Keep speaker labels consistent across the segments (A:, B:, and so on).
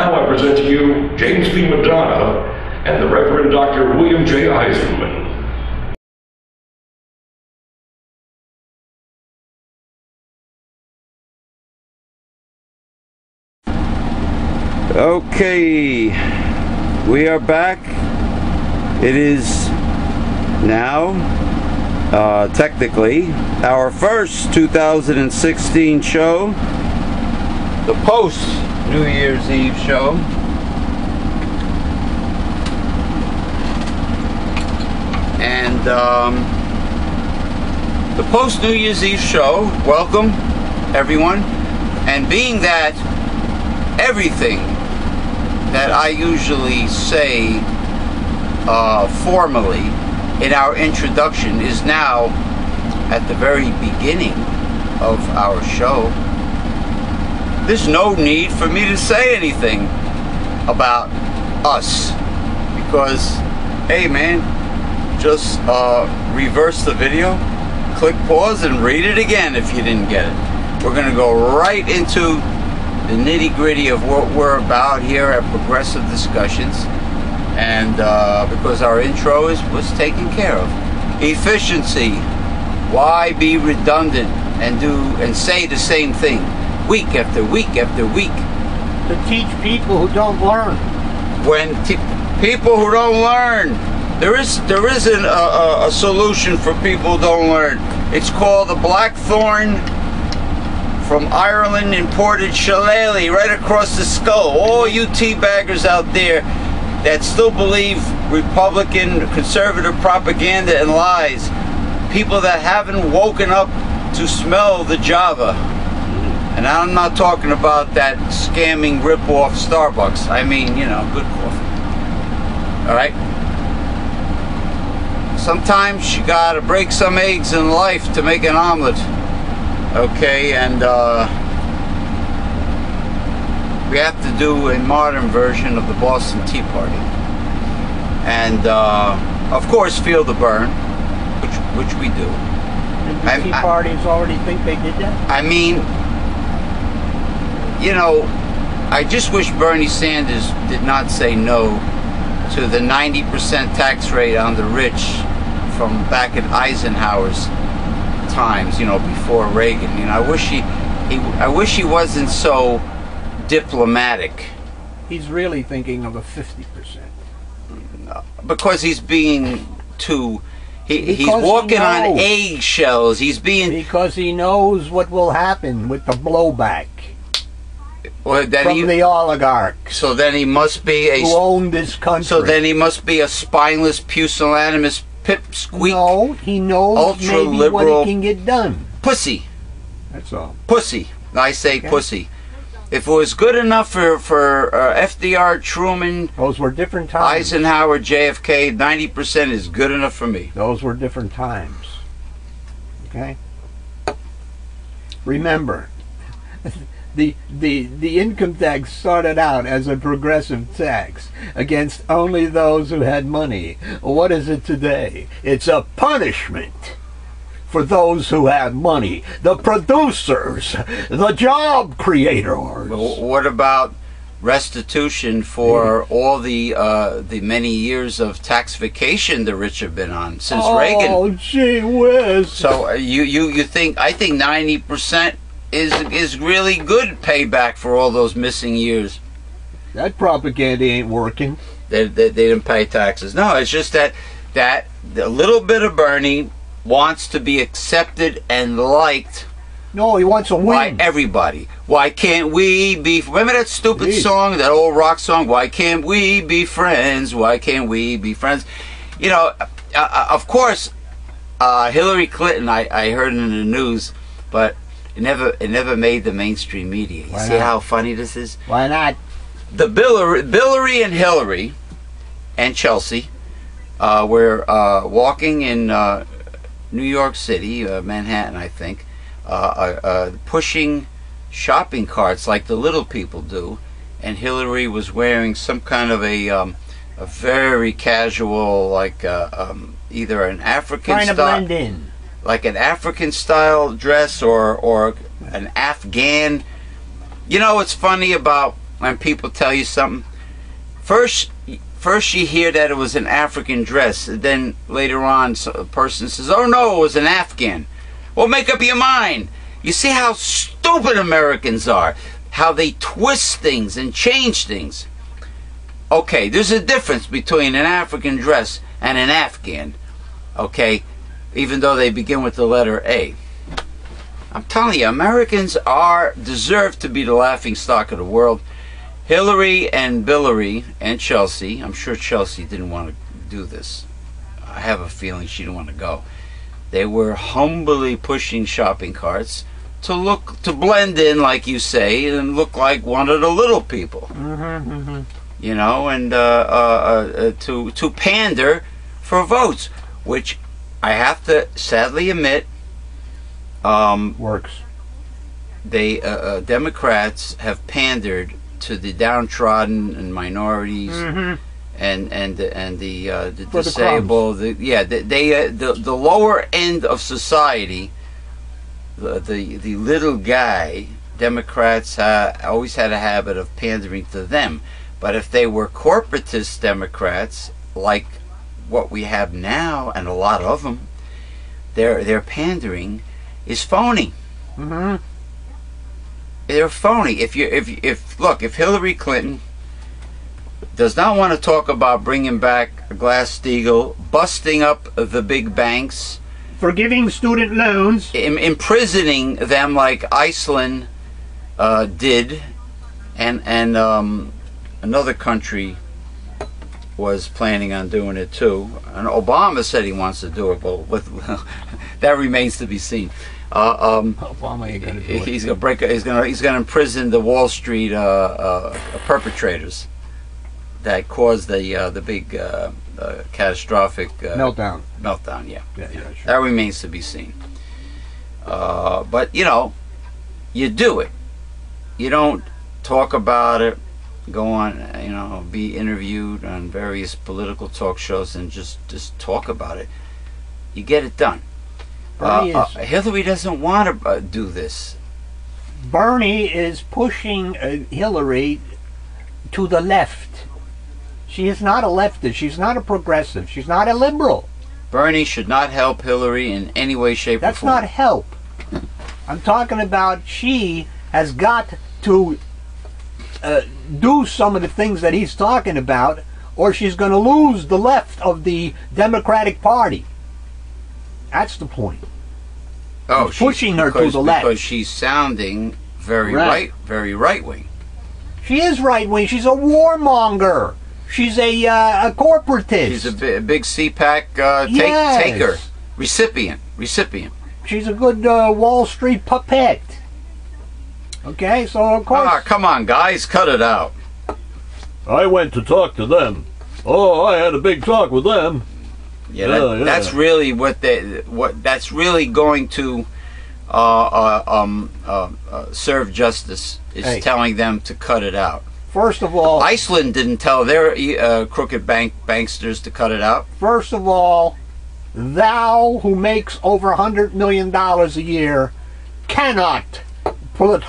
A: now I present to you James B. Madonna and the Reverend Dr. William J. Eisenman.
B: Okay, we are back. It is now technically our first 2016 show, the post New Year's Eve show. And the post New Year's Eve show, welcome everyone. And being that everything that I usually say formally in our introduction is now at the very beginning of our show, there's no need for me to say anything about us, because hey man, just reverse the video, click pause and read it again if you didn't get it. We're gonna go right into the nitty-gritty of what we're about here at Progressive Discussions, and because our intro was taken care of. Efficiency. Why be redundant and say the same thing week after week after week?
C: To teach people who don't learn.
B: When people who don't learn, there isn't a solution for people who don't learn. It's called the blackthorn from Ireland imported shillelagh right across the skull. All you teabaggers out there that still believe Republican conservative propaganda and lies, people that haven't woken up to smell the Java. And I'm not talking about that scamming rip-off Starbucks. I mean, you know, good coffee. Alright? Sometimes you gotta break some eggs in life to make an omelet. Okay, and we have to do a modern version of the Boston Tea Party, and of course feel the burn, which we do.
C: Did the Tea Parties already think they did that?
B: I mean, you know, I just wish Bernie Sanders did not say no to the 90% tax rate on the rich from back at Eisenhower's times, you know, before Reagan. You know, I wish he wasn't so diplomatic.
C: He's really thinking of a 50%.
B: Because he's being too. He's walking on eggshells. He's being,
C: because he knows what will happen with the blowback from the oligarchs.
B: So then he must be a
C: who own this country.
B: So then he must be a spineless, pusillanimous pipsqueak.
C: No, he knows maybe what he can get done.
B: Pussy.
C: That's all.
B: Pussy. I say pussy. If it was good enough for FDR, Truman,
C: those were different times.
B: Eisenhower, JFK, 90% is good enough for me.
C: Those were different times. Okay? Remember, the income tax started out as a progressive tax against only those who had money. What is it today? It's a punishment for those who have money, the producers, the job creators.
B: What about restitution for all the many years of tax vacation the rich have been on since Reagan?
C: Oh, gee whiz!
B: So you think? I think 90% is really good payback for all those missing years.
C: That propaganda ain't working.
B: They didn't pay taxes. No, it's just that a little bit of Bernie wants to be accepted and liked.
C: No, he wants a win.
B: By everybody. Why can't we be... Remember that stupid song, that old rock song? Why can't we be friends? Why can't we be friends? You know, of course, Hillary Clinton, I heard it in the news, but it never made the mainstream media. You see how funny this is?
C: Why not?
B: The Billary and Hillary and Chelsea were walking in New York City, Manhattan, I think, pushing shopping carts like the little people do, and Hillary was wearing some kind of a very casual, like either an African
C: trying to blend in,
B: like an African style dress or an Afghan. You know what's funny about when people tell you something, first you hear that it was an African dress, and then later on a person says, oh no, it was an Afghan. Well, make up your mind. You see how stupid Americans are, how they twist things and change things. Okay, there's a difference between an African dress and an Afghan, okay, even though they begin with the letter A. I'm telling you, Americans deserve to be the laughing stock of the world. Hillary and Billary and Chelsea, I'm sure Chelsea didn't want to do this. I have a feeling she didn't want to go. They were humbly pushing shopping carts to blend in, like you say, and look like one of the little people. You know, and to pander for votes, which I have to sadly admit
C: works.
B: They Democrats have pandered to the downtrodden and minorities, and the disabled. The lower end of society, the little guy. Democrats always had a habit of pandering to them. But if they were corporatist Democrats, like what we have now, and a lot of them, their pandering is phony. They're phony. If Hillary Clinton does not want to talk about bringing back Glass-Steagall, busting up the big banks,
C: forgiving student loans,
B: imprisoning them like Iceland did, and another country was planning on doing it too, and Obama said he wants to do it, but that remains to be seen.
C: Obama ain't gonna do it.
B: He's gonna imprison the Wall Street perpetrators that caused the big catastrophic
C: meltdown.
B: Yeah,
C: Sure.
B: That remains to be seen. But you do it. You don't talk about it. Go on, be interviewed on various political talk shows and just talk about it. You get it done. Hillary doesn't want to do this.
C: Bernie is pushing Hillary to the left. She is not a leftist. She's not a progressive. She's not a liberal.
B: Bernie should not help Hillary in any way, shape, or form.
C: That's not help. I'm talking about she has got to do some of the things that he's talking about, or she's going to lose the left of the Democratic Party. That's the point.
B: Oh,
C: he's pushing her to the left
B: because she's sounding very very right wing.
C: She is right wing. She's a warmonger. She's a corporatist.
B: She's a big CPAC taker, recipient.
C: She's a good Wall Street puppet. Okay, so of course.
B: Come on, guys, cut it out.
D: I went to talk to them. Oh, I had a big talk with them.
B: Yeah, that's really that's really going to serve justice. Is telling them to cut it out.
C: First of all,
B: Iceland didn't tell their crooked banksters to cut it out.
C: First of all, thou who makes over $100 million a year cannot put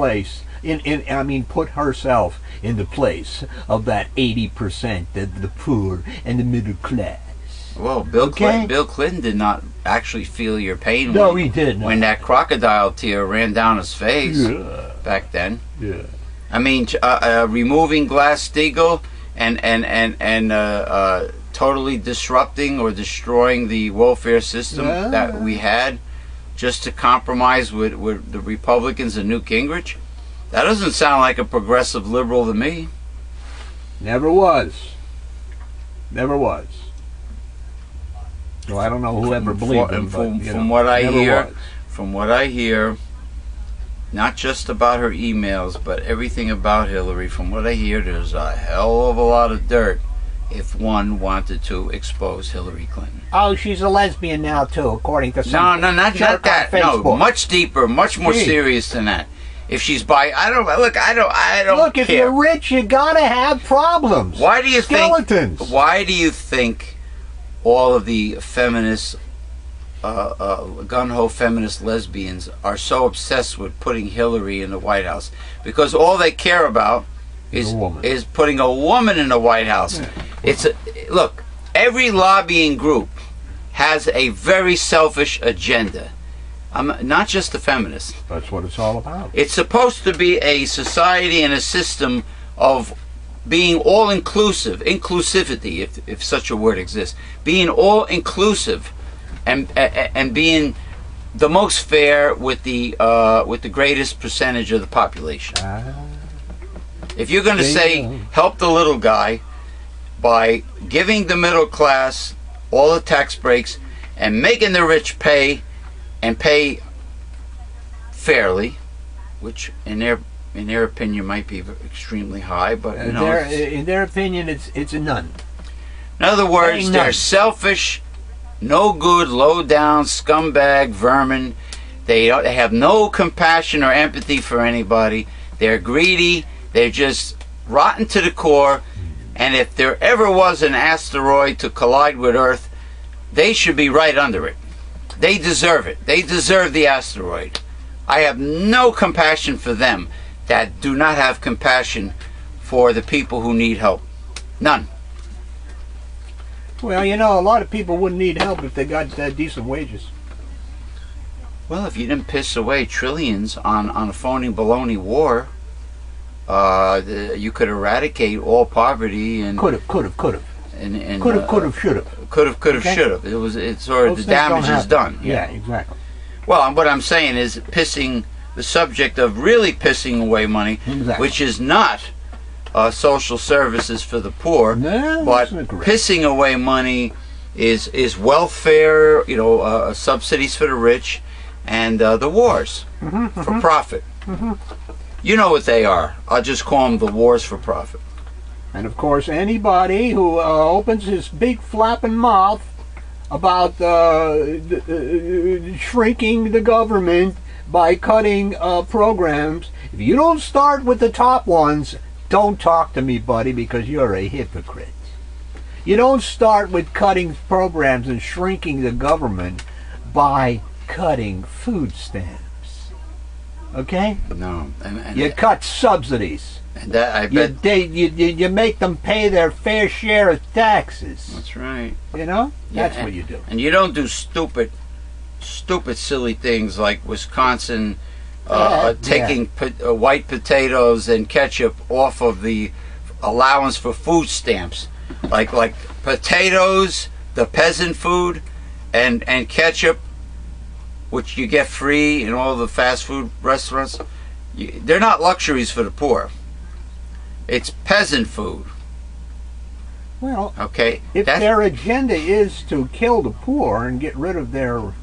C: put herself in the place of that 80% of the poor and the middle class.
B: Well, Bill Clinton did not actually feel your pain.
C: No, he did not.
B: When that crocodile tear ran down his face back then.
D: Yeah.
B: I mean, removing Glass-Steagall and totally disrupting or destroying the welfare system that we had, just to compromise with the Republicans and Newt Gingrich. That doesn't sound like a progressive liberal to me.
C: Never was. Never was. So I don't know who ever believed him.
B: From what I hear, not just about her emails, but everything about Hillary, from what I hear, there's a hell of a lot of dirt if one wanted to expose Hillary Clinton.
C: Oh, she's a lesbian now too, according to some
B: not that. No, much deeper, much more serious than that. If she's I don't
C: Look, if you're rich, you gotta have problems.
B: Why do you
C: Skeletons.
B: Why do you think all of the feminists, gun-ho feminist lesbians are so obsessed with putting Hillary in the White House? Because all they care about is putting a woman in the White House. Yeah. Look, every lobbying group has a very selfish agenda. Not just the feminists.
C: That's what it's all about.
B: It's supposed to be a society and a system of being all-inclusive, inclusivity, if such a word exists, being all-inclusive, and being the most fair with the greatest percentage of the population. If you're going to say help the little guy by giving the middle class all the tax breaks and making the rich pay and pay fairly, which in their opinion might be extremely high, but you know,
C: in their opinion, it's a none.
B: In other words, they're selfish, no good, low down, scumbag vermin. They have no compassion or empathy for anybody. They're greedy. They're just rotten to the core. And if there ever was an asteroid to collide with Earth, they should be right under it. They deserve it. They deserve the asteroid. I have no compassion for them that do not have compassion for the people who need help. None.
C: Well, you know, a lot of people wouldn't need help if they got decent wages.
B: Well, if you didn't piss away trillions on a phony baloney war, you could eradicate all poverty and
C: could have, should have.
B: It's sort of the damage is done.
C: Yeah, exactly.
B: Well, what I'm saying is pissing the subject of really pissing away money, which is not social services for the poor, but pissing away money is welfare, you know, subsidies for the rich, and the wars for profit. You know what they are. I'll just call them the wars for profit.
C: And of course, anybody who opens his big flapping mouth about shrinking the government by cutting programs, if you don't start with the top ones, don't talk to me, buddy, because you're a hypocrite. You don't start with cutting programs and shrinking the government by cutting food stamps. Okay?
B: No.
C: You cut subsidies.
B: And that, I bet
C: you make them pay their fair share of taxes.
B: That's right.
C: You know? That's what you do.
B: And you don't do stupid, silly things like Wisconsin taking white potatoes and ketchup off of the allowance for food stamps. Like potatoes, the peasant food, and ketchup, which you get free in all the fast food restaurants. They're not luxuries for the poor. It's peasant food.
C: Well,
B: okay.
C: If their agenda is to kill the poor and get rid of their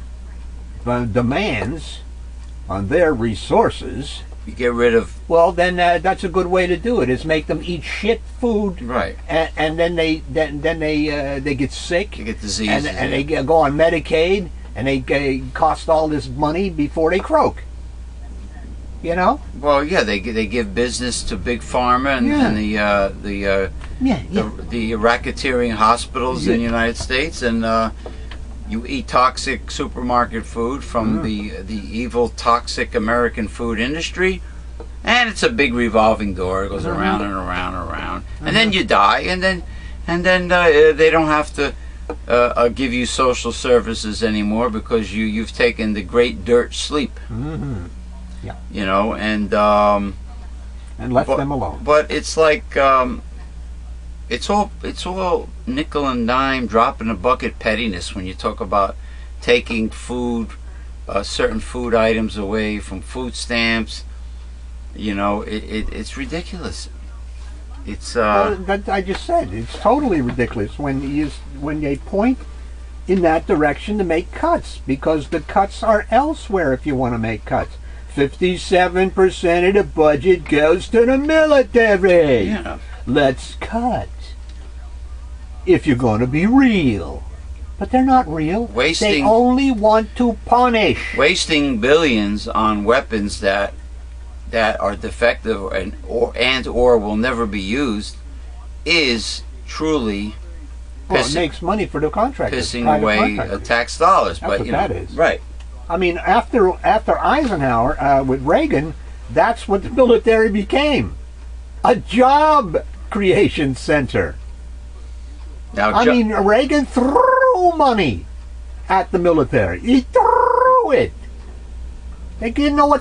C: demands on their resources,
B: you get rid of.
C: Well, then that's a good way to do it. Is make them eat shit food,
B: right?
C: And then they get sick.
B: They get diseases,
C: and they go on Medicaid, and they cost all this money before they croak. You know?
B: Well, yeah, they give business to big pharma and the racketeering hospitals in the United States, and you eat toxic supermarket food from the evil, toxic American food industry, and it's a big revolving door. It goes around and around and around, and then you die, and then they don't have to give you social services anymore because you've taken the great dirt sleep.
C: Yeah.
B: You know, and
C: left them alone.
B: But it's like it's all nickel and dime, drop in a bucket pettiness when you talk about taking food, certain food items away from food stamps. You know, it's ridiculous. It's
C: that I just said it's totally ridiculous when they point in that direction to make cuts, because the cuts are elsewhere. If you want to make cuts. 57% of the budget goes to the military.
B: Yeah.
C: Let's cut. If you're going to be real. But they're not real. They only want to punish.
B: Wasting billions on weapons that are defective and or will never be used is truly
C: it makes money for the contractors.
B: Pissing away tax dollars.
C: That's what that is.
B: Right.
C: I mean, after Eisenhower with Reagan, that's what the military became. a job creation center.
B: Now,
C: I mean, Reagan threw money at the military. He threw it. They didn't know what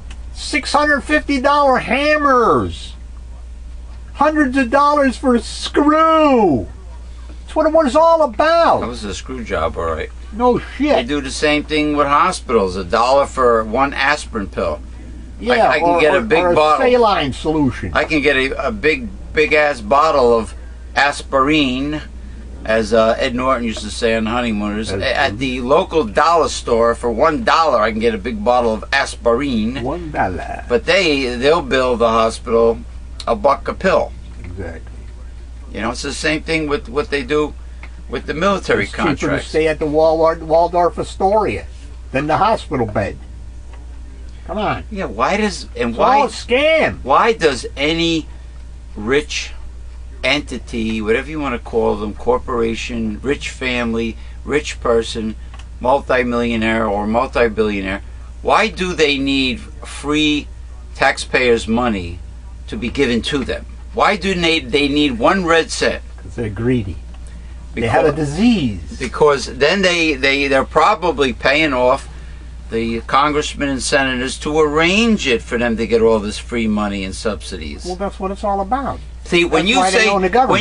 C: $650 hammers, hundreds of dollars for a screw. That's what it was all about.
B: that was a screw job, all right.
C: No
B: They
C: shit.
B: do the same thing with hospitals. $1 for one aspirin pill.
C: Yeah,
B: I can get a big
C: or
B: bottle.
C: saline solution.
B: I can get a big ass bottle of aspirin, as Ed Norton used to say on Honeymooners. At the local dollar store for $1, I can get a big bottle of aspirin.
C: $1.
B: But they'll bill the hospital $1 a pill.
C: Exactly.
B: You know, it's the same thing with what they do with the military
C: It's cheaper to
B: contracts.
C: stay at the Waldorf Astoria than the hospital bed. Come on.
B: Yeah, why does
C: It's all a scam.
B: why does any rich entity, whatever you want to call them, corporation, rich family, rich person, multimillionaire or multi-billionaire, why do they need free taxpayers' money to be given to them? Why do they need one red cent?
C: Because they're greedy. They have a disease.
B: Because then they're probably paying off the congressmen and senators to arrange it for them to get all this free money and subsidies.
C: Well, that's what it's all about.
B: See, when
C: That's
B: you
C: why they
B: say
C: own the government.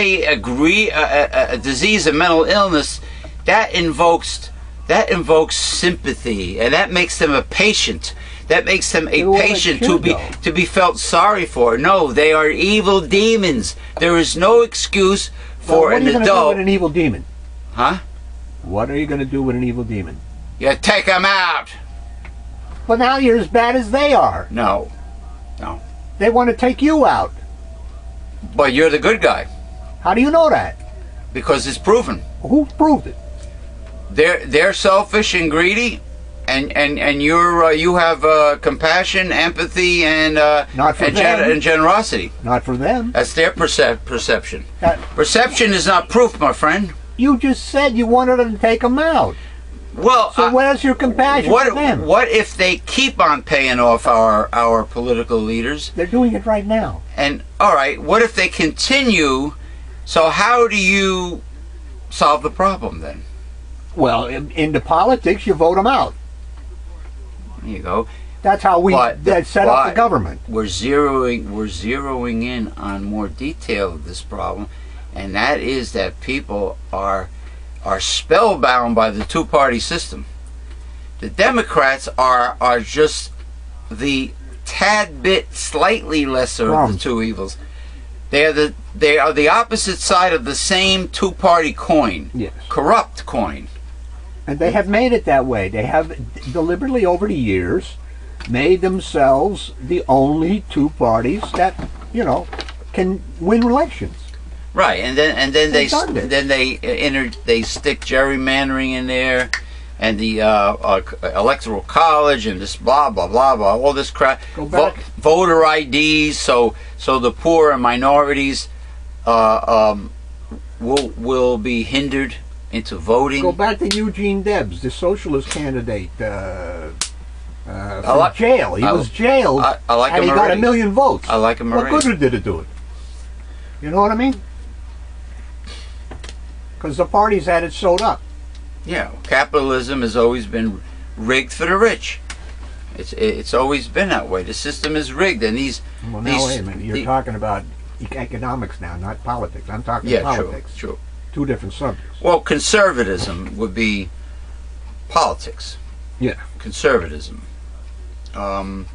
B: a disease, a mental illness, that invokes sympathy, and that makes them a patient. That makes them a
C: Well, it
B: patient
C: should,
B: to be felt sorry for. No, they are evil demons. There is no excuse for
C: What
B: an
C: are you going to do
B: adult.
C: with an evil demon?
B: Huh?
C: What are you going to do with an evil demon?
B: You take them out.
C: Well, now you're as bad as they are.
B: No,
C: They want to take you out.
B: but you're the good guy
C: How do you know that?
B: because it's proven.
C: Who proved it?
B: They're selfish and greedy, and you have compassion, empathy, and
C: Not for
B: and,
C: them.
B: and generosity.
C: Not for them.
B: That's their perception.
C: That-
B: Perception is not proof, my friend.
C: You just said you wanted them to take them out.
B: Well,
C: So where's your compassion for them?
B: what if they keep on paying off our political leaders?
C: They're doing it right now.
B: And all right, what if they continue? So how do you solve the problem then?
C: Well, into politics, you vote them out.
B: There you go.
C: That's how we set up the
B: but
C: government.
B: We're zeroing in on more detail of this problem, and that is that people are spellbound by the two-party system. The Democrats are just the tad bit slightly lesser of the two evils. They are the opposite side of the same two-party coin.
C: Yes.
B: Corrupt coin.
C: And they have made it that way. They have deliberately over the years made themselves the only two parties that, can win elections.
B: Right, and then
C: They've done it.
B: they stick gerrymandering in there, and the electoral college, and this blah blah blah blah, all this crap.
C: Go back.
B: Voter IDs, so the poor and minorities will be hindered into voting.
C: Go back to Eugene Debs, the socialist candidate from
B: like-
C: jail. He was jailed,
B: I like
C: and
B: him
C: he got
B: already.
C: 1 million votes.
B: I like him
C: What
B: already.
C: good did it do it? You know what I mean? Because the parties had it sewed up.
B: Yeah, capitalism has always been rigged for the rich. It's always been that way. The system is rigged, and these.
C: Well, now wait a minute. You're talking about economics now, not politics. I'm talking politics.
B: True.
C: Two different subjects.
B: Well, conservatism would be politics.
C: Yeah.
B: Conservatism.
C: Well,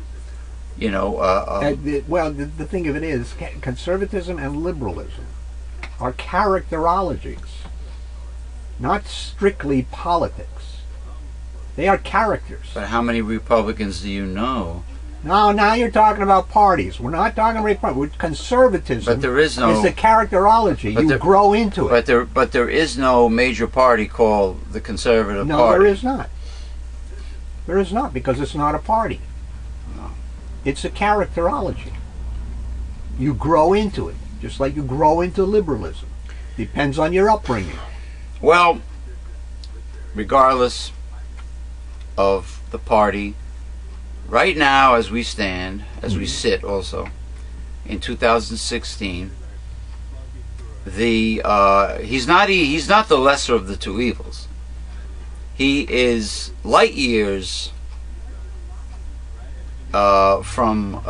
C: the thing of it is, conservatism and liberalism are characterologies, not strictly politics. They are characters.
B: But how many Republicans do you know?
C: No, now you're talking about parties. We're not talking about conservatism.
B: But there is no.
C: It's a characterology. You grow into it.
B: But there is no major party called the Conservative
C: No,
B: Party.
C: there is not. There is not, because it's not a party.
B: No.
C: It's a characterology. You grow into it, just like you grow into liberalism. Depends on your upbringing.
B: Well, regardless of the party, right now as we stand, as we sit also, in 2016. He's not the lesser of the two evils. He is light years from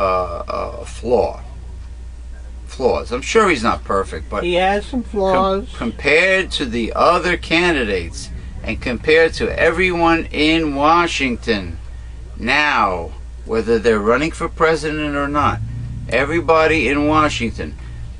B: flaws. I'm sure he's not perfect, but
C: he has some flaws.
B: Compared to the other candidates and compared to everyone in Washington now, whether they're running for president or not, everybody in Washington,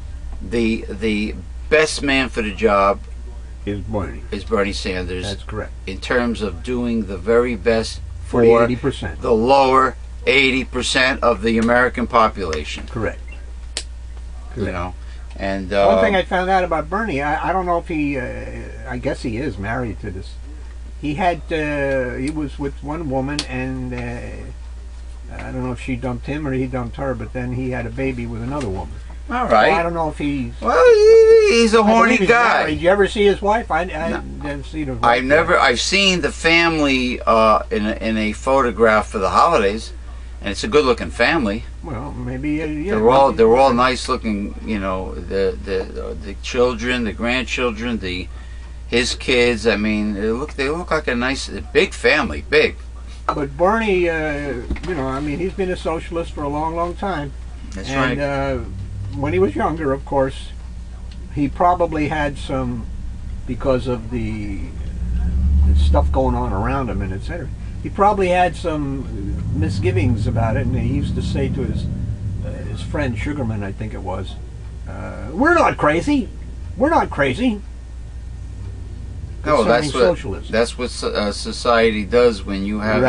B: the best man for the job
C: is
B: Bernie Sanders.
C: That's correct.
B: In terms of doing the very best for
C: 80%.
B: the lower 80% of the American population.
C: Correct.
B: You know, and
C: one thing I found out about Bernie, I don't know if he, I guess he is married to this. He was with one woman, and I don't know if she dumped him or he dumped her, but then he had a baby with another woman.
B: All right.
C: So I don't know if he's.
B: Well, he's a horny guy.
C: Did you ever see his wife? I didn't see the.
B: I've seen the family in a photograph for the holidays, and it's a good-looking family.
C: Well, maybe yeah.
B: They're all nice-looking. You know, the children, the grandchildren, his kids. I mean, they look like a nice, big family, big.
C: But Bernie, you know, I mean, he's been a socialist for a long, long time.
B: That's right.
C: And when he was younger, of course, he probably had some, because of the stuff going on around him and etc. He probably had some misgivings about it, and he used to say to his friend Sugarman, I think it was, "We're not crazy. We're not crazy."
B: No,
C: Socialism.
B: that's what society does when you have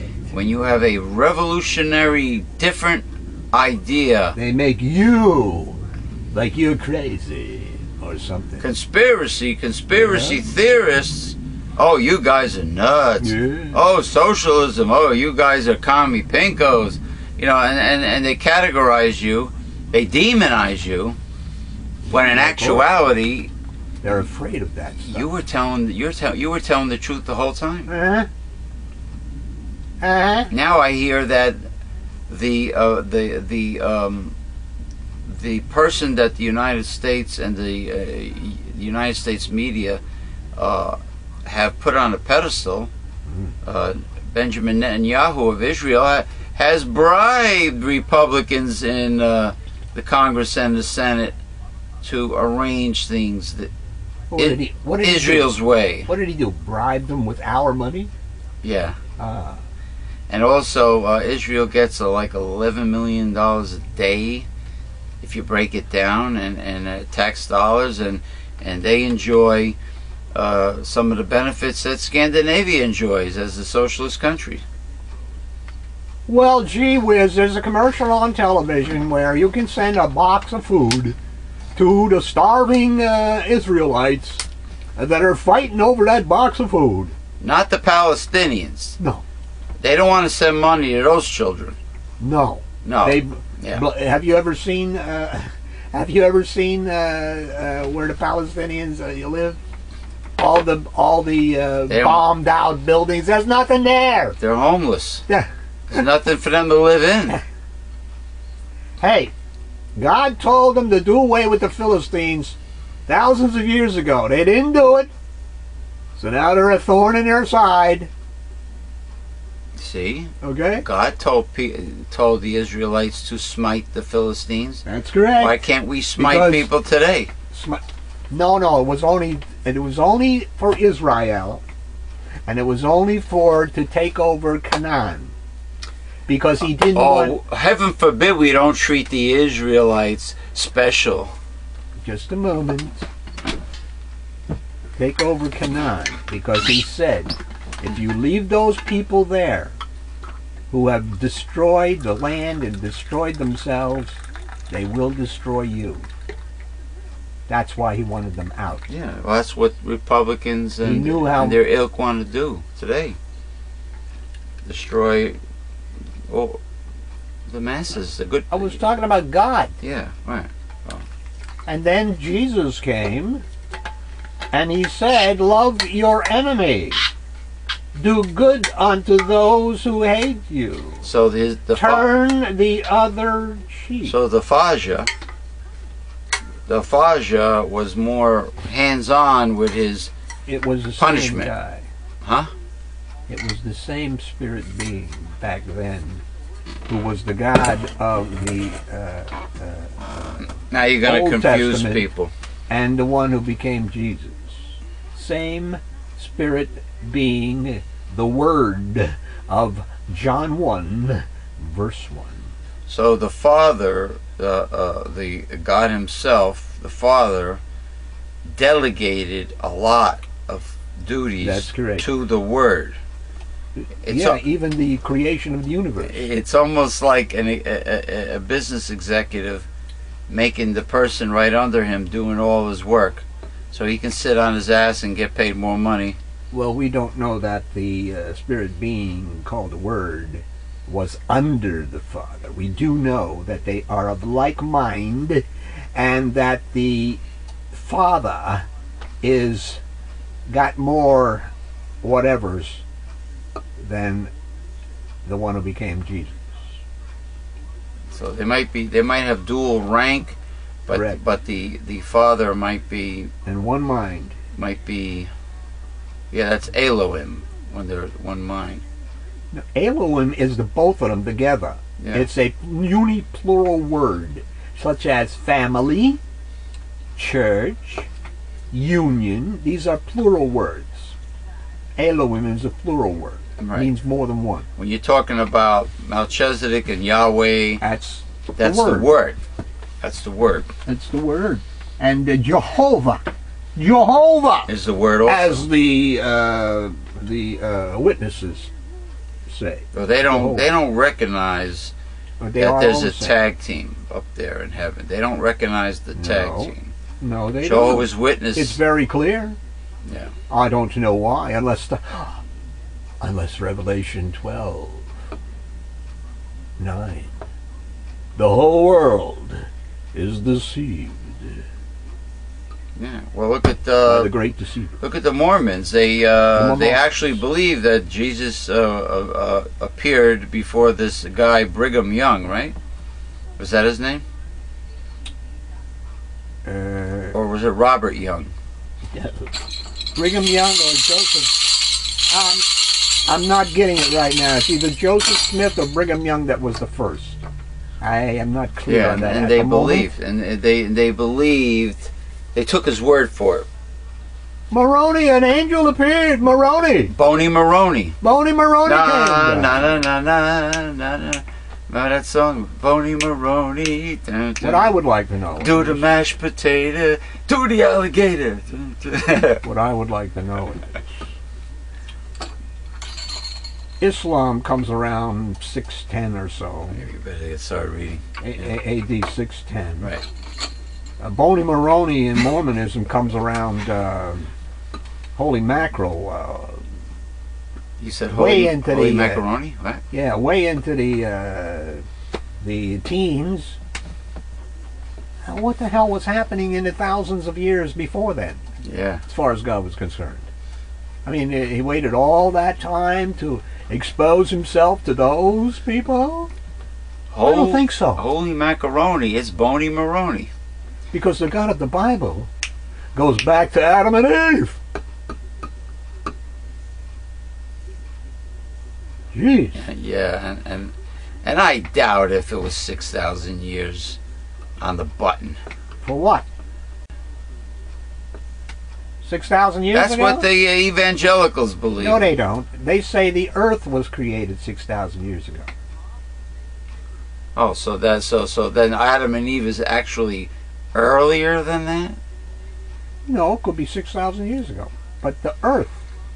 B: a revolutionary, different idea.
C: They make you like you're crazy or something.
B: Conspiracy theorists. Oh, you guys are nuts.
C: Yeah.
B: Oh, socialism. Oh, you guys are commie pinkos. You know, and they categorize you, they demonize you, when in actuality,
C: they're afraid of that stuff.
B: you were telling the truth the whole time. Now I hear that the person that the United States and the United States media have put on a pedestal, Benjamin Netanyahu of Israel, has bribed Republicans in the Congress and the Senate to arrange things that Israel's way.
C: What did he do? Bribe them with our money?
B: Yeah. And also, Israel gets like $11 million a day, if you break it down, and tax dollars, and they enjoy some of the benefits that Scandinavia enjoys as a socialist country.
C: Well, gee whiz, there's a commercial on television where you can send a box of food to the starving Israelites that are fighting over that box of food.
B: Not the Palestinians.
C: No.
B: They don't want to send money to those children.
C: No.
B: No.
C: Have you ever seen? Have you ever seen where the Palestinians live? All the bombed out buildings. There's nothing there.
B: They're homeless.
C: Yeah.
B: There's nothing for them to live in.
C: Hey, God told them to do away with the Philistines thousands of years ago. They didn't do it, so now they're a thorn in their side.
B: See?
C: Okay.
B: God told the Israelites to smite the Philistines.
C: That's correct.
B: Why can't we smite people today?
C: No, it was only for Israel, and it was only to take over Canaan, because he didn't want.
B: Heaven forbid we don't treat the Israelites special.
C: Just a moment. Take over Canaan, because he said, if you leave those people there who have destroyed the land and destroyed themselves, they will destroy you. That's why he wanted them out.
B: Yeah, well, that's what Republicans and their ilk want to do today. Destroy the masses, the good.
C: I was talking about God.
B: Yeah, right. Well.
C: And then Jesus came, and he said, love your enemy. Do good unto those who hate you.
B: So
C: Turn the other cheek.
B: So the Faja was more hands-on with his
C: It was the
B: punishment.
C: same guy.
B: Huh?
C: It was the same spirit being back then, who was the God of the
B: Now you're going to
C: Old
B: confuse
C: Testament.
B: people.
C: and the one who became Jesus. Same spirit being, the Word of John 1, verse 1.
B: So the Father, the God Himself, the Father, delegated a lot of duties
C: That's correct.
B: to the Word.
C: Even the creation of the universe.
B: It's almost like a business executive making the person right under him doing all his work, so he can sit on his ass and get paid more money.
C: Well, we don't know that the spirit being called the Word was under the Father. We do know that they are of like mind, and that the Father is got more whatevers than the one who became Jesus.
B: So they might have dual rank, but
C: Correct.
B: but the Father might be
C: In one mind.
B: yeah, that's Elohim when they're one mind.
C: Now, Elohim is the both of them together.
B: Yeah.
C: It's a uniplural word, such as family, church, union. These are plural words. Elohim is a plural word.
B: Right.
C: It means more than one.
B: When you're talking about Melchizedek and Yahweh,
C: That's
B: that's
C: the word.
B: the word. That's the word.
C: That's the word. And Jehovah
B: Is the word also?
C: as the witnesses say.
B: So they don't recognize
C: But they
B: that
C: are
B: there's a
C: also-
B: tag team up there in heaven. They don't recognize the tag
C: No.
B: team.
C: No, they
B: Jehovah's
C: don't.
B: Witness.
C: It's very clear.
B: Yeah.
C: I don't know why, unless Revelation 12:9. The whole world is deceived
B: Yeah. Well, look at
C: by the great deceiver.
B: look at the Mormons. They
C: Mormons.
B: actually believe that Jesus appeared before this guy Brigham Young, right? Was that his name, or was it Robert Young?
C: Brigham Young or Joseph. I'm not getting it right now. It's either Joseph Smith or Brigham Young that was the first. I am not clear
B: Yeah,
C: on that.
B: and
C: at
B: they
C: the moment.
B: believed, and they believed. They took his word for it.
C: Maroney, an angel appeared. Maroney.
B: Boney Maroney.
C: Boney Maroney
B: Na
C: came.
B: na na na na na na. Remember that song, Boney Maroney? Dun, dun.
C: What I would like to know.
B: Do the mashed potato, do the alligator. Dun, dun.
C: What I would like to know is Islam comes around 610 or so,
B: Maybe you better get started reading.
C: AD 610.
B: Right.
C: Boney Maroney in Mormonism comes around, holy mackerel,
B: You said
C: Way
B: holy,
C: into
B: holy
C: the,
B: macaroni? What?
C: yeah, way into the teens. What the hell was happening in the thousands of years before then,
B: Yeah.
C: as far as God was concerned? I mean, he waited all that time to expose himself to those people? I don't think so.
B: Holy macaroni. It's Boney Maroney.
C: Because the God of the Bible goes back to Adam and Eve. Jeez.
B: Yeah, and I doubt if it was 6,000 years on the button.
C: For what? 6,000 years
B: That's
C: ago?
B: what the evangelicals believe.
C: No, they don't. They say the earth was created 6,000 years ago.
B: Oh, so then Adam and Eve is actually earlier than that?
C: No, it could be 6,000 years ago. But the earth,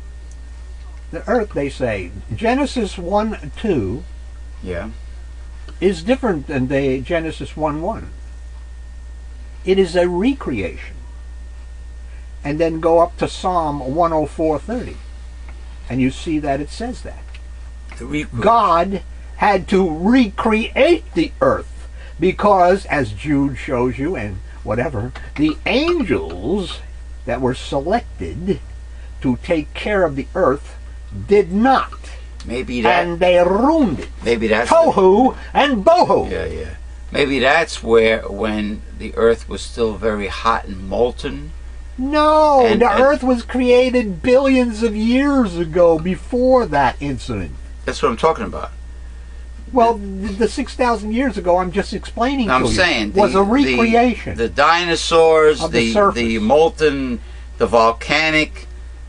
C: they say, Genesis 1:2
B: Yeah.
C: is different than the Genesis 1:1. It is a recreation. And then go up to Psalm 104:30, and you see that it says that. God had to recreate the earth because, as Jude shows you and whatever, the angels that were selected to take care of the earth did not.
B: Maybe that.
C: And they ruined it.
B: Maybe that's.
C: Tohu and bohu.
B: Yeah, yeah. Maybe that's when the Earth was still very hot and molten.
C: No, the Earth was created billions of years ago before that incident.
B: That's what I'm talking about.
C: Well, the 6,000 years ago, I'm just explaining to you.
B: I'm saying
C: was a recreation.
B: The dinosaurs,
C: the
B: molten, the volcanic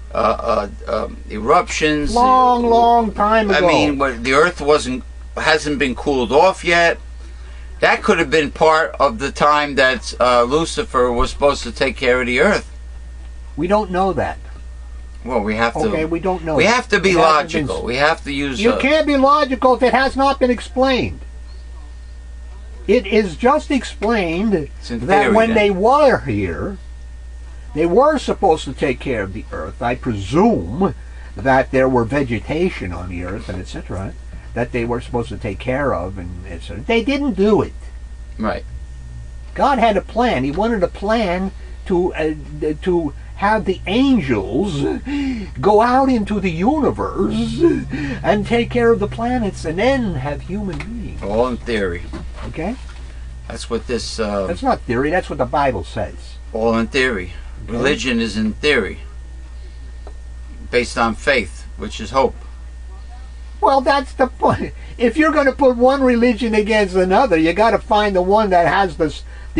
B: eruptions.
C: Long time ago.
B: I mean, the Earth hasn't been cooled off yet. That could have been part of the time that Lucifer was supposed to take care of the Earth.
C: We don't know that.
B: Well, we have to.
C: Okay, we don't know.
B: We have to be logical. We have to use.
C: You can't be logical if it has not been explained. It is just explained that when they were here, they were supposed to take care of the Earth. I presume that there were vegetation on the Earth and etc. that they were supposed to take care of, and etc. They didn't do it.
B: Right.
C: God had a plan. He wanted a plan to have the angels go out into the universe and take care of the planets, and then have human beings.
B: All in theory.
C: Okay?
B: That's what this.
C: That's not theory. That's what the Bible says.
B: All in theory. Okay. Religion is in theory, based on faith, which is hope.
C: Well, that's the point. If you're going to put one religion against another, you got to find the one that has the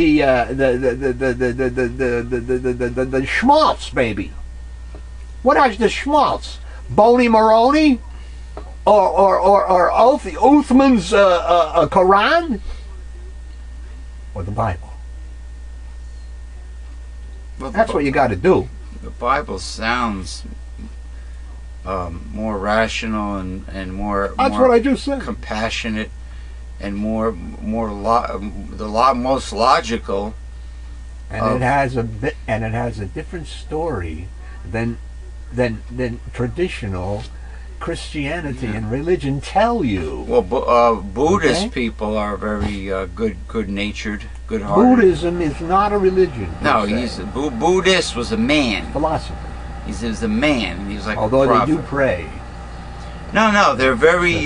C: schmaltz, baby. What has the schmaltz? Boney Maroney, or Uthman's Quran, or the Bible?
B: Well,
C: that's what you got to do.
B: The Bible sounds more rational and more.
C: That's what I just said.
B: Compassionate and most logical.
C: And it has a different story than traditional Christianity and religion tell you.
B: Well, Buddhist people are very good-natured, good-hearted.
C: Buddhism is not a religion.
B: No, Buddhist was a man.
C: Philosopher.
B: He was a man. He was like
C: although
B: a prophet.
C: They do pray.
B: No, they're very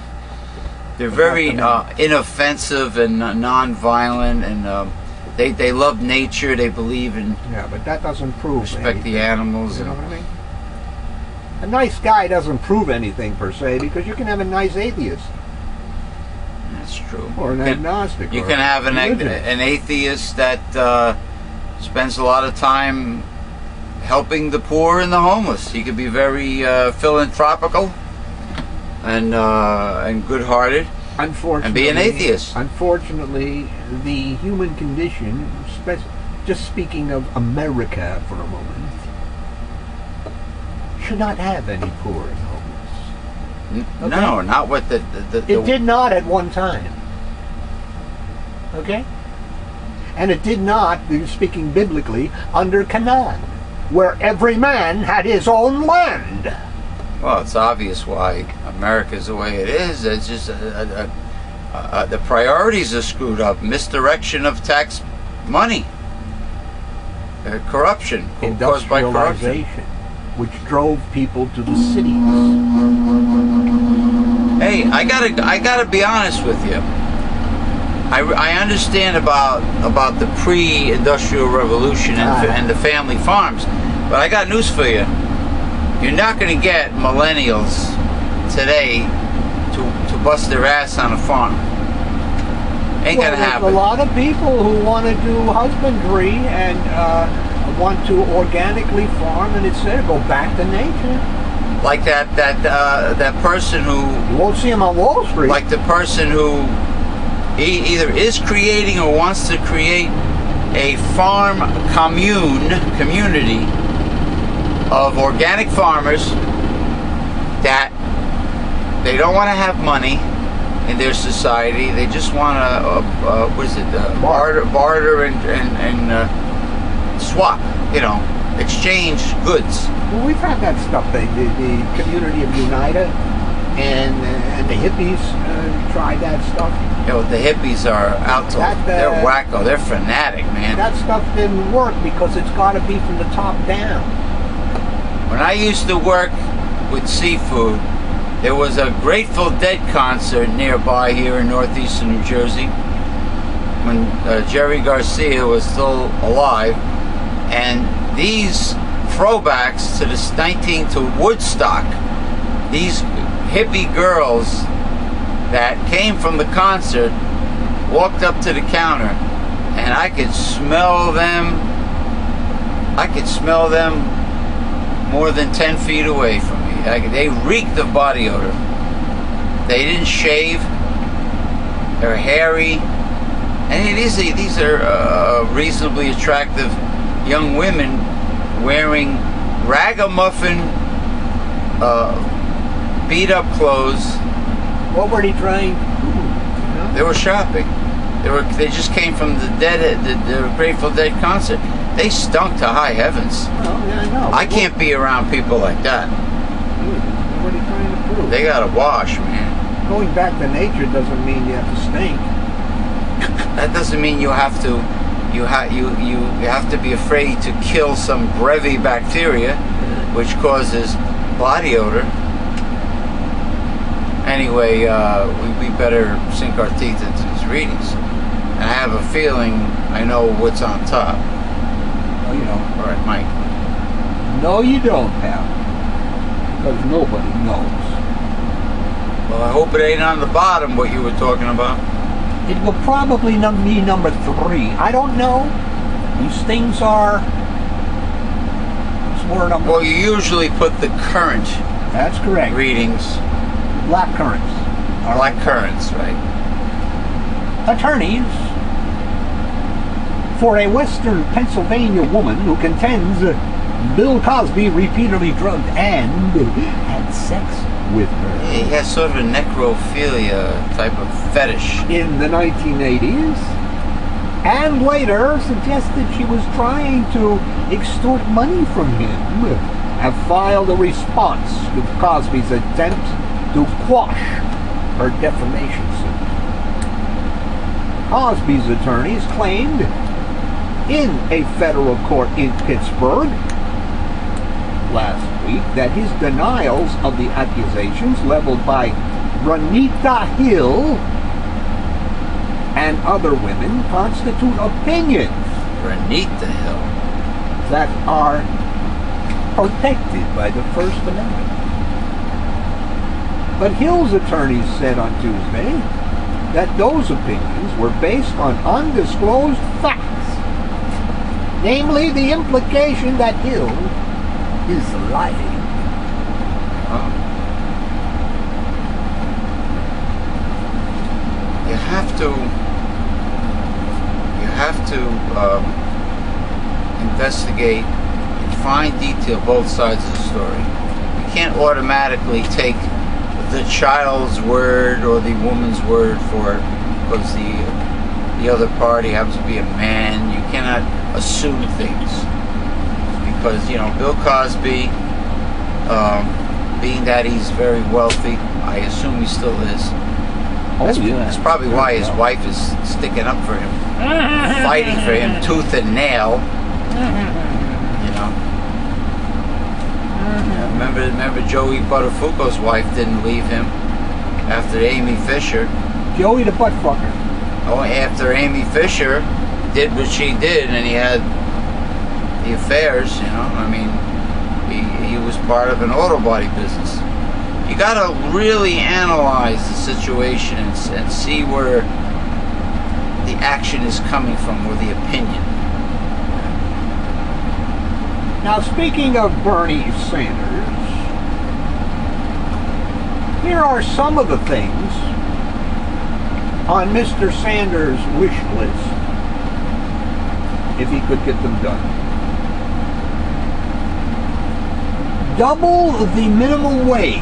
B: inoffensive and non-violent, and they love nature. They believe in
C: but that doesn't prove
B: respect
C: anything.
B: the animals.
C: You know what I mean? A nice guy doesn't prove anything per se, because you can have a nice atheist.
B: That's true.
C: Or an agnostic.
B: You can have an atheist that spends a lot of time helping the poor and the homeless. He could be very philanthropical and good-hearted, and be an atheist.
C: Unfortunately, the human condition, just speaking of America for a moment, should not have any poor and homeless. Okay?
B: No, not what the
C: It did not at one time. Okay? And it did not, speaking biblically, under Canaan, where every man had his own land.
B: Well, it's obvious why America's the way it is. It's just the priorities are screwed up. Misdirection of tax money. Corruption caused by corruption,
C: which drove people to the cities.
B: Hey, I gotta be honest with you. I understand about the pre-industrial revolution and the family farms, but I got news for you. You're not going to get millennials today to bust their ass on a farm. Ain't gonna happen.
C: There's a lot of people who want to do husbandry and want to organically farm, and instead go back to nature.
B: Like that person who
C: you won't see him on Wall Street.
B: Like the person who either is creating or wants to create a farm community of organic farmers that they don't want to have money in their society. They just want to barter and swap, exchange goods.
C: Well, we've had that stuff. The community of United and the hippies tried that stuff.
B: The hippies are out to they're wacko. They're fanatic, man.
C: That stuff didn't work because it's got to be from the top down.
B: When I used to work with seafood. There was a Grateful Dead concert nearby here in northeastern New Jersey when Jerry Garcia was still alive, and these throwbacks to this 19 to Woodstock, these hippie girls that came from the concert walked up to the counter, and I could smell them. I could smell them more than 10 feet away from me. They reeked of body odor. They didn't shave. They're hairy, and these are reasonably attractive young women wearing ragamuffin, beat-up clothes.
C: What were they trying?
B: They were shopping. They just came from the Grateful Dead concert. They stunk to high heavens.
C: Well, yeah, I know.
B: I can't be around people like that.
C: What are you trying to prove?
B: They gotta wash, man.
C: Going back to nature doesn't mean you have to stink.
B: That doesn't mean you have to. You have to be afraid to kill some brevi bacteria, which causes body odor. Anyway, we better sink our teeth into these readings. And I have a feeling I know what's on top.
C: No, you don't.
B: All right, Mike.
C: No, you don't, pal. Because nobody knows.
B: Well, I hope it ain't on the bottom what you were talking about.
C: It will probably be number 3. I don't know. These things are...
B: Well, you usually put the current
C: That's correct.
B: readings.
C: Black currants.
B: Black currants, right.
C: Attorneys for a Western Pennsylvania woman who contends Bill Cosby repeatedly drugged and had sex with her.
B: He has sort of a necrophilia type of fetish.
C: In the 1980s, and later suggested she was trying to extort money from him, have filed a response to Cosby's attempt to quash her defamation suit. Cosby's attorneys claimed in a federal court in Pittsburgh last week that his denials of the accusations leveled by Renita Hill and other women constitute opinions
B: Renita Hill.
C: that are protected by the First Amendment. But Hill's attorneys said on Tuesday that those opinions were based on undisclosed facts, namely the implication that Hill is lying.
B: You have to investigate in fine detail both sides of the story. You can't automatically take the child's word or the woman's word for it because the other party happens to be a man. You cannot assume things because, you know, Bill Cosby, being that he's very wealthy, I assume he still is. That's probably why his wife is sticking up for him, fighting for him tooth and nail. You know. Remember Joey Buttafuoco's wife didn't leave him after Amy Fisher.
C: Joey the butt fucker.
B: Oh, after Amy Fisher did what she did and he had the affairs, you know. I mean, he was part of an auto body business. You got to really analyze the situation and see where the action is coming from, or the opinion.
C: Now, speaking of Bernie Sanders, here are some of the things on Mr. Sanders' wish list, if he could get them done. Double the minimum wage.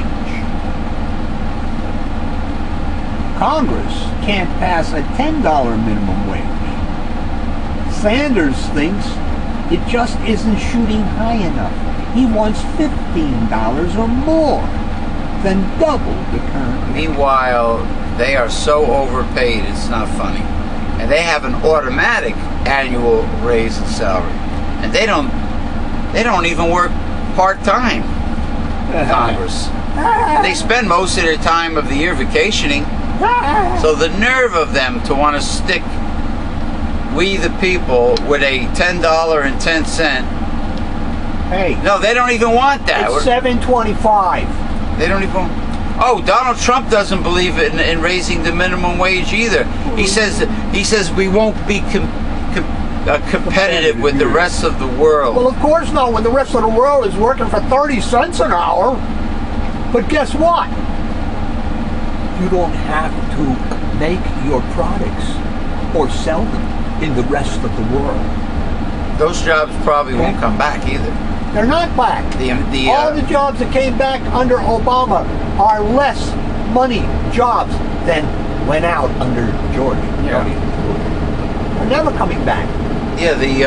C: Congress can't pass a $10 minimum wage. Sanders thinks it just isn't shooting high enough. He wants $15 or more than double the current.
B: Meanwhile, they are so overpaid, it's not funny. And they have an automatic annual raise in salary. And they don't even work part-time. Congress. They spend most of their time of the year vacationing. So the nerve of them to want to stick we the people with a $10.10.
C: Hey.
B: No, they don't even want that.
C: It's $7.25.
B: They don't even. Oh, Donald Trump doesn't believe in raising the minimum wage either. He says we won't be competitive with the rest of the world.
C: Well, of course not, when the rest of the world is working for 30 cents an hour. But guess what? You don't have to make your products or sell them in the rest of the world.
B: Those jobs probably won't come back either.
C: They're not back. All the jobs that came back under Obama are less money jobs than went out under George.
B: Yeah.
C: They're never coming back.
B: Yeah, the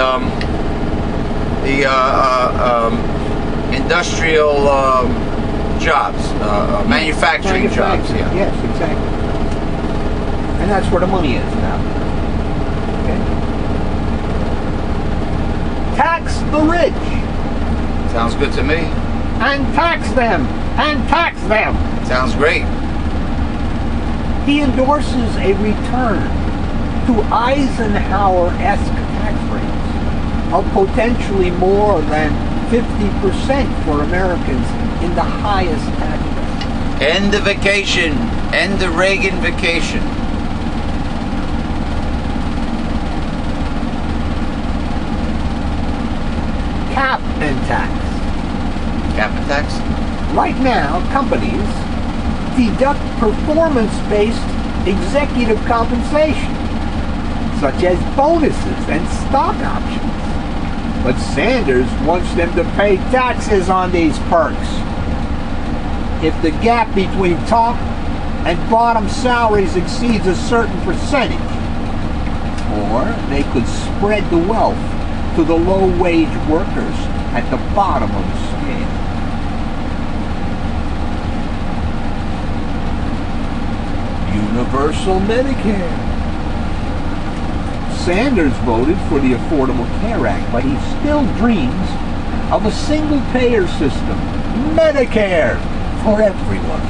B: industrial jobs, manufacturing jobs. Yeah.
C: Yes, exactly. And that's where the money is now. Okay. Tax the rich.
B: Sounds good to me.
C: And tax them. And tax them.
B: Sounds great.
C: He endorses a return to Eisenhower-esque tax rates of potentially more than 50% for Americans in the highest tax rate.
B: End the vacation. End the Reagan vacation.
C: Cap and tax.
B: Cap and tax?
C: Right now, companies deduct performance-based executive compensation, such as bonuses and stock options. But Sanders wants them to pay taxes on these perks. If the gap between top and bottom salaries exceeds a certain percentage, or they could spread the wealth to the low-wage workers at the bottom of the scale. Universal Medicare. Sanders voted for the Affordable Care Act, but he still dreams of a single-payer system, Medicare, for everyone.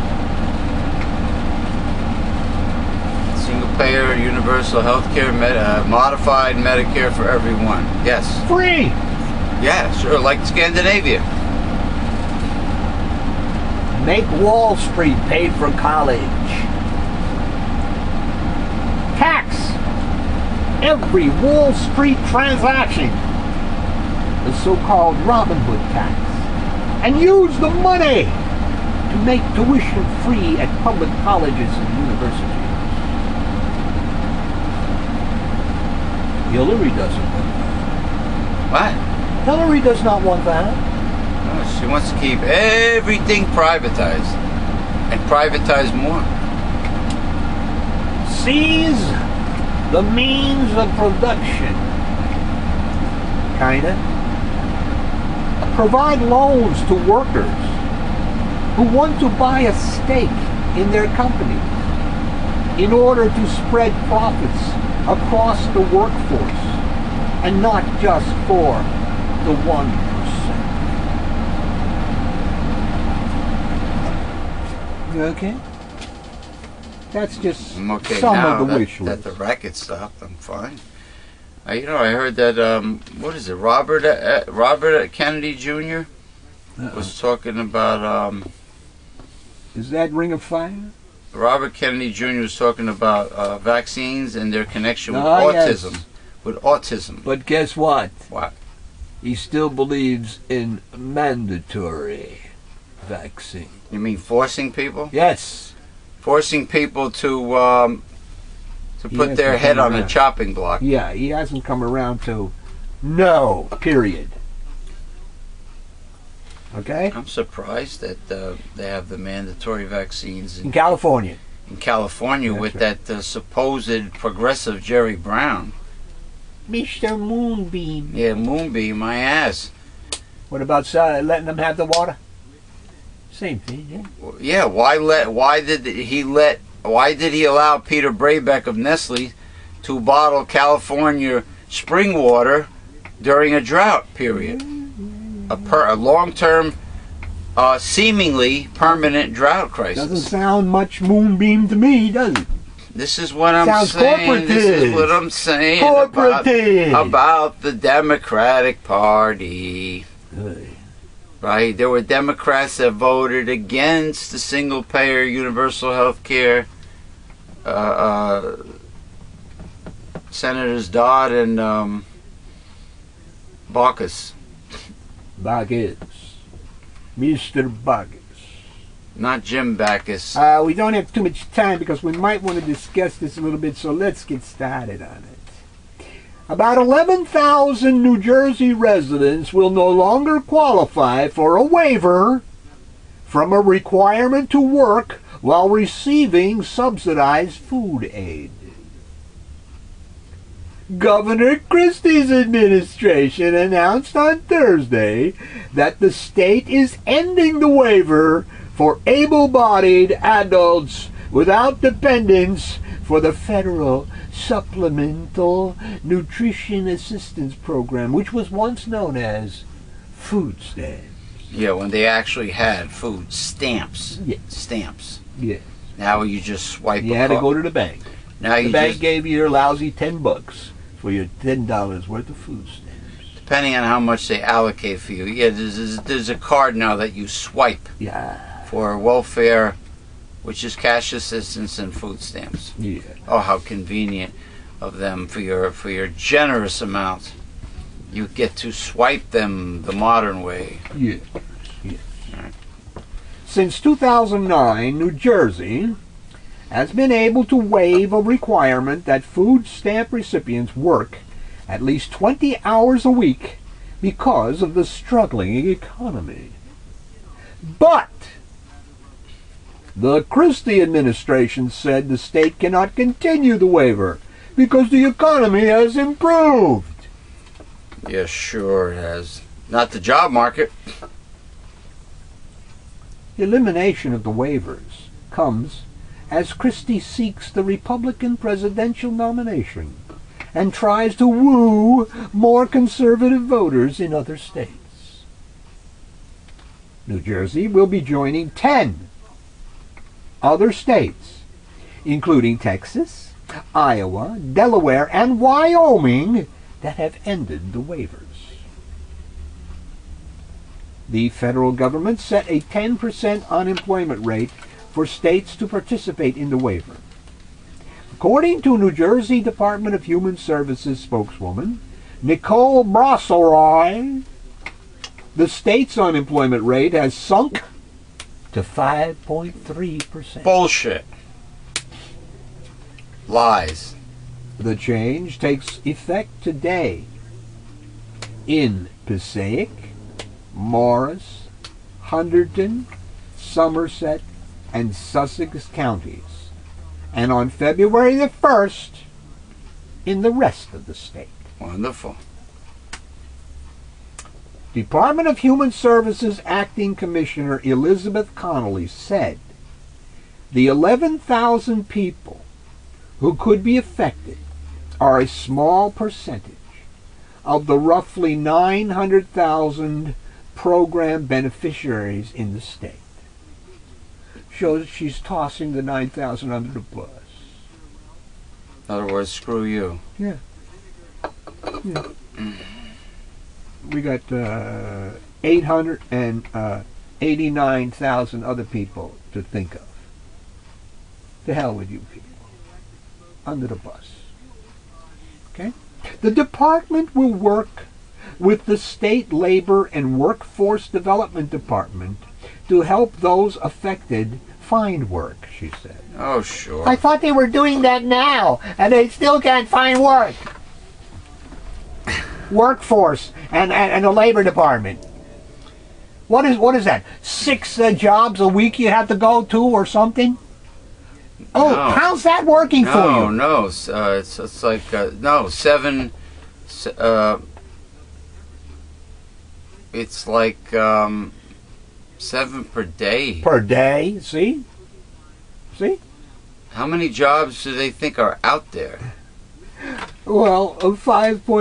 B: Single-payer, universal health care, modified Medicare for everyone. Yes.
C: Free!
B: Yeah, sure, like Scandinavia.
C: Make Wall Street pay for college. Tax every Wall Street transaction, the so-called Robin Hood tax, and use the money to make tuition free at public colleges and universities. Hillary doesn't want that.
B: What?
C: Hillary does not want that.
B: No, she wants to keep everything privatized and privatize more.
C: Seize the means of production. Kinda. Provide loans to workers who want to buy a stake in their companies in order to spread profits across the workforce and not just for the 1%. Okay? That's just
B: I'm okay
C: some
B: now
C: of the wish
B: that
C: list.
B: the racket stopped. I'm fine. I heard that what is it? Robert Kennedy Jr. was talking about.
C: Is that Ring of Fire?
B: Robert Kennedy Jr. was talking about vaccines and their connection with autism.
C: Yes.
B: With autism.
C: But guess what?
B: What?
C: He still believes in mandatory vaccine.
B: You mean forcing people?
C: Yes.
B: Forcing people to put their head on a chopping block.
C: Yeah, he hasn't come around to no, period. Okay?
B: I'm surprised that they have the mandatory vaccines
C: In California.
B: in California
C: That's
B: with
C: right.
B: that supposed progressive Jerry Brown.
C: Mr. Moonbeam.
B: Yeah, Moonbeam, my ass.
C: What about letting them have the water? Same thing, yeah.
B: Yeah, why did he allow Peter Brabeck of Nestle to bottle California spring water during a drought period? A long-term seemingly permanent drought crisis.
C: Doesn't sound much Moonbeam to me, does it?
B: This is what I'm
C: Sounds
B: saying. This is what I'm saying about the Democratic Party. Right? There were Democrats that voted against the single-payer universal health care. Senators Dodd and Baucus.
C: Mr. Baucus.
B: Not Jim Backus.
C: We don't have too much time because we might want to discuss this a little bit, so let's get started on it. About 11,000 New Jersey residents will no longer qualify for a waiver from a requirement to work while receiving subsidized food aid. Governor Christie's administration announced on Thursday that the state is ending the waiver for able-bodied adults without dependents for the federal Supplemental Nutrition Assistance Program, which was once known as food stamps.
B: Yeah, when they actually had food stamps.
C: Yes.
B: Stamps.
C: Yes.
B: Now you just swipe.
C: You had to go to the bank.
B: Now
C: The
B: you
C: bank
B: just,
C: gave you your lousy $10 for your $10 worth of food stamps.
B: depending on how much they allocate for you. Yeah, there's a card now that you swipe
C: Yeah.
B: for welfare, which is cash assistance and food stamps.
C: Yeah.
B: Oh, how convenient of them for your generous amount. You get to swipe them the modern way.
C: Yes. Yes. Since 2009, New Jersey has been able to waive a requirement that food stamp recipients work at least 20 hours a week because of the struggling economy. But the Christie administration said the state cannot continue the waiver because the economy has improved.
B: Yeah, sure it has. Not the job market.
C: The elimination of the waivers comes as Christie seeks the Republican presidential nomination and tries to woo more conservative voters in other states. New Jersey will be joining 10 other states, including Texas, Iowa, Delaware, and Wyoming, that have ended the waivers. The federal government set a 10% unemployment rate for states to participate in the waiver. According to New Jersey Department of Human Services spokeswoman Nicole Brasseroy, the state's unemployment rate has sunk to 5.3%.
B: Bullshit. Lies.
C: The change takes effect today in Passaic, Morris, Hunterdon, Somerset, and Sussex counties, and on February the 1st in the rest of the state.
B: Wonderful.
C: Department of Human Services Acting Commissioner Elizabeth Connolly said the 11,000 people who could be affected are a small percentage of the roughly 900,000 program beneficiaries in the state. Shows she's tossing the 9,000 under the bus.
B: In other words, screw you.
C: Yeah. We got 889,000 other people to think of. To hell with you people. Under the bus. Okay? The department will work with the State Labor and Workforce Development Department to help those affected find work, she said.
B: Oh, sure.
C: I thought they were doing that now, and they still can't find work. Workforce and the Labor Department. What is that? 6 jobs a week you have to go to or something? Oh,
B: No.
C: how's that working for you?
B: No, it's like, no, 7, it's like 7 per day.
C: Per day, see? See?
B: How many jobs do they think are out there?
C: Well,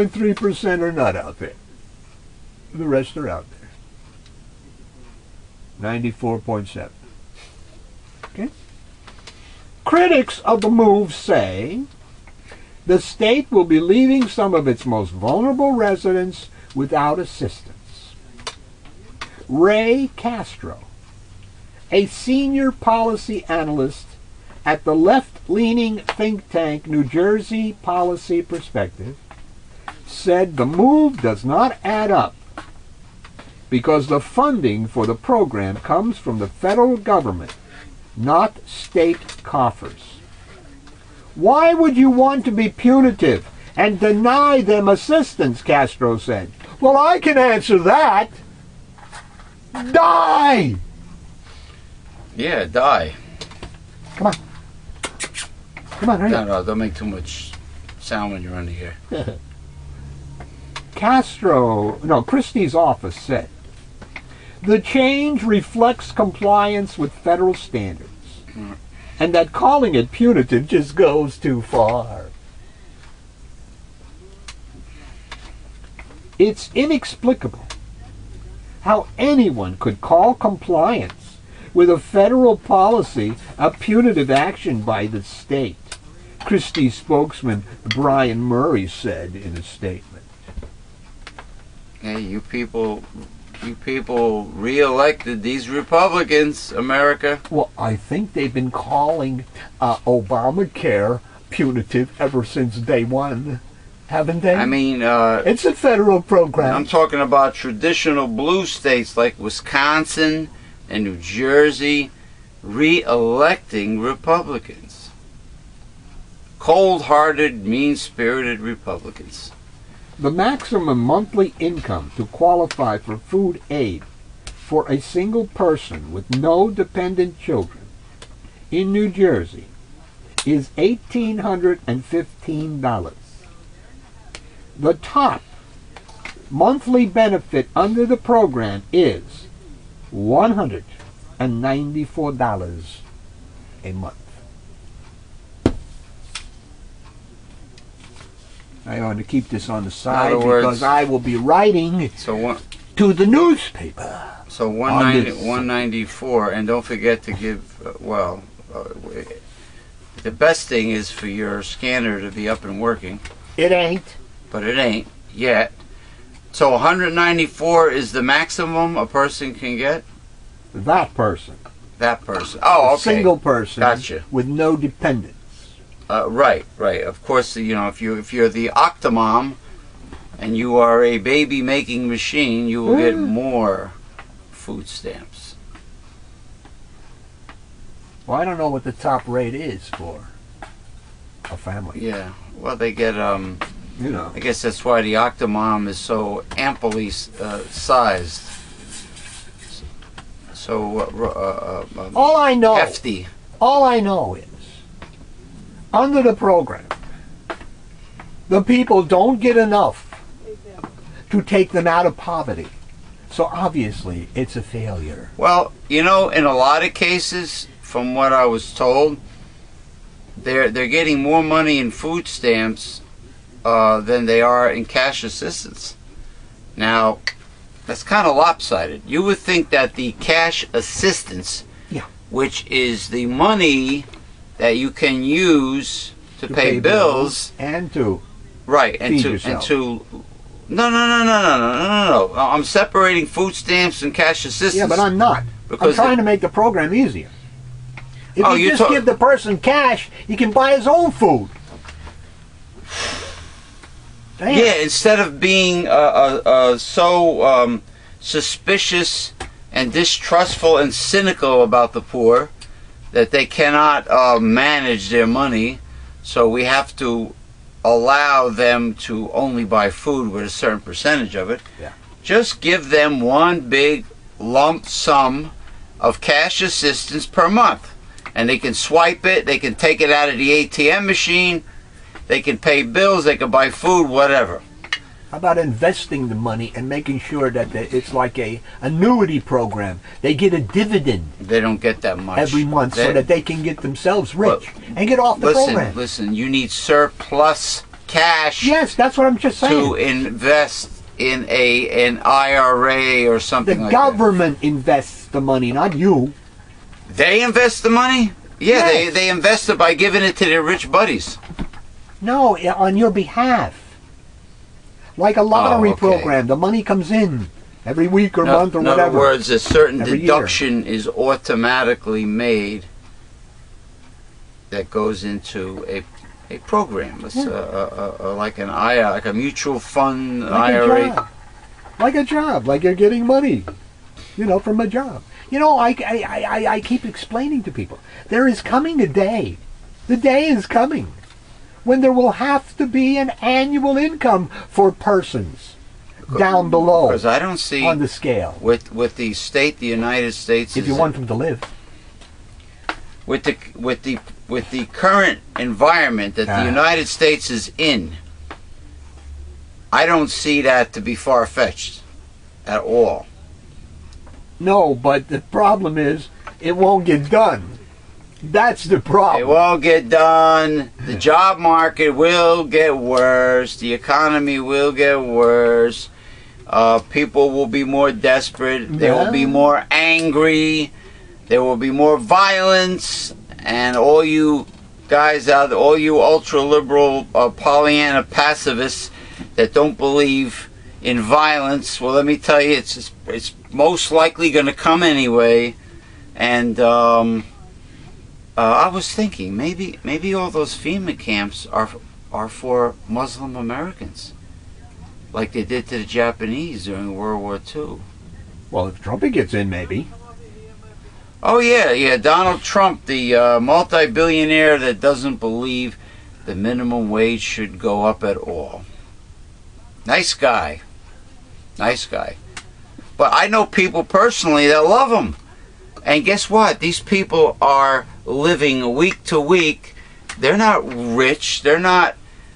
C: 5.3% are not out there. The rest are out there. 94.7. Okay. Critics of the move say the state will be leaving some of its most vulnerable residents without assistance. Ray Castro, a senior policy analyst at the left-leaning think tank New Jersey Policy Perspective, said the move does not add up because the funding for the program comes from the federal government, not state coffers. Why would you want to be punitive and deny them assistance, Castro said. Well, I can answer that. Die!
B: Yeah, die.
C: Come on. Come on, hurry up.
B: No, don't make too much sound when you're on the air.
C: Christie's office said, the change reflects compliance with federal standards, and that calling it punitive just goes too far. It's inexplicable how anyone could call compliance with a federal policy a punitive action by the state, Christie spokesman Brian Murray said in a statement.
B: Hey, you people re-elected these Republicans, America.
C: Well, I think they've been calling Obamacare punitive ever since day one, haven't they?
B: I mean,
C: it's a federal program.
B: I'm talking about traditional blue states like Wisconsin and New Jersey re-electing Republicans. Cold-hearted, mean-spirited Republicans.
C: The maximum monthly income to qualify for food aid for a single person with no dependent children in New Jersey is $1,815. The top monthly benefit under the program is $194 a month. I want to keep this on the side because I will be writing to the newspaper.
B: So 194, and don't forget to give, the best thing is for your scanner to be up and working.
C: It ain't.
B: But it ain't yet. So 194 is the maximum a person can get?
C: That person.
B: That person. Oh, okay.
C: Single person.
B: Gotcha.
C: With no dependents.
B: Right. Of course, you know, if you're the octomom and you are a baby making machine, you will get more food stamps.
C: Well, I don't know what the top rate is for a family.
B: Yeah. Well, they get you know. I guess that's why the octomom is so amply sized. So
C: all I know,
B: hefty.
C: All I know is, under the program, the people don't get enough to take them out of poverty. So obviously, it's a failure.
B: Well, you know, in a lot of cases, from what I was told, they're getting more money in food stamps than they are in cash assistance. Now, that's kind of lopsided. You would think that the cash assistance, which is the money that you can use to pay bills
C: and to
B: feed yourself. No. I'm separating food stamps and cash assistance.
C: Yeah, but I'm not. I'm trying to make the program easier. If you just give the person cash, he can buy his own food. Damn.
B: Yeah, instead of being so suspicious and distrustful and cynical about the poor that they cannot manage their money, so we have to allow them to only buy food with a certain percentage of it.
C: Yeah.
B: Just give them one big lump sum of cash assistance per month. And they can swipe it, they can take it out of the ATM machine, they can pay bills, they can buy food, whatever.
C: How about investing the money and making sure that it's like a annuity program? They get a dividend.
B: They don't get that much
C: every month, so that they can get themselves rich and get off the program.
B: Listen, you need surplus cash.
C: Yes, that's what I'm just saying.
B: To invest in an IRA or something like that.
C: The government invests the money, not you.
B: They invest the money? Yeah,
C: Yes.
B: they invest it by giving it to their rich buddies.
C: No, on your behalf. Like a lottery
B: okay.
C: program. The money comes in every week or month or
B: in
C: whatever.
B: other words, a certain
C: Every
B: deduction is automatically made that goes into a program. It's like a mutual fund,
C: like
B: IRA.
C: A job. Like a job, like you're getting money, from a job. I keep explaining to people, there is coming a day, the day is coming, when there will have to be an annual income for persons down below.
B: Because I don't see
C: on the scale.
B: With the United States,
C: if you want them to live.
B: With the current environment that the United States is in, I don't see that to be far-fetched at all.
C: No, but the problem is it won't get done. That's the problem.
B: It won't get done. The job market will get worse. The economy will get worse. People will be more desperate. They will be more angry. There will be more violence. And all you guys out there, all you ultra-liberal Pollyanna pacifists that don't believe in violence, well, let me tell you, it's most likely going to come anyway. And I was thinking, maybe all those FEMA camps are for Muslim Americans, like they did to the Japanese during World War II.
C: Well, if Trumpy gets in, maybe.
B: Oh yeah, Donald Trump, the multi-billionaire that doesn't believe the minimum wage should go up at all. Nice guy. But I know people personally that love him. And guess what? These people are living week to week. They're not rich. They're not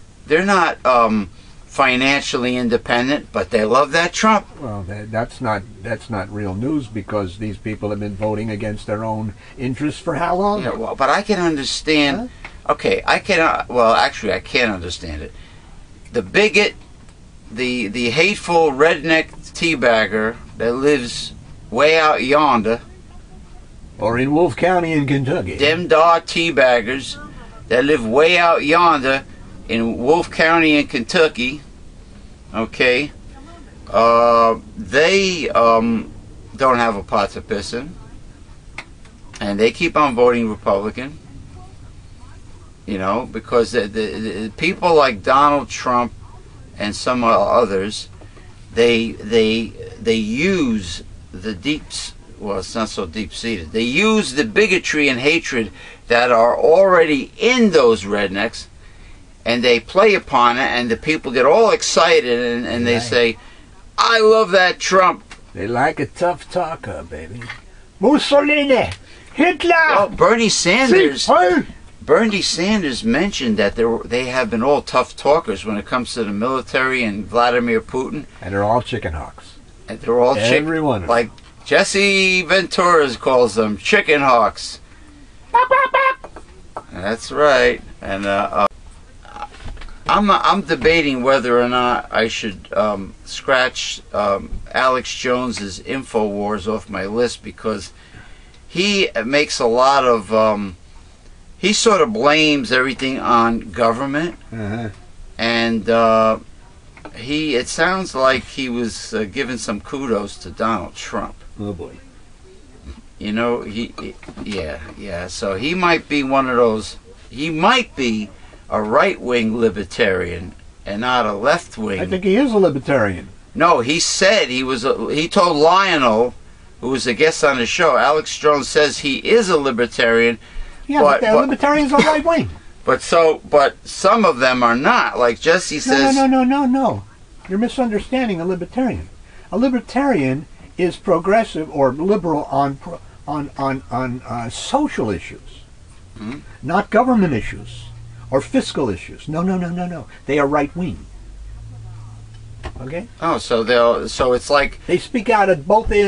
B: financially independent, but they love that Trump.
C: Well, that's not real news, because these people have been voting against their own interests for how long?
B: Yeah, well, but I can understand. Huh? Okay, I can. Well, actually, I can't understand it. The bigot, the hateful redneck teabagger that lives way out yonder,
C: or in Wolf County in Kentucky.
B: Them dog teabaggers that live way out yonder in Wolf County in Kentucky, okay, they don't have a pot to piss in, and they keep on voting Republican, because the people like Donald Trump and some others, they use the well, it's not so deep-seated. They use the bigotry and hatred that are already in those rednecks, and they play upon it, and the people get all excited, and they say, I love that Trump.
C: They like a tough talker, baby. Mussolini! Hitler!
B: Well, Bernie Sanders mentioned that they have been all tough talkers when it comes to the military and Vladimir Putin.
C: And they're all chicken hawks.
B: And they're all
C: every one of them.
B: Like Jesse Ventura calls them chicken hawks. That's right. And I'm debating whether or not I should scratch Alex Jones's InfoWars off my list, because he makes a lot of he sort of blames everything on government, and it sounds like he was giving some kudos to Donald Trump.
C: Oh boy.
B: Yeah. So he might be one of those. He might be a right-wing libertarian and not a left-wing.
C: I think he is a libertarian.
B: No, he said he told Lionel, who was a guest on the show, Alex Jones says he is a libertarian.
C: Yeah, but libertarians are right-wing.
B: But some of them are not. Like Jesse says.
C: No. You're misunderstanding a libertarian. A libertarian is progressive or liberal on social issues, not government issues or fiscal issues. No. They are right-wing. Okay.
B: Oh, so it's like
C: they speak out of both of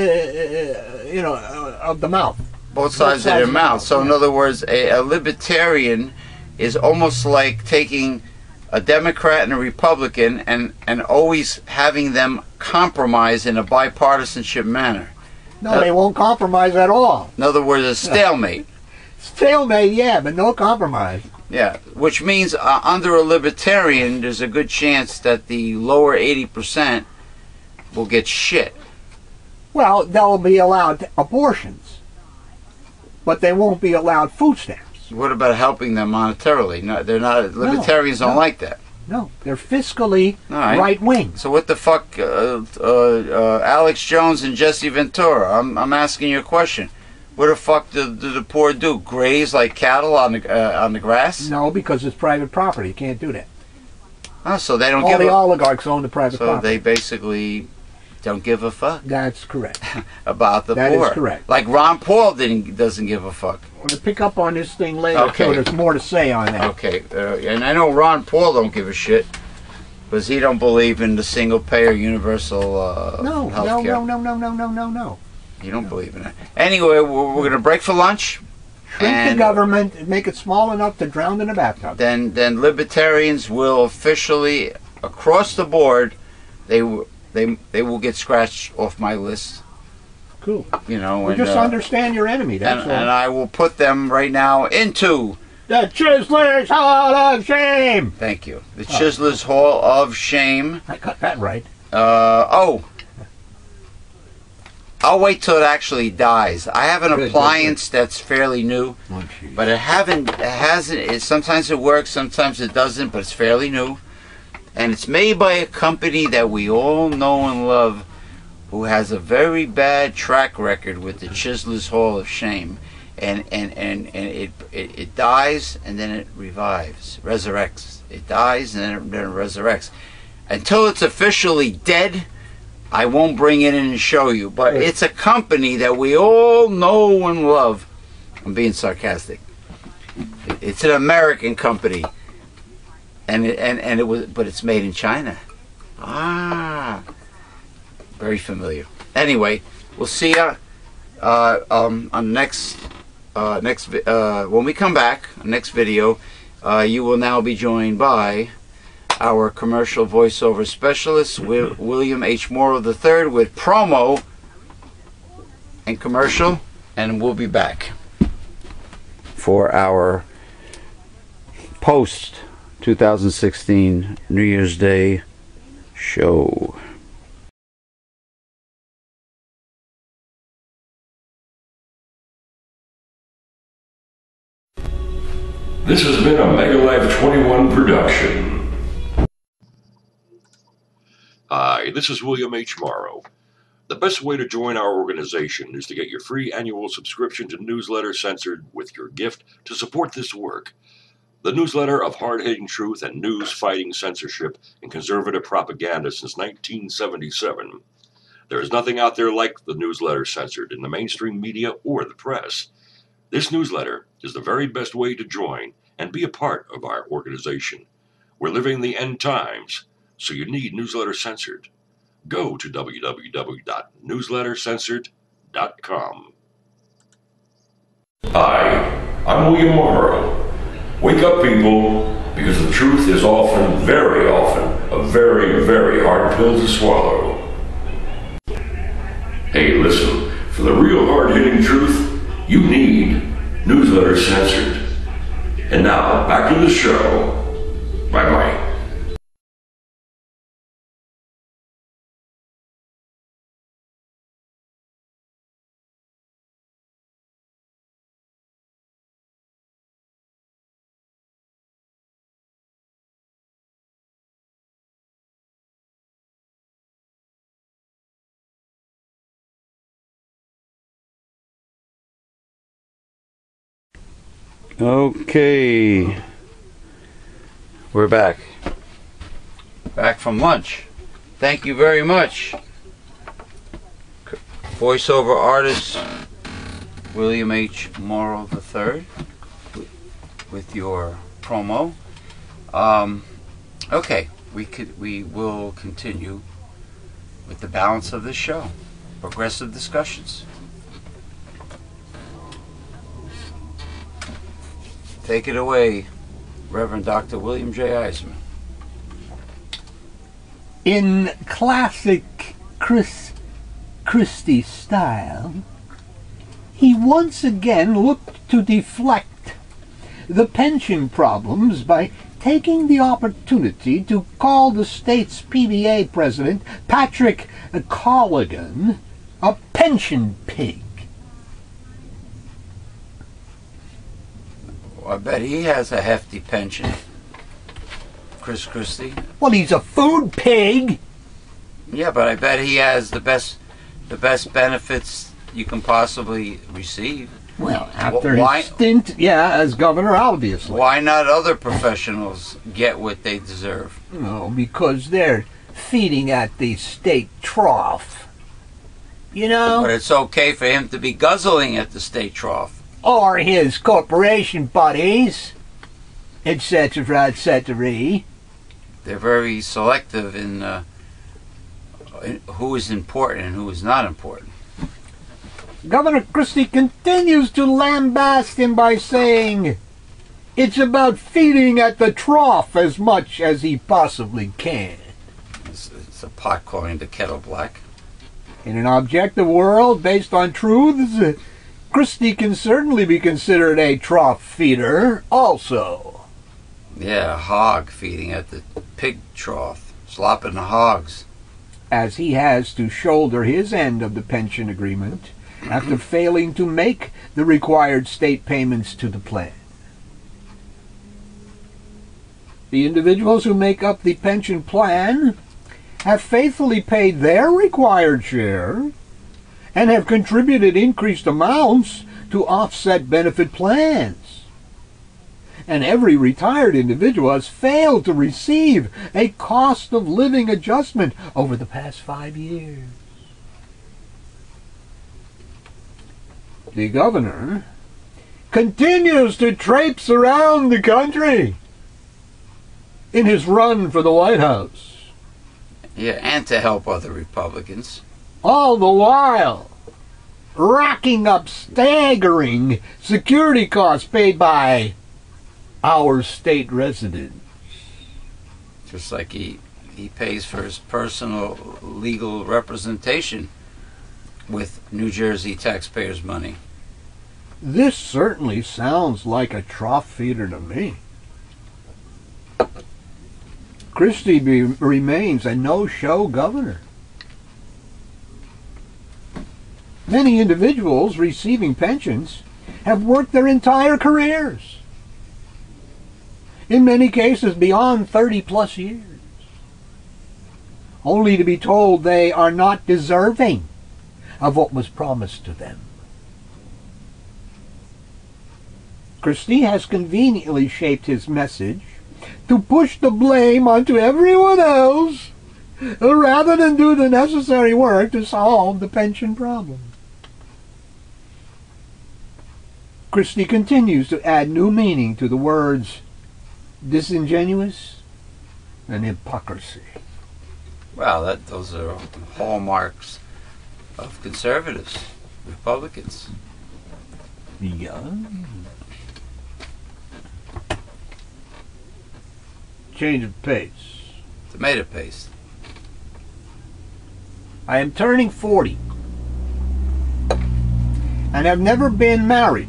C: the mouth.
B: Both sides of their mouth. So in other words, a libertarian is almost like taking a Democrat and a Republican, and always having them compromise in a bipartisanship manner.
C: No, they won't compromise at all.
B: In other words, a stalemate.
C: Stalemate, yeah, but no compromise.
B: Yeah, which means under a libertarian, there's a good chance that the lower 80% will get shit.
C: Well, they'll be allowed abortions, but they won't be allowed food stamps.
B: What about helping them monetarily? No, they're not. Libertarians don't like that.
C: No, they're fiscally
B: right.
C: right-wing.
B: So what the fuck, Alex Jones and Jesse Ventura? I'm asking you a question. What the fuck do the poor do? Graze like cattle on the grass?
C: No, because it's private property. You can't do that.
B: Oh, so they don't
C: All
B: give
C: the
B: a...
C: oligarchs own the private
B: So
C: property.
B: they basically don't give a fuck
C: That's correct.
B: about the
C: That
B: poor.
C: is correct.
B: Like Ron Paul doesn't give a fuck.
C: We're going to pick up on this thing later,
B: Okay.
C: so there's more to say on that.
B: Okay, and I know Ron Paul don't give a shit because he don't believe in the single-payer universal
C: No,
B: health
C: no,
B: care.
C: no.
B: You don't believe in it. Anyway, we're going to break for lunch.
C: Shrink the government and make it small enough to drown in a bathtub.
B: Then libertarians will officially, across the board, they will get scratched off my list.
C: Cool.
B: You know,
C: We just understand your enemy, that's
B: and
C: all.
B: I will put them right now into...
C: The Chislers Hall of Shame!
B: Thank you. The Chislers Hall of Shame.
C: I got that right.
B: I'll wait till it actually dies. I have an
C: Good,
B: appliance that's fairly new,
C: Oh, jeez.
B: but it hasn't. Sometimes it works, sometimes it doesn't, but it's fairly new, and it's made by a company that we all know and love, who has a very bad track record with the Chislers Hall of Shame, and it dies and then it revives, resurrects. It dies and then it resurrects. Until it's officially dead, I won't bring it in and show you, but it's a company that we all know and love. I'm being sarcastic. It's an American company, and it was, but it's made in China. Ah, very familiar. Anyway, we'll see you on next when we come back. Next video, you will now be joined by our commercial voiceover specialist, William H. Morrow III, with promo and commercial, and we'll be back for our post 2016 New Year's Day show.
A: This has been a Mega Life 21 production. Hi, this is William H. Morrow. The best way to join our organization is to get your free annual subscription to Newsletter Censored with your gift to support this work. The newsletter of hard-hitting truth and news-fighting censorship and conservative propaganda since 1977. There is nothing out there like the Newsletter Censored in the mainstream media or the press. This newsletter is the very best way to join and be a part of our organization. We're living the end times, so you need Newsletter Censored. Go to www.newslettercensored.com. Hi, I'm William Morrow. Wake up, people, because the truth is often, very often, a very, very hard pill to swallow. Hey, listen, for the real hard-hitting truth, you need Newsletter Censored. And now, back to the show. Bye-bye.
B: Okay, we're back from lunch. Thank you very much, voiceover artist William H. Morrow III, with your promo. Okay, we will continue with the balance of this show, progressive discussions. Take it away, Reverend Dr. William J. Eisman.
C: In classic Christie style, he once again looked to deflect the pension problems by taking the opportunity to call the state's PBA president, Patrick Colligan, a pension pig.
B: Well, I bet he has a hefty pension. Christie.
C: Well, he's a food pig.
B: Yeah, but I bet he has the best benefits you can possibly receive.
C: Well, after his stint, as governor, obviously.
B: Why not other professionals get what they deserve?
C: No, because they're feeding at the state trough. You know?
B: But it's okay for him to be guzzling at the state trough.
C: Or his corporation buddies, etc., etc.
B: They're very selective in who is important and who is not important.
C: Governor Christie continues to lambast him by saying it's about feeding at the trough as much as he possibly can.
B: It's a pot calling the kettle black.
C: In an objective world based on truths, Christie can certainly be considered a trough feeder also.
B: Yeah, a hog feeding at the pig trough, slopping the hogs.
C: As he has to shoulder his end of the pension agreement after failing to make the required state payments to the plan. The individuals who make up the pension plan have faithfully paid their required share and have contributed increased amounts to offset benefit plans. And every retired individual has failed to receive a cost of living adjustment over the past 5 years. The governor continues to traipse around the country in his run for the White House.
B: Yeah, and to help other Republicans.
C: All the while racking up staggering security costs paid by our state residents.
B: Just like he pays for his personal legal representation with New Jersey taxpayers' money.
C: This certainly sounds like a trough feeder to me. Christie remains a no-show governor. Many individuals receiving pensions have worked their entire careers, in many cases beyond 30-plus years, only to be told they are not deserving of what was promised to them. Christie has conveniently shaped his message to push the blame onto everyone else rather than do the necessary work to solve the pension problem. Christie continues to add new meaning to the words disingenuous and hypocrisy.
B: Well, those are hallmarks of conservatives, Republicans.
C: Yeah. Change of pace.
B: Tomato paste.
C: I am turning 40 and have never been married.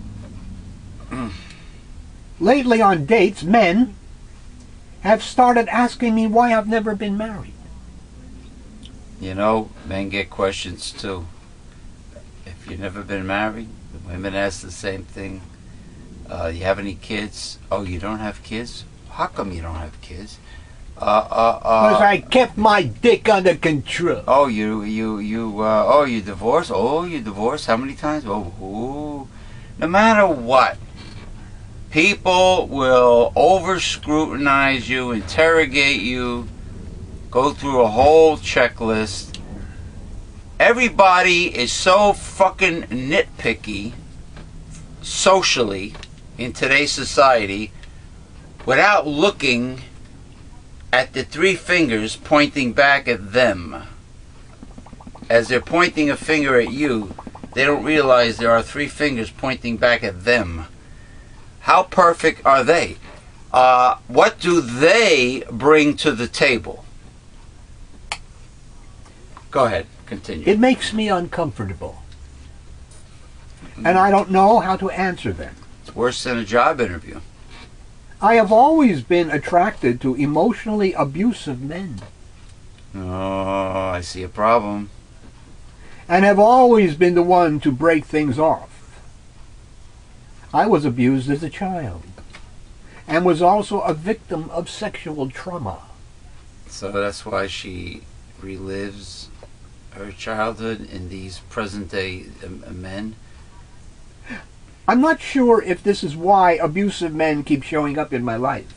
C: Lately on dates, men have started asking me why I've never been married.
B: You know, men get questions too. If you've never been married, women ask the same thing. You have any kids? Oh, you don't have kids? How come you don't have kids?
C: Because I kept my dick under control.
B: Oh, you divorced? Oh, you divorced? How many times? Oh, ooh. No matter what, people will over-scrutinize you, interrogate you, go through a whole checklist. Everybody is so fucking nitpicky socially in today's society without looking at the three fingers pointing back at them. As they're pointing a finger at you, they don't realize there are three fingers pointing back at them. How perfect are they? What do they bring to the table? Go ahead. Continue.
C: It makes me uncomfortable. And I don't know how to answer them.
B: It's worse than a job interview.
C: I have always been attracted to emotionally abusive men.
B: Oh, I see a problem.
C: And have always been the one to break things off. I was abused as a child. And was also a victim of sexual trauma.
B: So that's why she relives her childhood in these present-day men?
C: I'm not sure if this is why abusive men keep showing up in my life.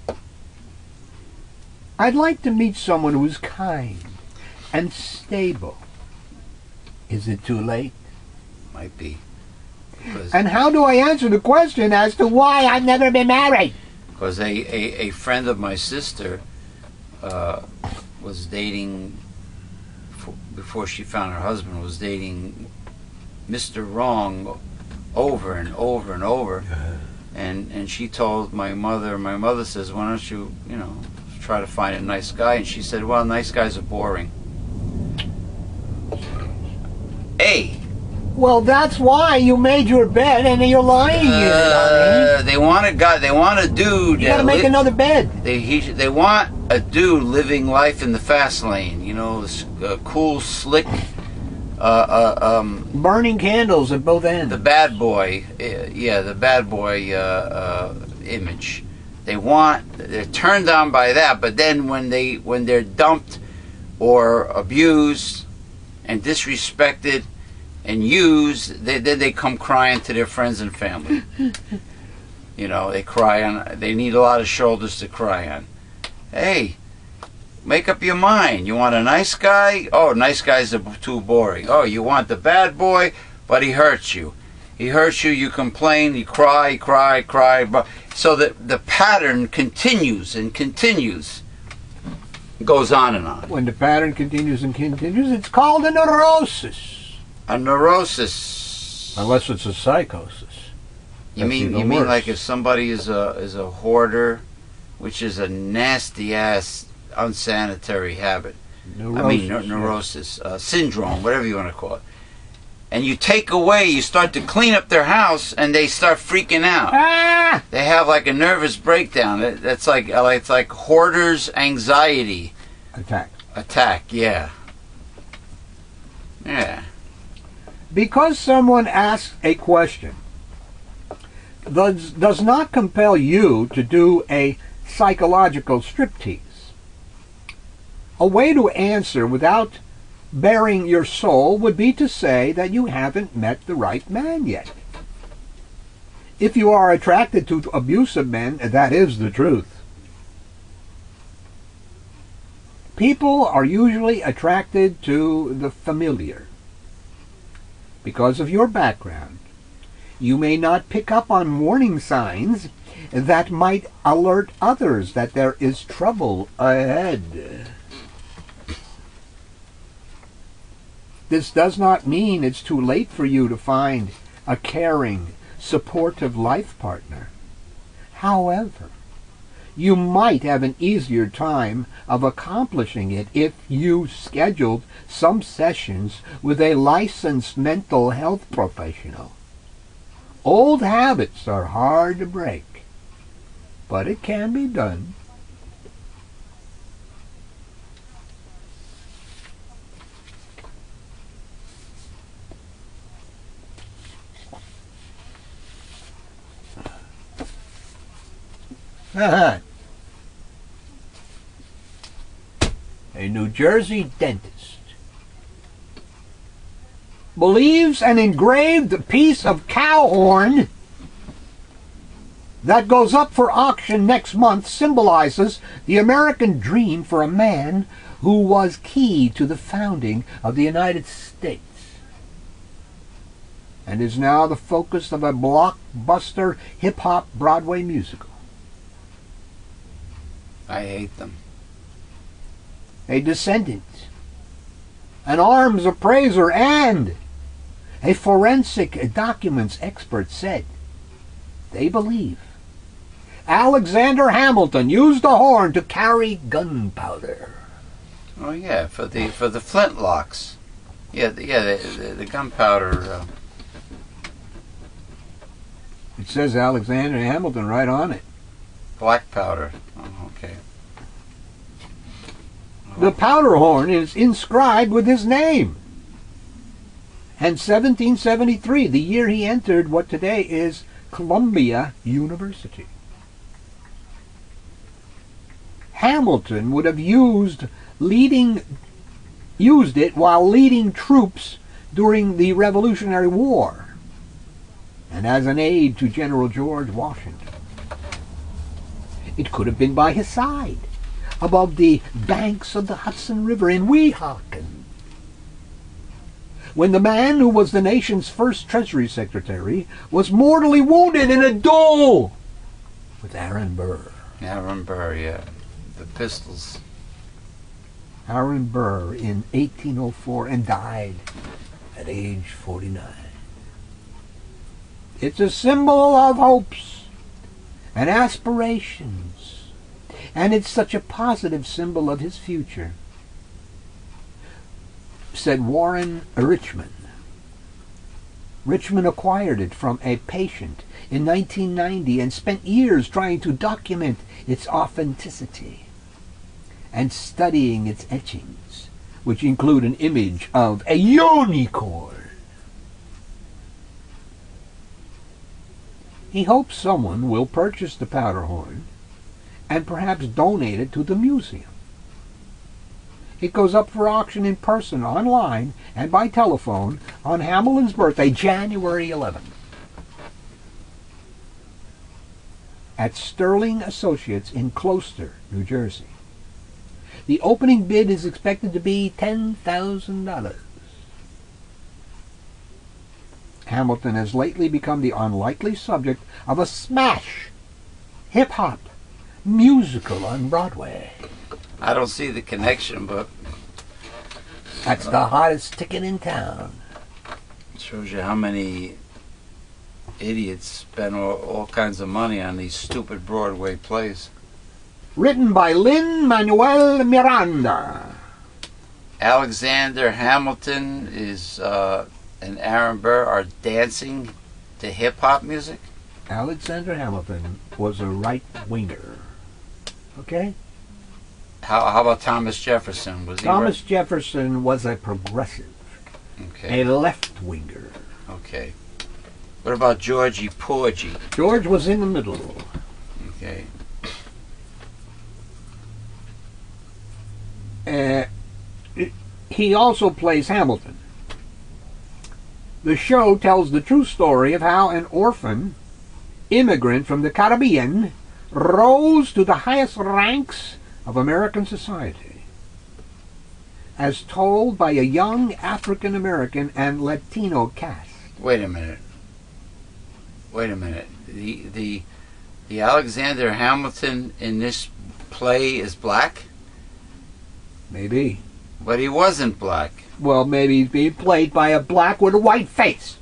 C: I'd like to meet someone who's kind and stable. Is it too late?
B: Might be.
C: And how do I answer the question as to why I've never been married?
B: Because a friend of my sister was dating, before she found her husband, was dating Mr. Wrong over and over and over. And she told my mother says, why don't you, try to find a nice guy? And she said, well, nice guys are boring. Hey!
C: Well, that's why you made your bed and you're lying in it, honey.
B: They want a guy. They want a dude.
C: You gotta make another bed.
B: They want a dude living life in the fast lane. This cool, slick.
C: Burning candles at both ends.
B: The bad boy. The bad boy image. They're turned on by that. But then when they're dumped or abused and disrespected and used, then they come crying to their friends and family. They cry on. They need a lot of shoulders to cry on. Hey, make up your mind. You want a nice guy? Oh, nice guys are too boring. Oh, you want the bad boy, but he hurts you. He hurts you. You complain. You cry. But so the pattern continues and continues. Goes on and on.
C: When the pattern continues and continues, it's called a neurosis.
B: A neurosis.
C: Unless it's a psychosis.
B: You mean like if somebody is a hoarder, which is a nasty ass unsanitary habit. Neurosis, syndrome, whatever you want to call it. And you start to clean up their house, and they start freaking out.
C: Ah!
B: They have like a nervous breakdown. It's like hoarder's anxiety. Attack, yeah. Yeah.
C: Because someone asks a question does not compel you to do a psychological striptease. A way to answer without baring your soul would be to say that you haven't met the right man yet. If you are attracted to abusive men, that is the truth. People are usually attracted to the familiar. Because of your background, you may not pick up on warning signs that might alert others that there is trouble ahead. This does not mean it's too late for you to find a caring, supportive life partner. However, you might have an easier time of accomplishing it if you scheduled some sessions with a licensed mental health professional. Old habits are hard to break, but it can be done. A New Jersey dentist believes an engraved piece of cow horn that goes up for auction next month symbolizes the American dream for a man who was key to the founding of the United States and is now the focus of a blockbuster hip-hop Broadway musical.
B: I hate them.
C: A descendant, an arms appraiser, and a forensic documents expert said they believe Alexander Hamilton used the horn to carry gunpowder.
B: Oh yeah, for the flintlocks. Yeah, the gunpowder.
C: It says Alexander Hamilton right on it.
B: Black powder. Oh, okay.
C: The powder horn is inscribed with his name. And 1773, the year he entered what today is Columbia University. Hamilton would have used it while leading troops during the Revolutionary War and as an aide to General George Washington. It could have been by his side, above the banks of the Hudson River in Weehawken, when the man who was the nation's first Treasury Secretary was mortally wounded in a duel with Aaron Burr.
B: Aaron Burr, yeah. The pistols.
C: Aaron Burr in 1804 and died at age 49. It's a symbol of hopes and aspirations, and it's such a positive symbol of his future, said Warren Richmond. Richmond acquired it from a patient in 1990 and spent years trying to document its authenticity and studying its etchings, which include an image of a unicorn. He hopes someone will purchase the powder horn and perhaps donate it to the museum. It goes up for auction in person, online, and by telephone on Hamilton's birthday, January 11th. At Sterling Associates in Closter, New Jersey. The opening bid is expected to be $10,000. Hamilton has lately become the unlikely subject of a smash hip-hop musical on Broadway.
B: I don't see the connection, but
C: That's the hottest ticket in town.
B: it shows you how many idiots spend all kinds of money on these stupid Broadway plays.
C: Written by Lin-Manuel Miranda.
B: Alexander Hamilton and Aaron Burr are dancing to hip-hop music?
C: Alexander Hamilton was a right-winger. Okay?
B: How about Thomas Jefferson? Was he
C: Thomas Jefferson was a progressive,
B: Okay.
C: a left-winger.
B: Okay. What about Georgie Porgy?
C: George was in the middle.
B: Okay.
C: He also plays Hamilton. The show tells the true story of how an orphan immigrant from the Caribbean rose to the highest ranks of American society, as told by a young African American and Latino cast.
B: Wait a minute. The Alexander Hamilton in this play is black,
C: Maybe.
B: but he wasn't black.
C: Well, maybe he's being played by a black with a white face.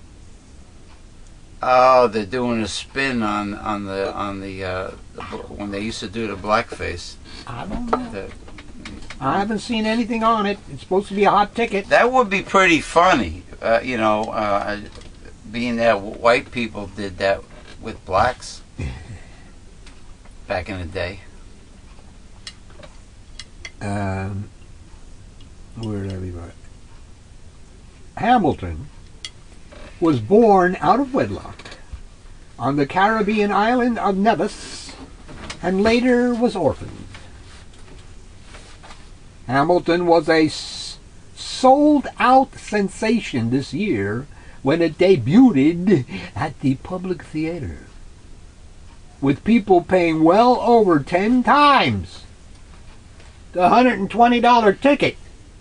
B: Oh, they're doing a spin on the when they used to do the blackface.
C: I don't know.
B: The-
C: I haven't seen anything on it. It's supposed to be a hot ticket.
B: That would be pretty funny, being that white people did that with blacks back in the day.
C: Where did I leave it? Hamilton was born out of wedlock on the Caribbean island of Nevis and later was orphaned. Hamilton was a sold-out sensation this year when it debuted at the Public Theater, with people paying well over 10 times the $120 ticket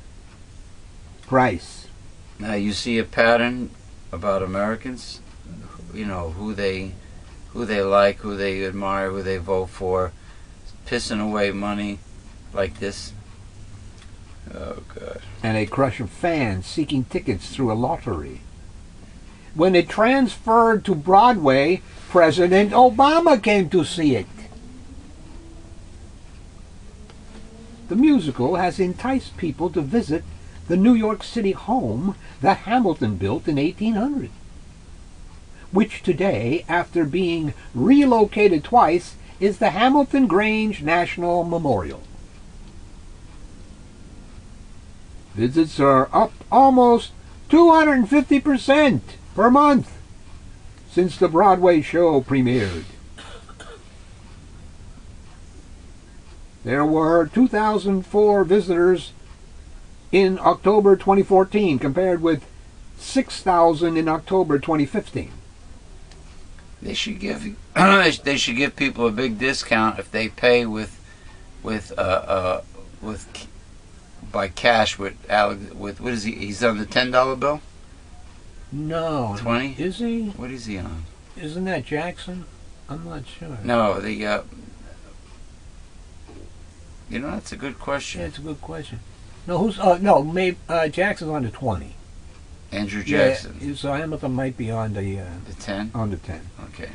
C: price.
B: Now you see a pattern about Americans, who they like, who they admire, who they vote for, pissing away money like this. Oh God!
C: And a crush of fans seeking tickets through a lottery. When it transferred to Broadway, President Obama came to see it. The musical has enticed people to visit the New York City home that Hamilton built in 1800, which today, after being relocated twice, is the Hamilton Grange National Memorial. Visits are up almost 250% per month since the Broadway show premiered. There were 2,004 visitors in October 2014 compared with 6,000 in October 2015.
B: They should give people a big discount if they pay with by cash with Alex. With what is he? He's on the $10 bill.
C: No.
B: 20?
C: Is he?
B: What is he on?
C: Isn't that Jackson? I'm not sure.
B: No, that's a good question.
C: Yeah, it's a good question. No, maybe Jackson's on the 20.
B: Andrew Jackson.
C: Yeah, so Hamilton might be on the
B: 10.
C: On the 10.
B: Okay.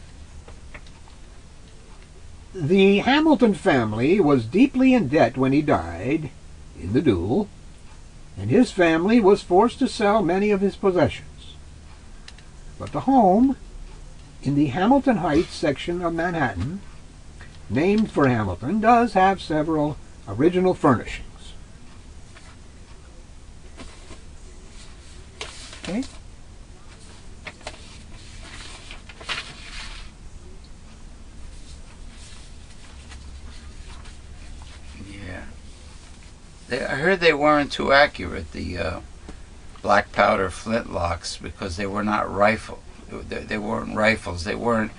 C: The Hamilton family was deeply in debt when he died in the duel, and his family was forced to sell many of his possessions. But the home in the Hamilton Heights section of Manhattan, named for Hamilton, does have several original furnishings. Okay.
B: Yeah. I heard they weren't too accurate, the black powder flintlocks, because they were not rifle. They weren't rifles. They weren't.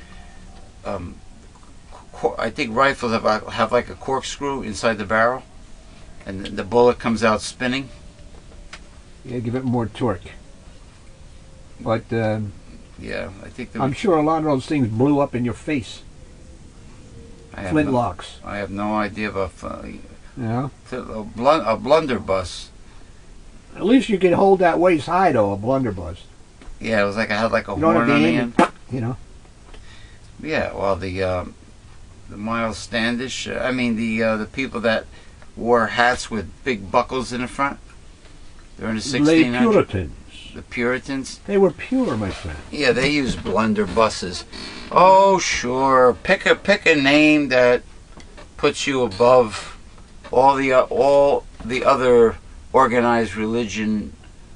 B: I think rifles have like a corkscrew inside the barrel, and the bullet comes out spinning.
C: Yeah, give it more torque. But
B: yeah, I think
C: I'm sure a lot of those things blew up in your face. Flintlocks.
B: I have no idea about
C: Yeah.
B: a blunderbuss.
C: At least you could hold that waist high, though, a blunderbuss.
B: Yeah, it was like I had like a
C: You don't
B: horn
C: have
B: on
C: to
B: the
C: aim
B: end.
C: it,
B: Yeah, well, the Miles Standish. I mean, the people that wore hats with big buckles in the front. They're in the 1600s.
C: The Puritans.
B: The Puritans.
C: They were pure, my friend.
B: Yeah, they used blunderbusses. Oh, sure. Pick a name that puts you above all the other organized religious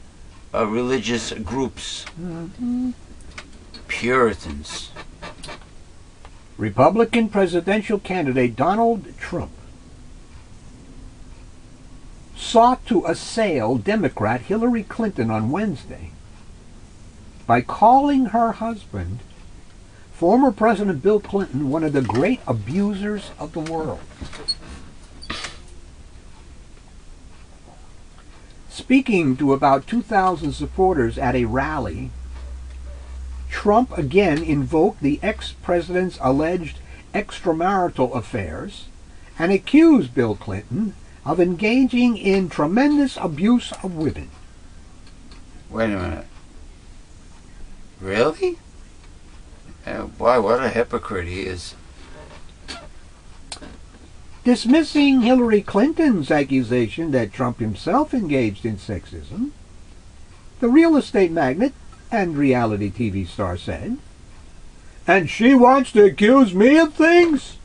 B: groups.
C: Mm-hmm.
B: Puritans.
C: Republican presidential candidate Donald Trump sought to assail Democrat Hillary Clinton on Wednesday by calling her husband, former President Bill Clinton, one of the great abusers of the world. Speaking to about 2,000 supporters at a rally, Trump again invoked the ex-president's alleged extramarital affairs and accused Bill Clinton of engaging in tremendous abuse of women.
B: Wait a minute. Really? Oh, boy, what a hypocrite he is.
C: Dismissing Hillary Clinton's accusation that Trump himself engaged in sexism, the real estate magnate and reality TV star said, "And she wants to accuse me of things?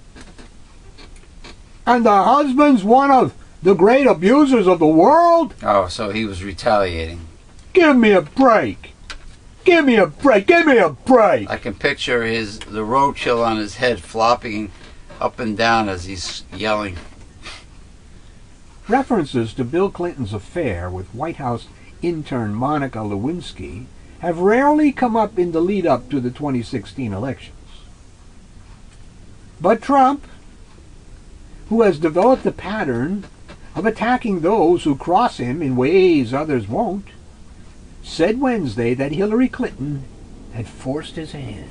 C: And the husband's one of the great abusers of the world?
B: Oh, so he was retaliating.
C: Give me a break. Give me a break. Give me a break."
B: I can picture the roadkill on his head flopping up and down as he's yelling.
C: References to Bill Clinton's affair with White House intern Monica Lewinsky have rarely come up in the lead-up to the 2016 elections. But Trump, who has developed a pattern of attacking those who cross him in ways others won't, said Wednesday that Hillary Clinton had forced his hand.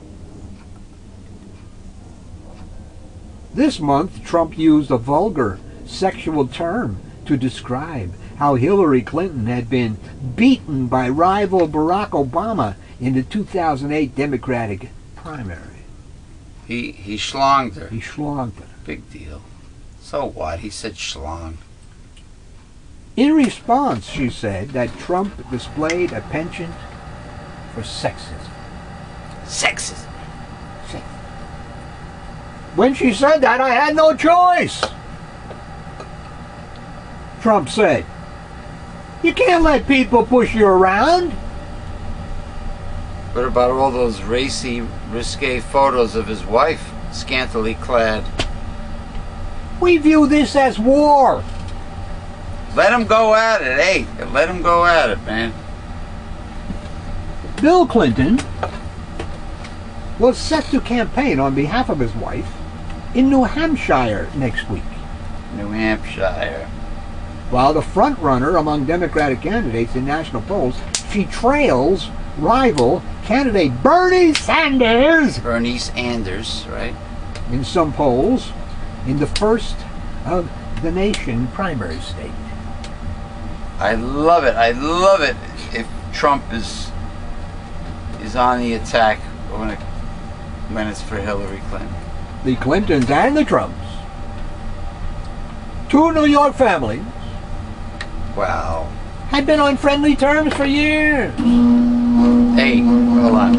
C: This month, Trump used a vulgar sexual term to describe how Hillary Clinton had been beaten by rival Barack Obama in the 2008 Democratic primary.
B: He schlonged her.
C: He schlonged her.
B: Big deal. So what? He said schlong.
C: In response, she said that Trump displayed a penchant for sexism.
B: Sexist.
C: When she said that, I had no choice. Trump said, "You can't let people push you around."
B: What about all those racy, risque photos of his wife, scantily clad?
C: We view this as war.
B: Let him go at it, hey. Let him go at it, man.
C: Bill Clinton was set to campaign on behalf of his wife in New Hampshire next week.
B: New Hampshire.
C: While the front runner among Democratic candidates in national polls, she trails rival candidate Bernie Sanders.
B: Bernie Sanders, right?
C: In some polls, in the first of the nation primary state.
B: I love it. I love it if Trump is on the attack when it's for Hillary Clinton.
C: The Clintons and the Trumps, two New York families,
B: Wow.
C: had been on friendly terms for years.
B: Hey, hold on.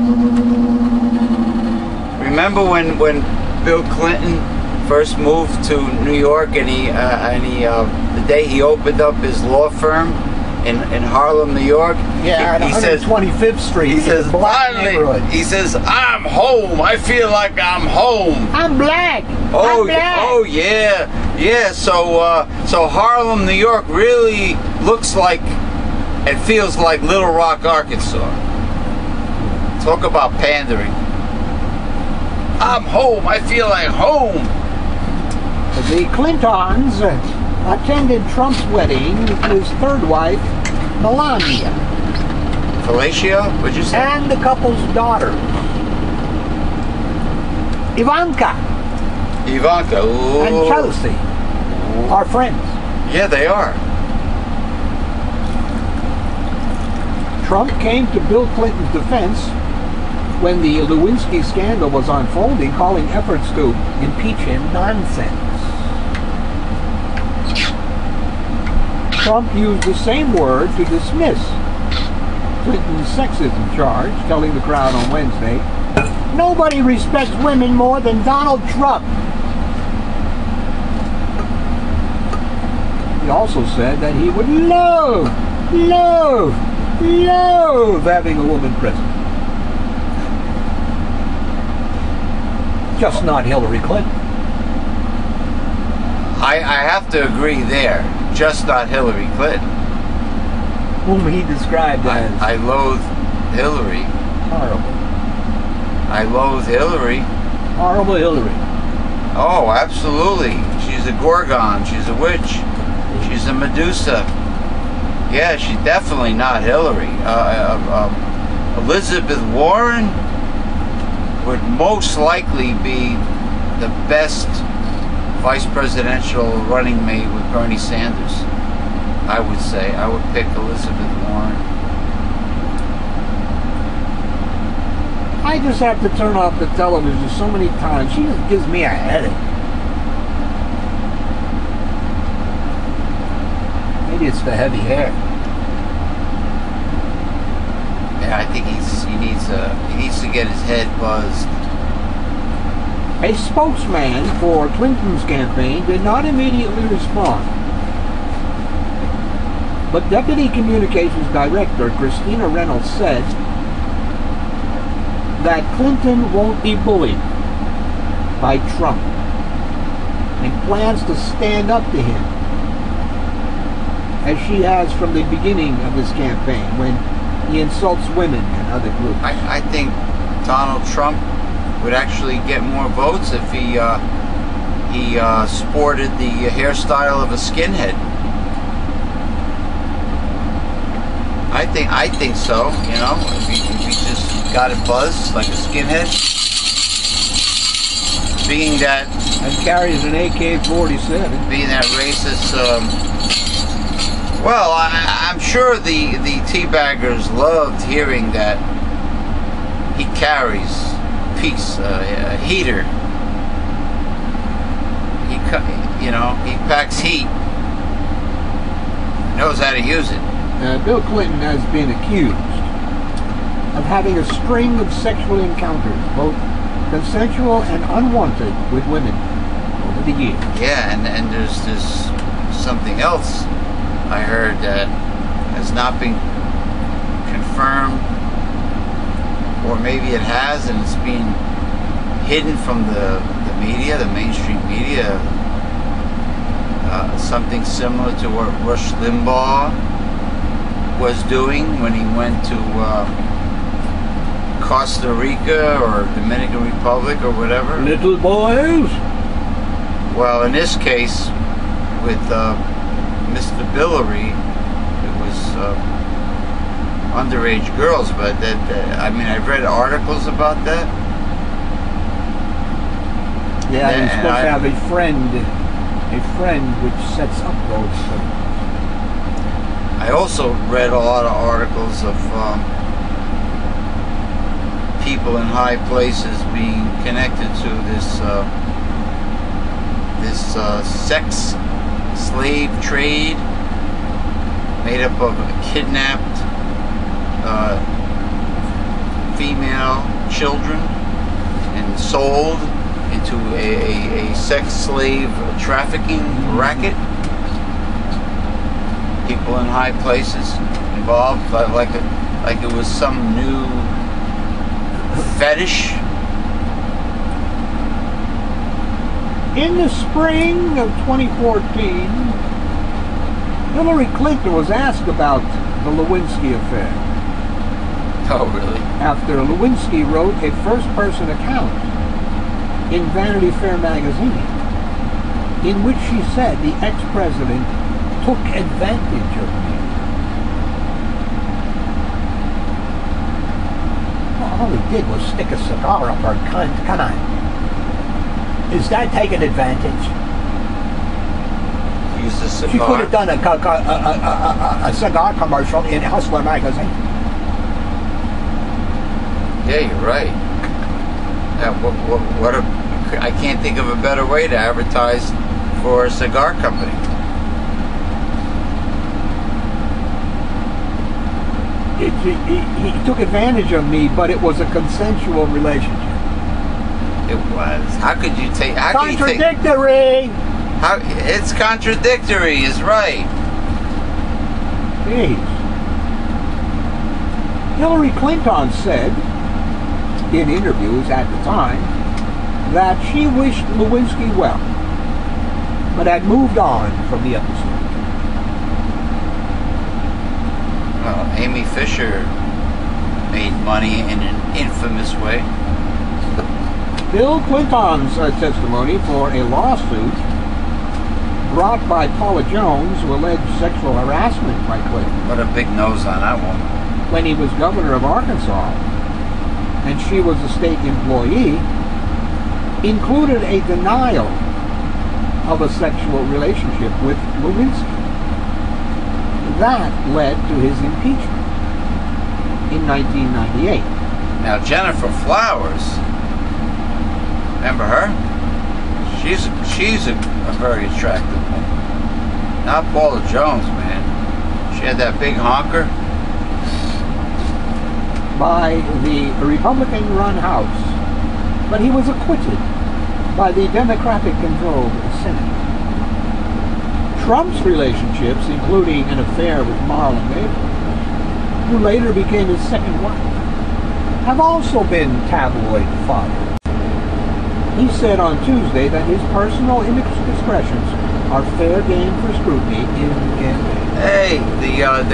B: Remember when Bill Clinton first moved to New York and the day he opened up his law firm in Harlem, New York?
C: Yeah,
B: he
C: at 125th Street.
B: He says,
C: black neighborhood.
B: he says, I'm home. I feel like I'm home.
C: I'm black.
B: Oh,
C: I'm black.
B: oh yeah, yeah. So Harlem, New York, really looks like and feels like Little Rock, Arkansas. Talk about pandering. I'm home. I feel like home.
C: The Clintons attended Trump's wedding with his third wife, Melania,
B: Felicia, what'd you say?
C: and the couple's daughters, Ivanka
B: Ivanka. Ooh.
C: and Chelsea, are friends.
B: Yeah, they are.
C: Trump came to Bill Clinton's defense when the Lewinsky scandal was unfolding, calling efforts to impeach him nonsense. Trump used the same word to dismiss Clinton's sexism charge, telling the crowd on Wednesday, "Nobody respects women more than Donald Trump." He also said that he would love having a woman president. Just not Hillary Clinton.
B: I have to agree there. Just not Hillary Clinton.
C: Whom he described as
B: I loathe Hillary.
C: horrible.
B: I loathe Hillary.
C: Horrible Hillary.
B: Oh, absolutely. She's a Gorgon. She's a witch. She's a Medusa. Yeah, she's definitely not Hillary. Elizabeth Warren would most likely be the best vice presidential running mate with Bernie Sanders. I would say. I would pick Elizabeth Warren.
C: I just have to turn off the television so many times. She just gives me a headache. Maybe it's the heavy hair.
B: Yeah, I think he needs to get his head buzzed.
C: A spokesman for Clinton's campaign did not immediately respond. But Deputy Communications Director Christina Reynolds said that Clinton won't be bullied by Trump and plans to stand up to him, as she has from the beginning of this campaign when he insults women and other groups.
B: I think Donald Trump would actually get more votes if he sported the hairstyle of a skinhead. I think so. You know, if he just got it buzzed like a skinhead, being that
C: And carries an AK-47.
B: being that racist. Well, I'm sure the teabaggers loved hearing that he carries peace, a heater. you know, he packs heat. Knows how to use it.
C: Bill Clinton has been accused of having a string of sexual encounters, both consensual and unwanted, with women over the years.
B: Yeah, and there's something else I heard that has not been confirmed, or maybe it has, and it's being hidden from the media, the mainstream media. Something similar to what Rush Limbaugh was doing when he went to Costa Rica or Dominican Republic or whatever.
C: Little boys?
B: Well, in this case, with Mr. Billary, it was underage girls, but I mean, I've read articles about that.
C: Yeah, you're supposed to have a friend which sets up those things.
B: I also read a lot of articles of people in high places being connected to this sex slave trade made up of kidnapped female children and sold into a sex slave trafficking racket. People in high places involved, like it was some new fetish.
C: In the spring of 2014, Hillary Clinton was asked about the Lewinsky affair.
B: Oh, really?
C: After Lewinsky wrote a first-person account in Vanity Fair magazine, in which she said the ex-president took advantage of me. Well, all he did was stick a cigar up her cunt. Come on. Is that taking advantage?
B: Use the cigar.
C: She could have done a cigar commercial in Hustler magazine.
B: Yeah, you're right. I can't think of a better way to advertise for a cigar company.
C: He took advantage of me, but it was a consensual relationship.
B: It was. How could you take?
C: Contradictory!
B: It's contradictory, is right.
C: Jeez. Hillary Clinton said in interviews at the time that she wished Lewinsky well, but had moved on from the episode.
B: Well, Amy Fisher made money in an infamous way.
C: Bill Clinton's testimony for a lawsuit brought by Paula Jones who alleged sexual harassment by Clinton.
B: What a big nose on that woman.
C: When he was governor of Arkansas, and she was a state employee, included a denial of a sexual relationship with Lewinsky. That led to his impeachment in 1998.
B: Now, Jennifer Flowers, remember her? She's a very attractive woman. Not Paula Jones, man. She had that big honker.
C: By the Republican-run House, but he was acquitted by the Democratic-controlled Senate. Trump's relationships, including an affair with Marla Maples, who later became his second wife, have also been tabloid fodder. He said on Tuesday that his personal indiscretions are fair game for scrutiny in the campaign.
B: Hey, the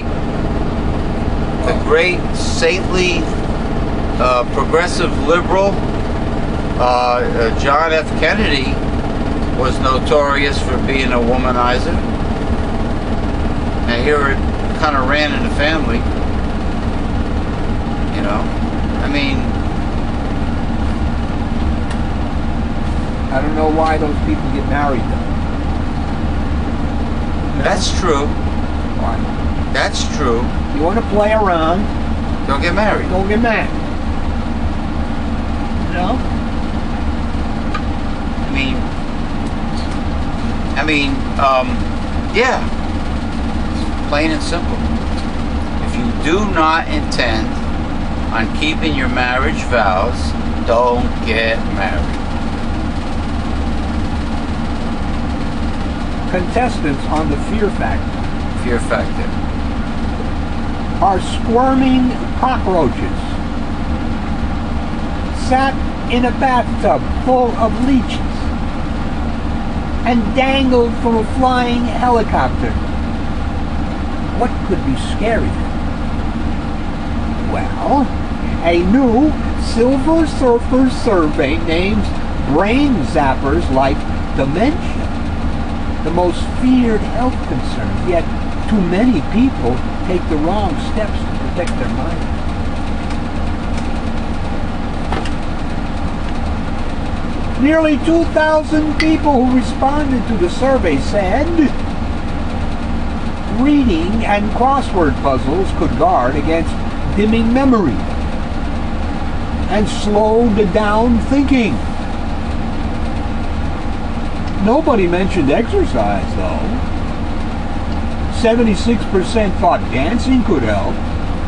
B: great saintly progressive liberal John F. Kennedy was notorious for being a womanizer. Now here it kind of ran in the family. You know, I mean,
C: I don't know why those people get married though. No?
B: That's true.
C: Why?
B: That's true.
C: You want to play around?
B: Don't get married.
C: Don't get married. You know?
B: I mean, mean, yeah, plain and simple. If you do not intend on keeping your marriage vows, don't get married.
C: Contestants on the Fear Factor
B: Fear factor.
C: are squirming cockroaches sat in a bathtub full of leeches and dangled from a flying helicopter. What could be scarier? Well, a new Silver Surfer survey names brain zappers like dementia the most feared health concern, yet too many people take the wrong steps to protect their mind. Nearly 2,000 people who responded to the survey said reading and crossword puzzles could guard against dimming memory and slowed down thinking. Nobody mentioned exercise, though. 76% thought dancing could help.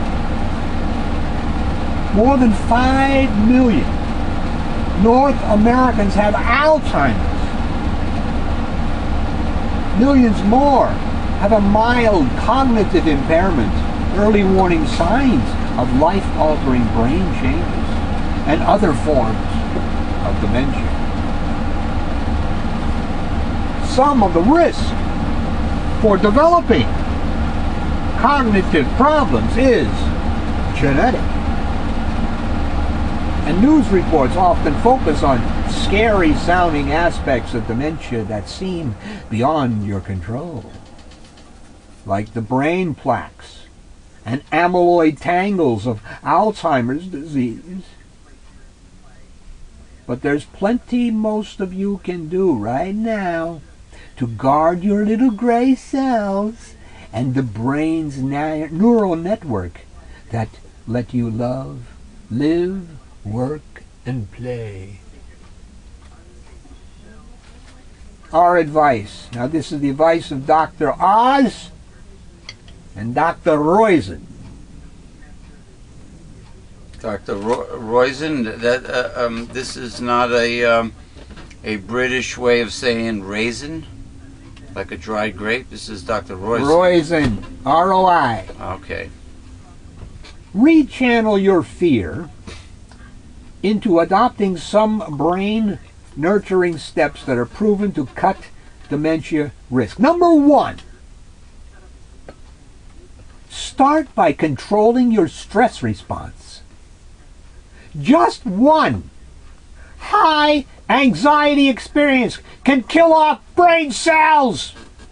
C: More than 5 million North Americans have Alzheimer's. Millions more have a mild cognitive impairment, early warning signs of life-altering brain changes and other forms of dementia. Some of the risk for developing cognitive problems is genetic. And news reports often focus on scary-sounding aspects of dementia that seem beyond your control, like the brain plaques and amyloid tangles of Alzheimer's disease. But there's plenty most of you can do right now to guard your little gray cells and the brain's neural network that let you love, live, work, and play. Our advice. Now this is the advice of Dr. Oz and Dr. Roizen.
B: Dr. Roizen, that this is not a British way of saying raisin, like a dried grape. This is Dr. Roizen.
C: Roizen, R-O-I.
B: Okay.
C: Rechannel your fear into adopting some brain nurturing steps that are proven to cut dementia risk. Number 1, start by controlling your stress response. Just one high anxiety experience can kill off brain cells.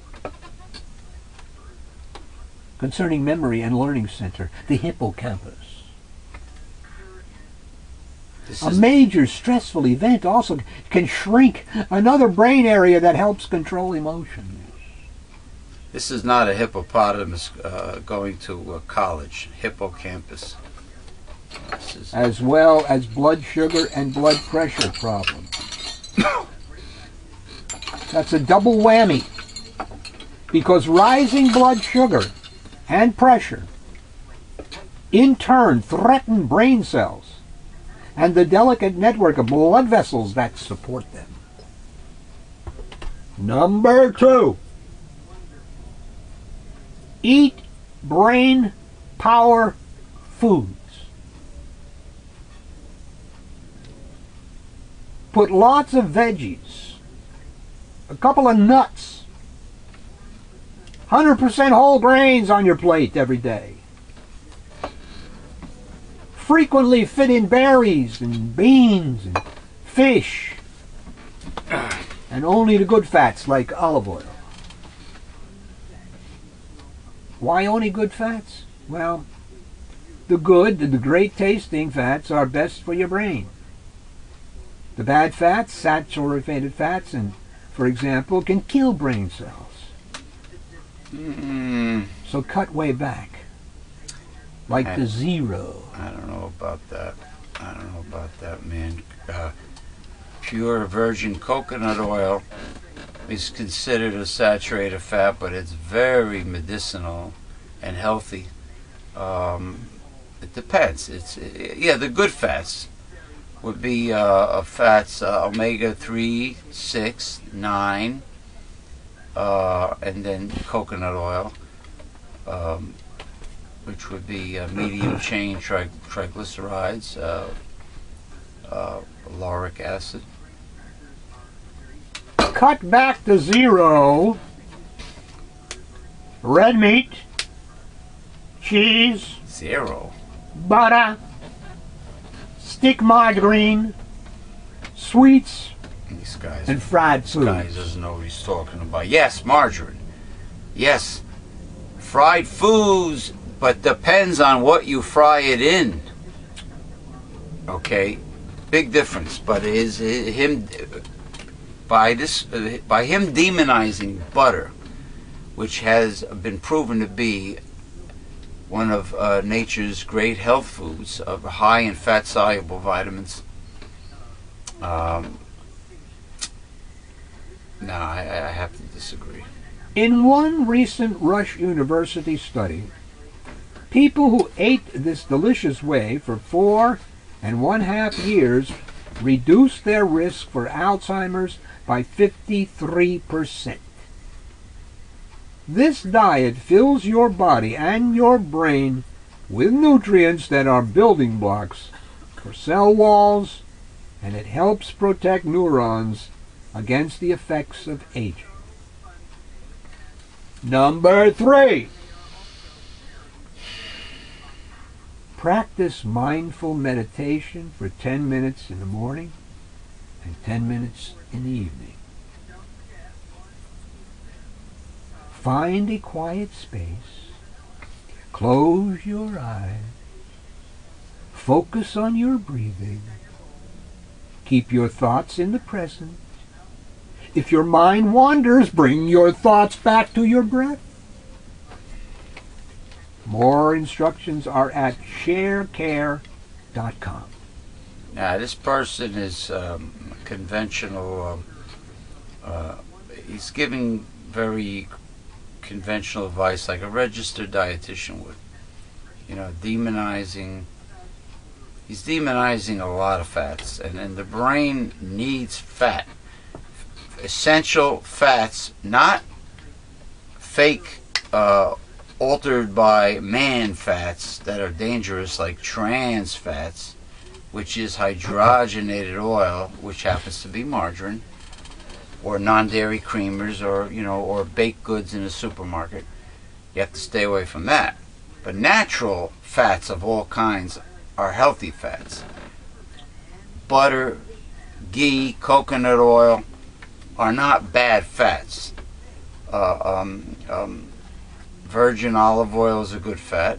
C: Concerning memory and learning center, the hippocampus. A major stressful event also can shrink another brain area that helps control emotions.
B: This is not a hippopotamus going to college. Hippocampus.
C: As well as blood sugar and blood pressure problems. That's a double whammy, because rising blood sugar and pressure in turn threaten brain cells and the delicate network of blood vessels that support them. Number 2, eat brain power foods. Put lots of veggies, a couple of nuts, 100% whole grains on your plate every day. Frequently fit in berries and beans and fish, and only the good fats like olive oil. Why only good fats? Well, the great tasting fats are best for your brain. The bad fats, saturated fats, and for example, can kill brain cells. So cut way back. Like the zero.
B: I don't know about that. I don't know about that, man. Pure virgin coconut oil is considered a saturated fat, but it's very medicinal and healthy. It depends. The good fats would be fats omega-3, 6, 9, and then coconut oil, which would be medium chain triglycerides, lauric acid.
C: Cut back to 0. Red meat, cheese,
B: 0.
C: butter, stick margarine, sweets,
B: These guys,
C: and fried
B: this guy
C: foods.
B: doesn't know what he's talking about. Yes, margarine. Yes, fried foods, but depends on what you fry it in. Okay, big difference. But by him demonizing butter, which has been proven to be one of nature's great health foods, high in fat-soluble vitamins. No, I have to disagree.
C: In one recent Rush University study, people who ate this delicious way for 4.5 years reduced their risk for Alzheimer's by 53%. This diet fills your body and your brain with nutrients that are building blocks for cell walls, and it helps protect neurons against the effects of aging. Number 3. Practice mindful meditation for 10 minutes in the morning and 10 minutes in the evening. Find a quiet space. Close your eyes. Focus on your breathing. Keep your thoughts in the present. If your mind wanders, bring your thoughts back to your breath. More instructions are at sharecare.com.
B: Now, this person is conventional. He's giving very conventional advice, like a registered dietitian would. You know, demonizing. He's demonizing a lot of fats, and the brain needs fat. Essential fats, not fake, altered by man fats that are dangerous, like trans fats, which is hydrogenated oil, which happens to be margarine, or non-dairy creamers, or baked goods in a supermarket. You have to stay away from that. But natural fats of all kinds are healthy fats. Butter, ghee, coconut oil are not bad fats. Virgin olive oil is a good fat.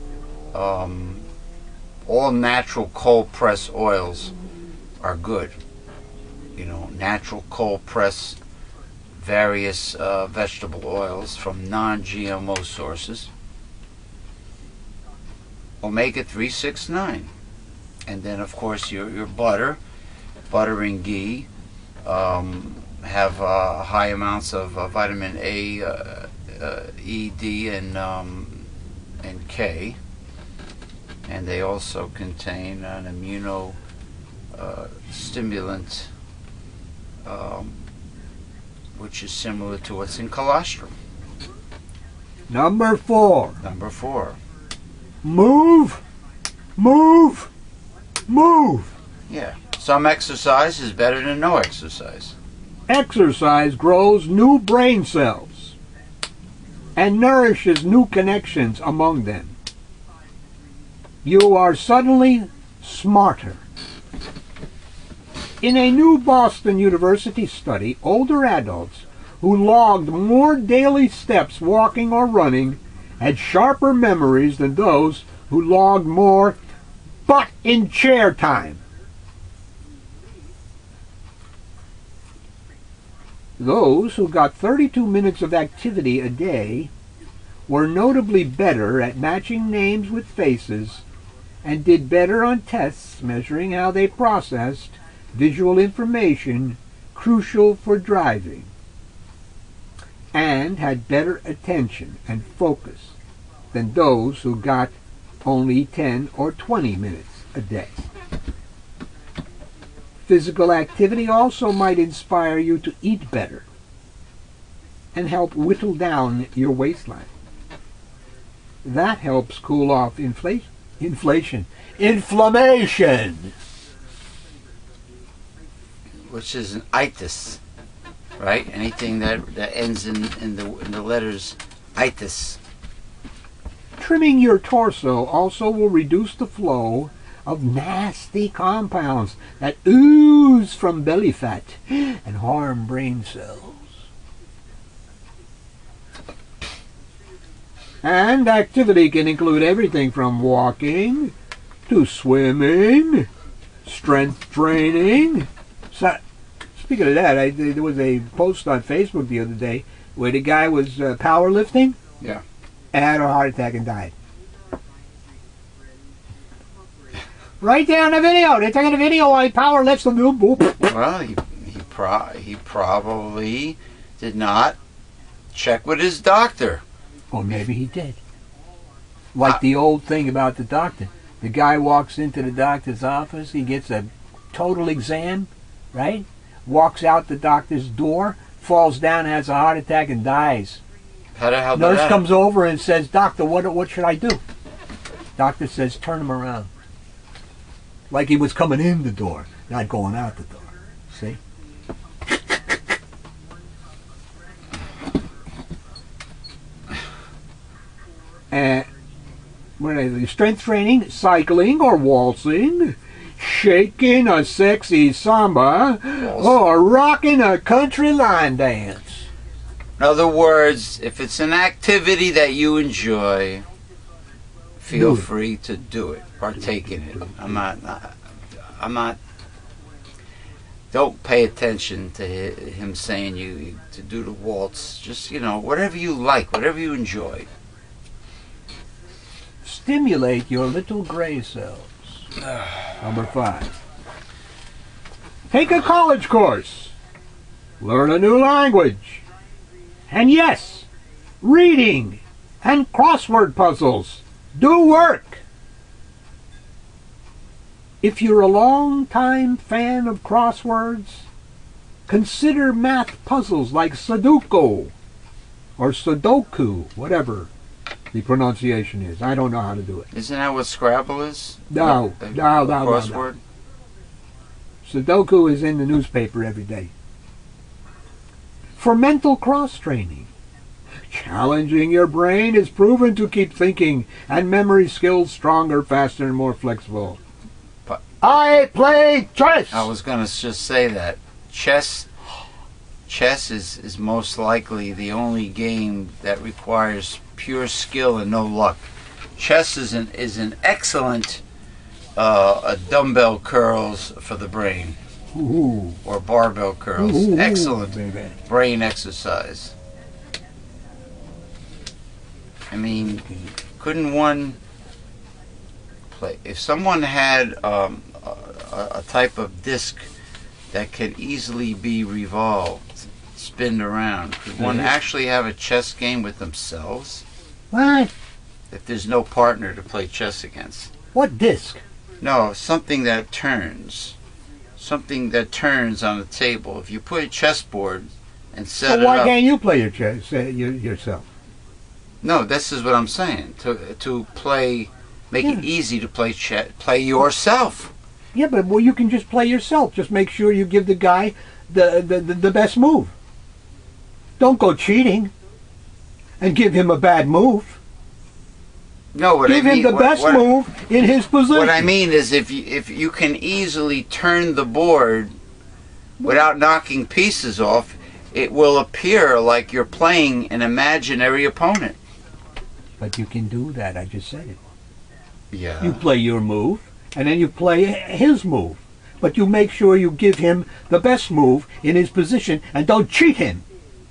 B: All natural cold press oils are good. You know, natural cold press various vegetable oils from non-GMO sources. Omega-3, 6, 9. And then, of course, your butter and ghee have high amounts of vitamin A, E, D, and K. And they also contain an immunostimulant, which is similar to what's in colostrum.
C: Number 4.
B: Number 4.
C: Move, move, move.
B: Yeah. Some exercise is better than no exercise.
C: Exercise grows new brain cells and nourishes new connections among them. You are suddenly smarter. In a new Boston University study, older adults who logged more daily steps walking or running had sharper memories than those who logged more butt in chair time. Those who got 32 minutes of activity a day were notably better at matching names with faces and did better on tests measuring how they processed visual information crucial for driving. and had better attention and focus than those who got only 10 or 20 minutes a day. Physical activity also might inspire you to eat better and help whittle down your waistline. That helps cool off inflammation,
B: which is an itis, right? Anything that ends in the letters itis.
C: Trimming your torso also will reduce the flow of nasty compounds that ooze from belly fat and harm brain cells. And activity can include everything from walking to swimming, strength training. So, speaking of that, there was a post on Facebook the other day where the guy was powerlifting.
B: Yeah.
C: Had a heart attack and died. Right there on the video. They're taking a video while he powerlifts.
B: Well, he probably did not check with his doctor.
C: Or maybe he did. Like the old thing about the doctor. The guy walks into the doctor's office. He gets a total exam, right? Walks out the doctor's door, falls down, has a heart attack, and dies.
B: How the hell did
C: Nurse
B: that?
C: comes over and says, "Doctor, what should I do?" Doctor says, "Turn him around." Like he was coming in the door, not going out the door. See? And what are they? Strength training, cycling or waltzing, shaking a sexy samba, or rocking a country line dance.
B: In other words, if it's an activity that you enjoy, feel free to do it. Partake in it. I'm not. Don't pay attention to him saying you to do the waltz. Just, whatever you like, whatever you enjoy.
C: Stimulate your little gray cells. Number 5. Take a college course. Learn a new language. And yes, reading and crossword puzzles do work. If you're a long-time fan of crosswords, consider math puzzles like Sudoku or Sudoku, whatever the pronunciation is. I don't know how to do it.
B: Isn't that what Scrabble is?
C: No.
B: Crossword?
C: Sudoku is in the newspaper every day. For mental cross-training, challenging your brain is proven to keep thinking and memory skills stronger, faster, and more flexible.
B: But
C: I play chess!
B: I was going to just say that. Chess is most likely the only game that requires pure skill and no luck. Chess is an excellent dumbbell curls for the brain.
C: Ooh.
B: Or barbell curls.
C: Ooh,
B: excellent
C: baby.
B: brain exercise. I mean, couldn't one play? If someone had a type of disc that could easily be revolved, spinned around, could one actually have a chess game with themselves?
C: What?
B: If there's no partner to play chess against.
C: What disc?
B: No, something that turns. Something that turns on the table. If you put a chessboard and set it
C: So why
B: up.
C: can't you play your chess yourself?
B: No, this is what I'm saying. To play, make it easy to play play yourself.
C: Yeah, but you can just play yourself. Just make sure you give the guy the best move. Don't go cheating and give him a bad move.
B: No, what
C: Give
B: I mean,
C: him the best move in his position.
B: What I mean is, if you can easily turn the board without knocking pieces off, it will appear like you're playing an imaginary opponent.
C: But you can do that. I just said it.
B: Yeah.
C: You play your move, and then you play his move. But you make sure you give him the best move in his position, and don't cheat him.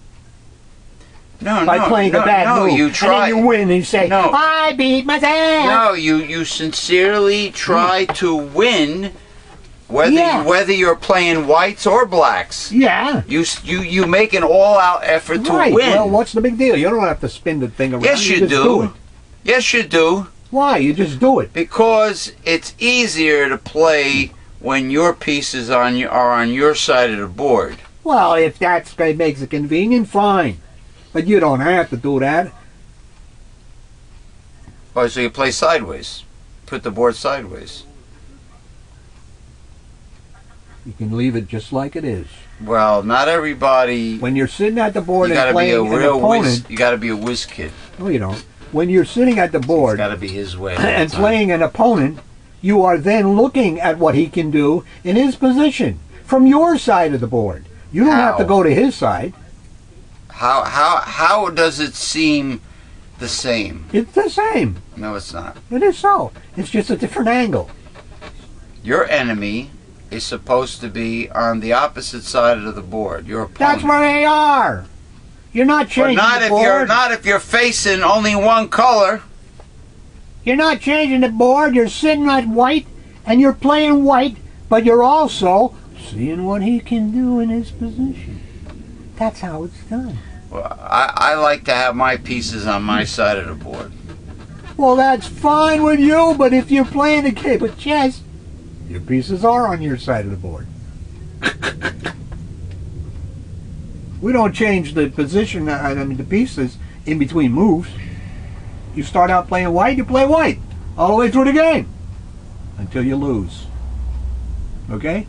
B: No,
C: by playing a bad move.
B: You try.
C: And then you win and you say, I beat myself.
B: No, you sincerely try to win Whether you're playing whites or blacks.
C: Yeah.
B: You make an all-out effort to win.
C: Well, what's the big deal? You don't have to spin the thing around.
B: Yes, you
C: just do it.
B: Yes, you do.
C: Why? You just do it.
B: Because it's easier to play when your pieces are on your side of the board.
C: Well, if that makes it convenient, fine. But you don't have to do that.
B: Oh, so you play sideways. Put the board sideways.
C: You can leave it just like it is.
B: Well, not everybody.
C: When you're sitting at the board
B: You
C: and
B: gotta be a
C: playing an
B: real
C: opponent,
B: whiz. You gotta be a whiz kid.
C: no, you don't. When you're sitting at the
B: It's
C: board
B: gotta be his way. all
C: and
B: the time.
C: playing an opponent, you are then looking at what he can do in his position from your side of the board. You don't have to
B: How?
C: go to his side.
B: How does it seem the same?
C: It's the same.
B: No, it's not.
C: It is so. It's just a different angle.
B: Your enemy is supposed to be on the opposite side of the board. Your opponent.
C: That's where they are. You're not
B: But
C: changing
B: not
C: the
B: if
C: board.
B: you're facing only one color.
C: You're not changing the board. You're sitting at white, and you're playing white, but you're also seeing what he can do in his position. That's how it's done.
B: Well, I like to have my pieces on my side of the board.
C: Well, that's fine with you, but if you're playing a game of chess, your pieces are on your side of the board. We don't change the position, the pieces in between moves. You start out playing white, you play white all the way through the game until you lose. Okay?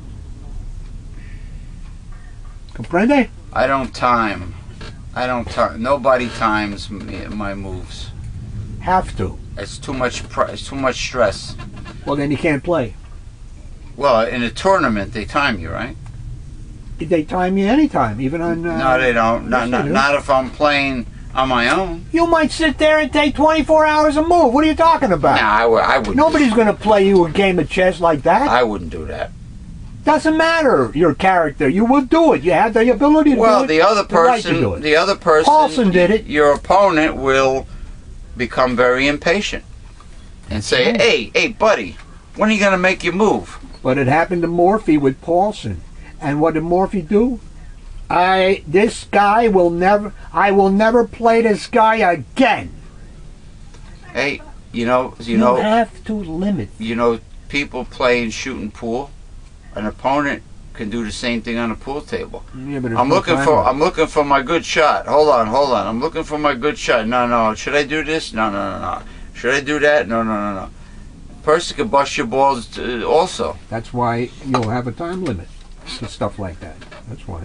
C: Comprende?
B: I don't time. Nobody times my moves.
C: Have to.
B: It's too much. It's too much stress.
C: Well, then you can't play.
B: Well, in a tournament, they time you, right?
C: They time you anytime, even on...
B: No, they don't.
C: yes, they do.
B: Not if I'm playing on my own.
C: You might sit there and take 24 hours a move. What are you talking about?
B: Nah, I wouldn't.
C: Nobody's going to play you a game of chess like that.
B: I wouldn't do that.
C: Doesn't matter your character. You will do it. You have the ability to do it.
B: Well, the other
C: right to do
B: person,
C: it.
B: the other person,
C: Paulson did it.
B: Your opponent will become very impatient and say,
C: right.
B: "Hey, buddy, when are you going to make your move?"
C: But it happened to Morphy with Paulson. And what did Morphy do? I will never play this guy again.
B: Hey, you
C: have to limit.
B: People playing shooting pool. An opponent can do the same thing on a pool table.
C: Yeah, but
B: I'm looking for my good shot. Hold on. I'm looking for my good shot. No. Should I do this? No. Should I do that? No. Person can bust your balls also.
C: That's why you'll have a time limit to stuff like that. That's why.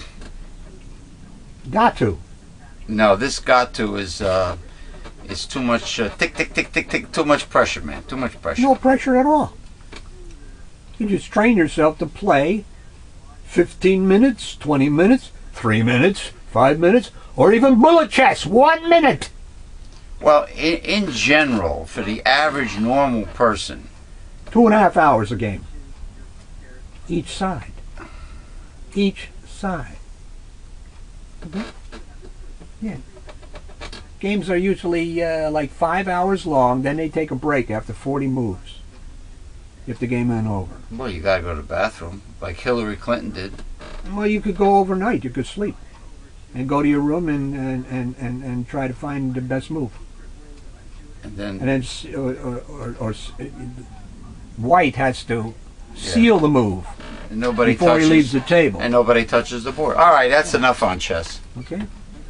C: Got to.
B: No, this got to is too much tick. Too much pressure, man. Too much pressure.
C: No pressure at all. You just train yourself to play 15 minutes, 20 minutes, 3 minutes, 5 minutes, or even bullet chess, 1 minute.
B: Well, in general, for the average normal person,
C: 2.5 hours a game. Each side. Each side. Okay? Yeah. Games are usually like 5 hours long, then they take a break after 40 moves. If the game ain't over.
B: well, you gotta go to the bathroom, like Hillary Clinton did.
C: Well, you could go overnight. You could sleep. And go to your room and try to find the best move.
B: And then
C: White has to seal the move
B: nobody
C: before
B: touches,
C: he leaves the table.
B: and nobody touches the board. All right, that's enough on chess.
C: Okay.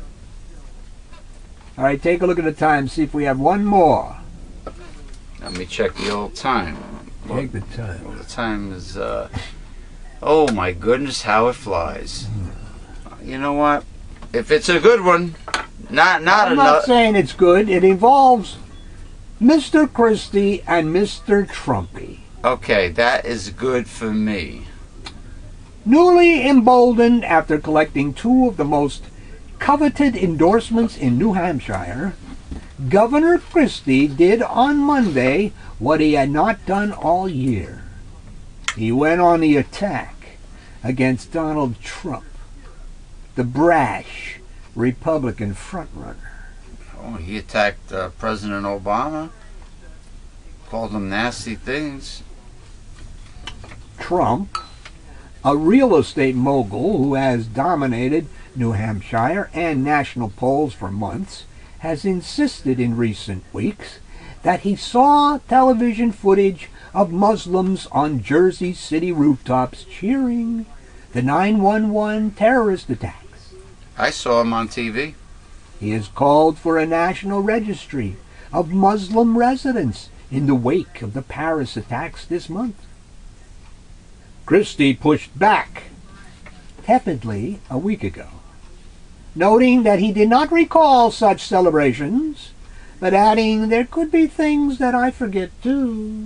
C: All right, take a look at the time. See if we have one more.
B: Let me check the old time.
C: Take the time.
B: Well, the time is, oh my goodness, how it flies. You know what? If it's a good one, not
C: I'm not
B: enough.
C: saying it's good. It involves Mr. Christie and Mr. Trumpy.
B: Okay, that is good for me.
C: Newly emboldened after collecting 2 of the most coveted endorsements in New Hampshire, Governor Christie did on Monday what he had not done all year. He went on the attack against Donald Trump, the brash Republican frontrunner.
B: Oh, he attacked President Obama, called him nasty things.
C: Trump, a real estate mogul who has dominated New Hampshire and national polls for months, has insisted in recent weeks that he saw television footage of Muslims on Jersey City rooftops cheering the 9/11 terrorist attacks.
B: I saw him on TV.
C: He has called for a national registry of Muslim residents in the wake of the Paris attacks this month. Christie pushed back tepidly a week ago, noting that he did not recall such celebrations, but adding there could be things that I forget too.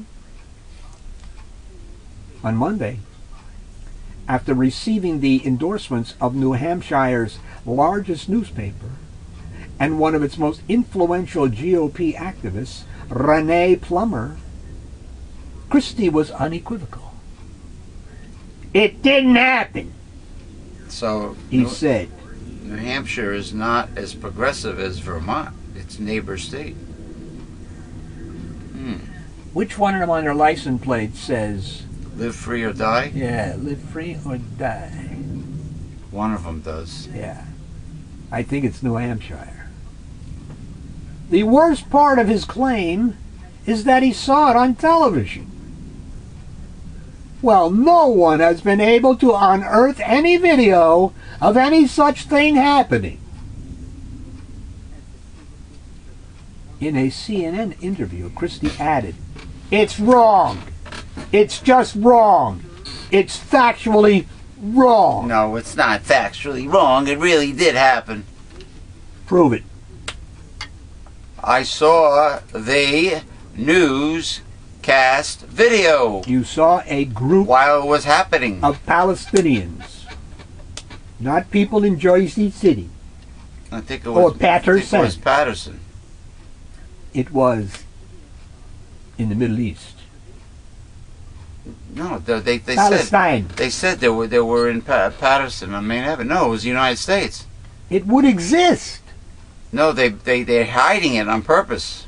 C: On Monday, after receiving the endorsements of New Hampshire's largest newspaper and one of its most influential GOP activists, Renee Plummer, Christie was unequivocal. It didn't happen,
B: So
C: he said.
B: New Hampshire is not as progressive as Vermont, its neighbor state.
C: Which one of them on their license plate says,
B: Live free or die?
C: yeah, live free or die?
B: One of them does.
C: Yeah, I think it's New Hampshire. The worst part of his claim is that he saw it on television. Well, no one has been able to unearth any video of any such thing happening. In a CNN interview, Christie added, "It's wrong. It's just wrong. It's factually wrong."
B: No, it's not factually wrong. It really did happen.
C: Prove it.
B: I saw the newscast video
C: You saw a group
B: while it was happening.
C: of Palestinians, not people in Jersey City.
B: I think it
C: Or
B: was
C: Patterson.
B: It was Patterson.
C: It was in the Middle East.
B: No, they said
C: Palestine.
B: they were in Patterson on Main Avenue. No, it was the United States.
C: It would exist.
B: No, they're hiding it on purpose.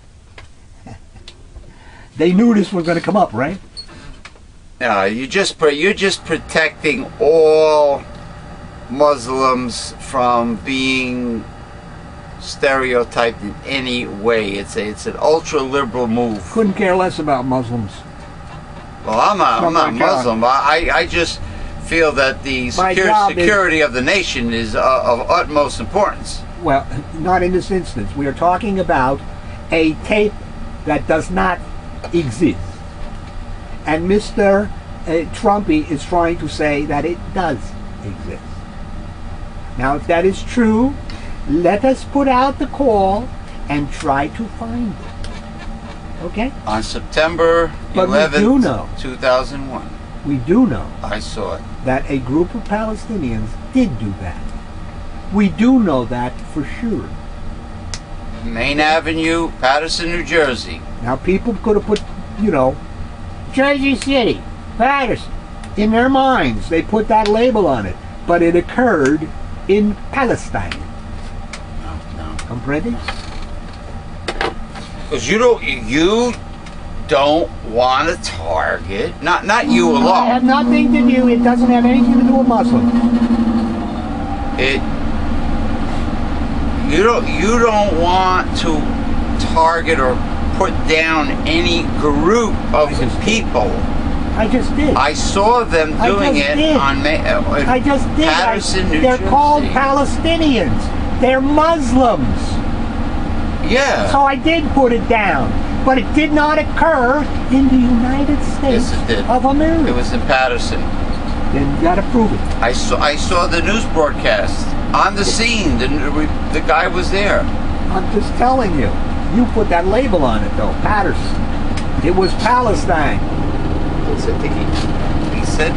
C: They knew this was going to come up, right?
B: You're just protecting all Muslims from being stereotyped in any way. It's an ultra liberal move.
C: Couldn't care less about Muslims.
B: Well, I'm not
C: my
B: Muslim. I just feel that the
C: My job is-
B: security of the nation is of utmost importance.
C: Well, not in this instance. We are talking about a tape that does not exist. And Mr. Trumpy is trying to say that it does exist. Now, if that is true, let us put out the call and try to find it. Okay?
B: On September
C: But we do
B: 11th,
C: know.
B: 2001,
C: We do know
B: I saw it.
C: that a group of Palestinians did do that. We do know that for sure.
B: Main Avenue, Patterson, New Jersey.
C: Now, people could have put, Jersey City, Patterson, in their minds. They put that label on it. But it occurred in Palestine.
B: No.
C: Comprende?
B: Because you don't want to target, not you
C: I
B: alone.
C: have nothing to do, it doesn't have anything to do with Muslims.
B: You don't want to target or put down any group of people.
C: I just did.
B: I saw them
C: I
B: doing
C: just
B: it
C: did.
B: on
C: I just did.
B: Patterson, New
C: They're
B: Jersey.
C: called Palestinians. They're Muslims.
B: Yeah.
C: So I did put it down. But it did not occur in the United States
B: Yes, it did.
C: of America.
B: It was in Patterson.
C: Then you gotta prove it.
B: I saw the news broadcast on the scene. The guy was there.
C: I'm just telling you. You put that label on it though, Patterson. It was Palestine.
B: I think he said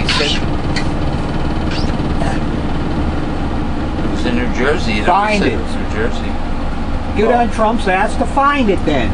B: it was in New Jersey. He never
C: Find
B: said
C: it.
B: was New Jersey.
C: Get on Trump's ass to find it then.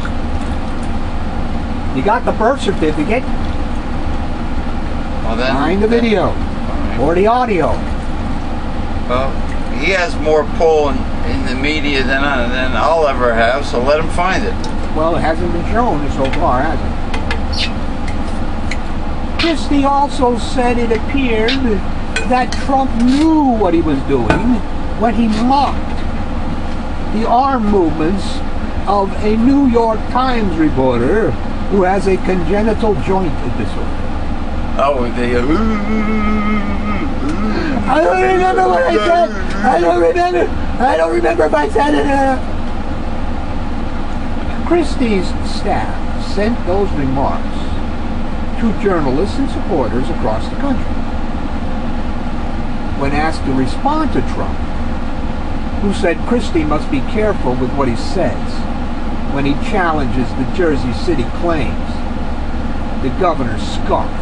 C: You got the birth certificate.
B: Well, then,
C: Find the video
B: All right.
C: or the audio.
B: Well, he has more pull in the media than I'll ever have, so let him find it.
C: Well, it hasn't been shown so far, has it? Christie also said it appeared that Trump knew what he was doing when he mocked the arm movements of a New York Times reporter who has a congenital joint disorder.
B: Oh, they.
C: I don't remember what I said. I don't remember if I said it. Christie's staff sent those remarks to journalists and supporters across the country. When asked to respond to Trump, who said Christie must be careful with what he says when he challenges the Jersey City claims, the governor scoffed.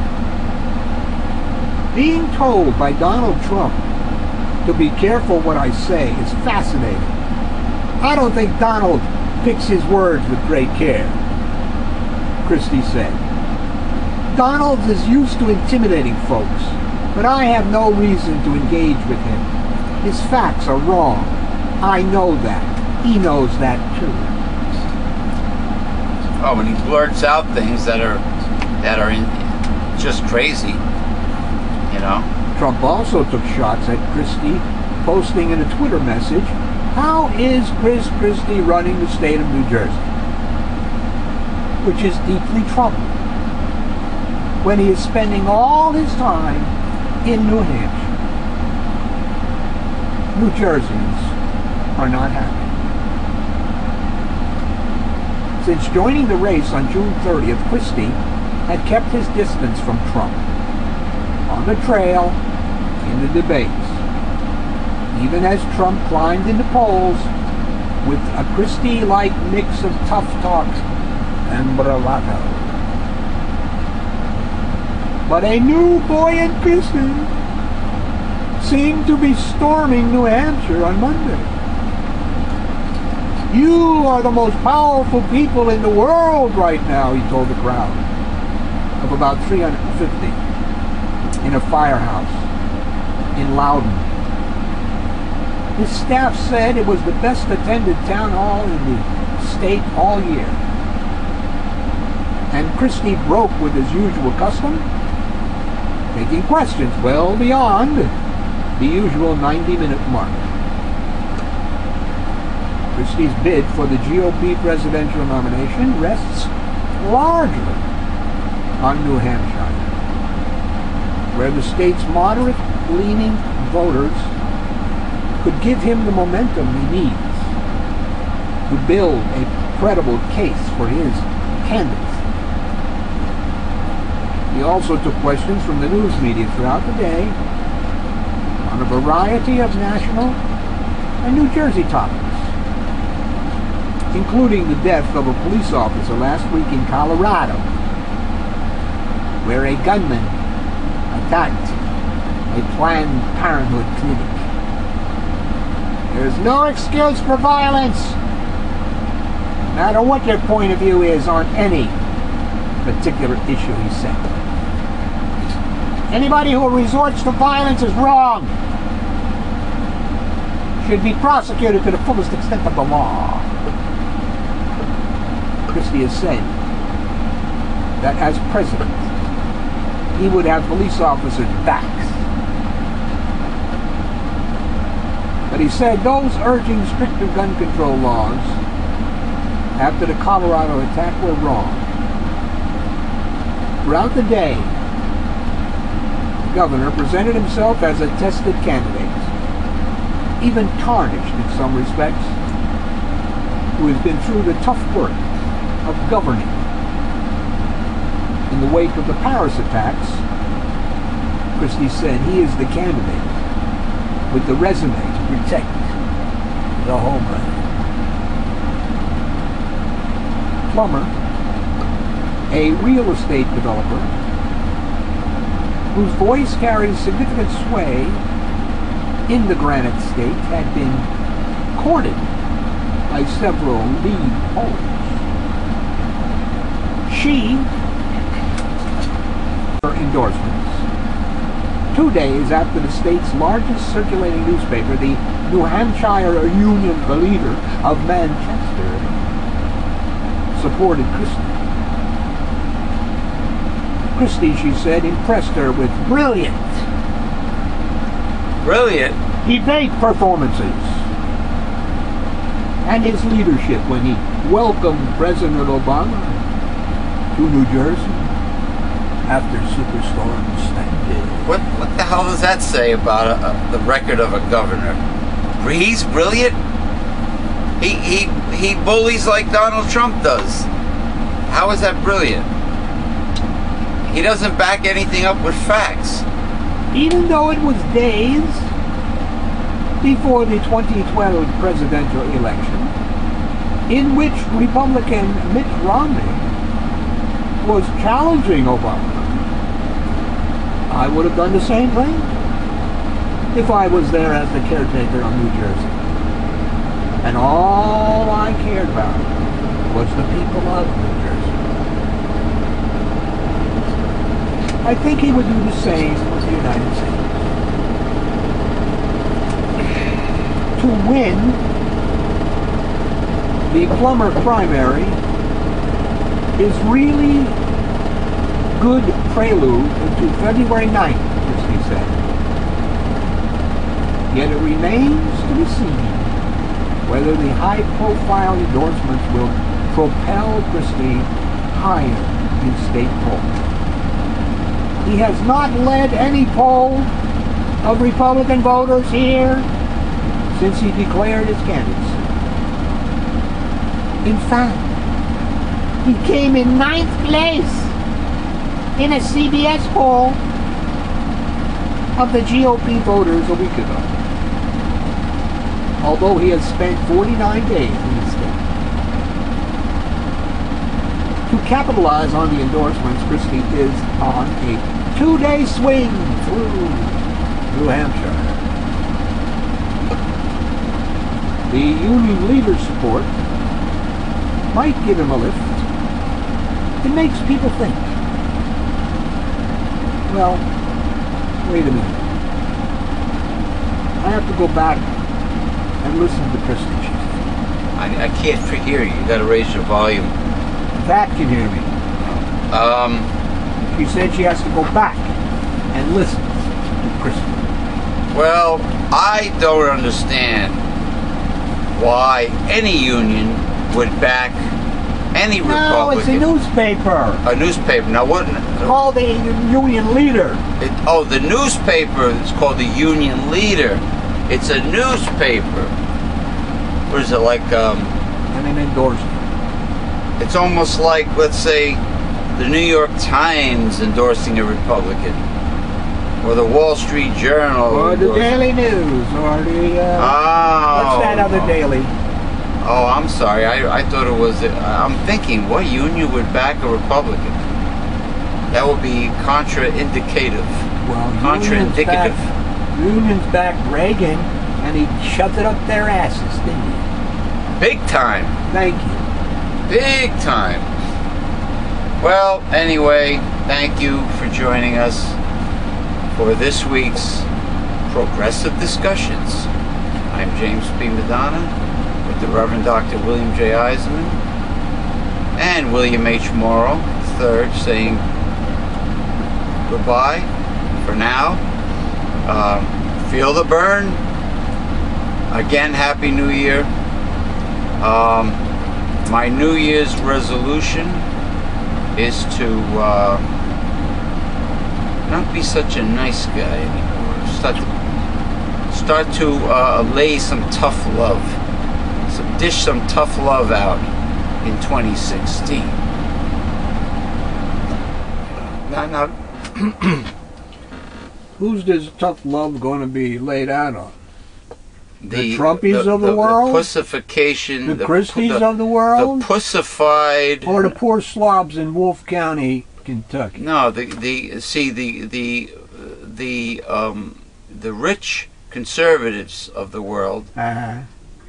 C: Being told by Donald Trump to be careful what I say is fascinating. I don't think Donald picks his words with great care, Christie said. Donald is used to intimidating folks, but I have no reason to engage with him. His facts are wrong. I know that. He knows that too.
B: Oh, and he blurts out things that are just crazy, you know.
C: Trump also took shots at Christie, posting in a Twitter message, "How is Chris Christie running the state of New Jersey?" Which is deeply troubling when he is spending all his time in New Hampshire. New Jerseyans are not happy. Since joining the race on June 30th, Christie had kept his distance from Trump on the trail, in the debates, even as Trump climbed in the polls with a Christie-like mix of tough talk and bravado. But a new buoyant Christie seemed to be storming New Hampshire on Monday. "You are the most powerful people in the world right now," he told the crowd of about 350 in a firehouse in Loudon. His staff said it was the best attended town hall in the state all year. And Christie broke with his usual custom, taking questions well beyond the usual 90-minute mark. Christie's bid for the GOP presidential nomination rests largely on New Hampshire, where the state's moderate-leaning voters could give him the momentum he needs to build a credible case for his candidacy. He also took questions from the news media throughout the day on a variety of national and New Jersey topics, including the death of a police officer last week in Colorado, where a gunman attacked a Planned Parenthood clinic. "There's no excuse for violence, no matter what your point of view is on any particular issue," he said. "Anybody who resorts to violence is wrong, should be prosecuted to the fullest extent of the law." Christie has said that as president, he would have police officers' backs. But he said those urging stricter gun control laws after the Colorado attack were wrong. Throughout the day, the governor presented himself as a tested candidate, even tarnished in some respects, who has been through the tough work of governing. In the wake of the Paris attacks, Christie said he is the candidate with the resume to protect the homeland. Plummer, a real estate developer whose voice carries significant sway in the Granite State, had been courted by several lead polls. She, her endorsements, 2 days after the state's largest circulating newspaper, the New Hampshire Union, the leader of Manchester, supported Christie. Christie, she said, impressed her with brilliant debate performances and his leadership when he welcomed President Obama to New Jersey after Superstorm Sandy.
B: What the hell does that say about the record of a governor? He's brilliant. He bullies like Donald Trump does. How is that brilliant? He doesn't back anything up with facts.
C: Even though it was days before the 2012 presidential election, in which Republican Mitt Romney was challenging Obama, I would have done the same thing if I was there as the caretaker of New Jersey. And all I cared about was the people of New Jersey. I think he would do the same with the United States. To win the plumber primary is really good prelude to February 9th, Christie said. Yet it remains to be seen whether the high-profile endorsements will propel Christie higher in state polls. He has not led any poll of Republican voters here since he declared his candidacy. In fact, he came in 9th place in a CBS poll of the GOP voters a week ago, although he has spent 49 days in the state. To capitalize on the endorsements, Christie is on a 2-day swing through New Hampshire. The union leader's support might give him a lift. It makes people think. Well, wait a minute. I have to go back and listen to Christie.
B: I can't hear you. You got to raise your volume.
C: Pat can hear me. She said she has to go back and listen to Christie.
B: Well, I don't understand why any union would back any Republican.
C: No, it's a newspaper.
B: A newspaper. Now what?
C: It's called the Union Leader.
B: The newspaper is called the Union Leader. It's a newspaper. What is it like?
C: And an endorsement.
B: It's almost like, let's say, the New York Times endorsing a Republican, or the Wall Street Journal,
C: or the Daily News, or the what's that other daily?
B: Oh, I'm sorry. I thought it was. I'm thinking, what union would back a Republican? That would be contraindicative.
C: Well,
B: contraindicative.
C: Unions backed Reagan, and he shoved it up their asses, didn't he?
B: Big time.
C: Thank you.
B: Big time. Well, anyway, thank you for joining us for this week's Progressive Discussions. I'm James P. Madonna with the Reverend Dr. William J. Eisenman and William H. Morrow III saying goodbye for now. Feel the burn. Again, Happy New Year. My New Year's resolution is to not be such a nice guy anymore. Start to lay some tough love. Dish some tough love out in 2016. Now,
C: who's this tough love going to be laid out on? The Trumpies of the world?
B: The pussification.
C: The Christies of the world?
B: The pussified.
C: Or the poor slobs in Wolfe County, Kentucky?
B: No, the rich conservatives of the world.
C: Uh-huh.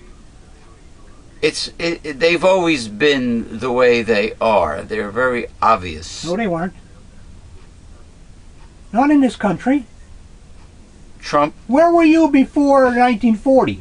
B: They've always been the way they are. They're very obvious.
C: No, they weren't. Not in this country.
B: Trump.
C: Where were you before 1940?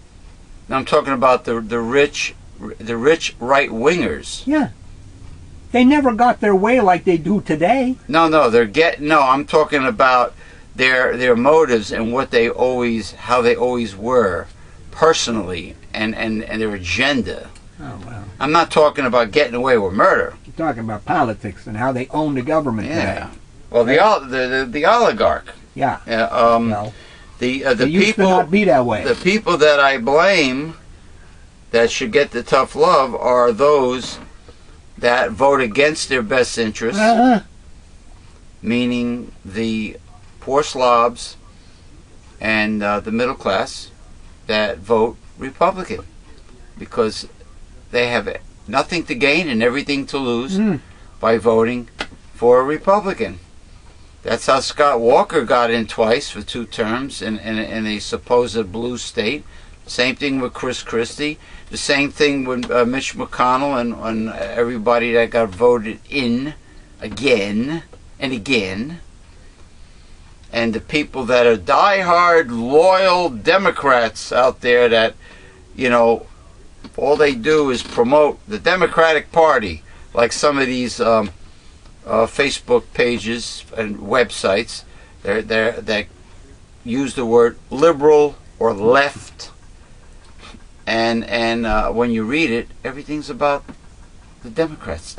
B: I'm talking about the rich right wingers.
C: Yeah. They never got their way like they do today.
B: No, I'm talking about their motives and what they always, how they always were, personally, and their agenda.
C: Oh, well.
B: I'm not talking about getting away with murder.
C: You're talking about politics and how they own the government today.
B: Well, the oligarch.
C: Yeah.
B: Well, the
C: it used
B: people
C: to not be that way.
B: The people that I blame that should get the tough love are those that vote against their best interests, meaning the poor slobs and the middle class that vote Republican, because they have nothing to gain and everything to lose by voting for a Republican. That's how Scott Walker got in twice for 2 terms in a supposed blue state. Same thing with Christie. The same thing with Mitch McConnell and everybody that got voted in again and again. And the people that are diehard, loyal Democrats out there that, you know, all they do is promote the Democratic Party, like some of these Facebook pages and websites that use the word liberal or left, and when you read it, everything's about the Democrats,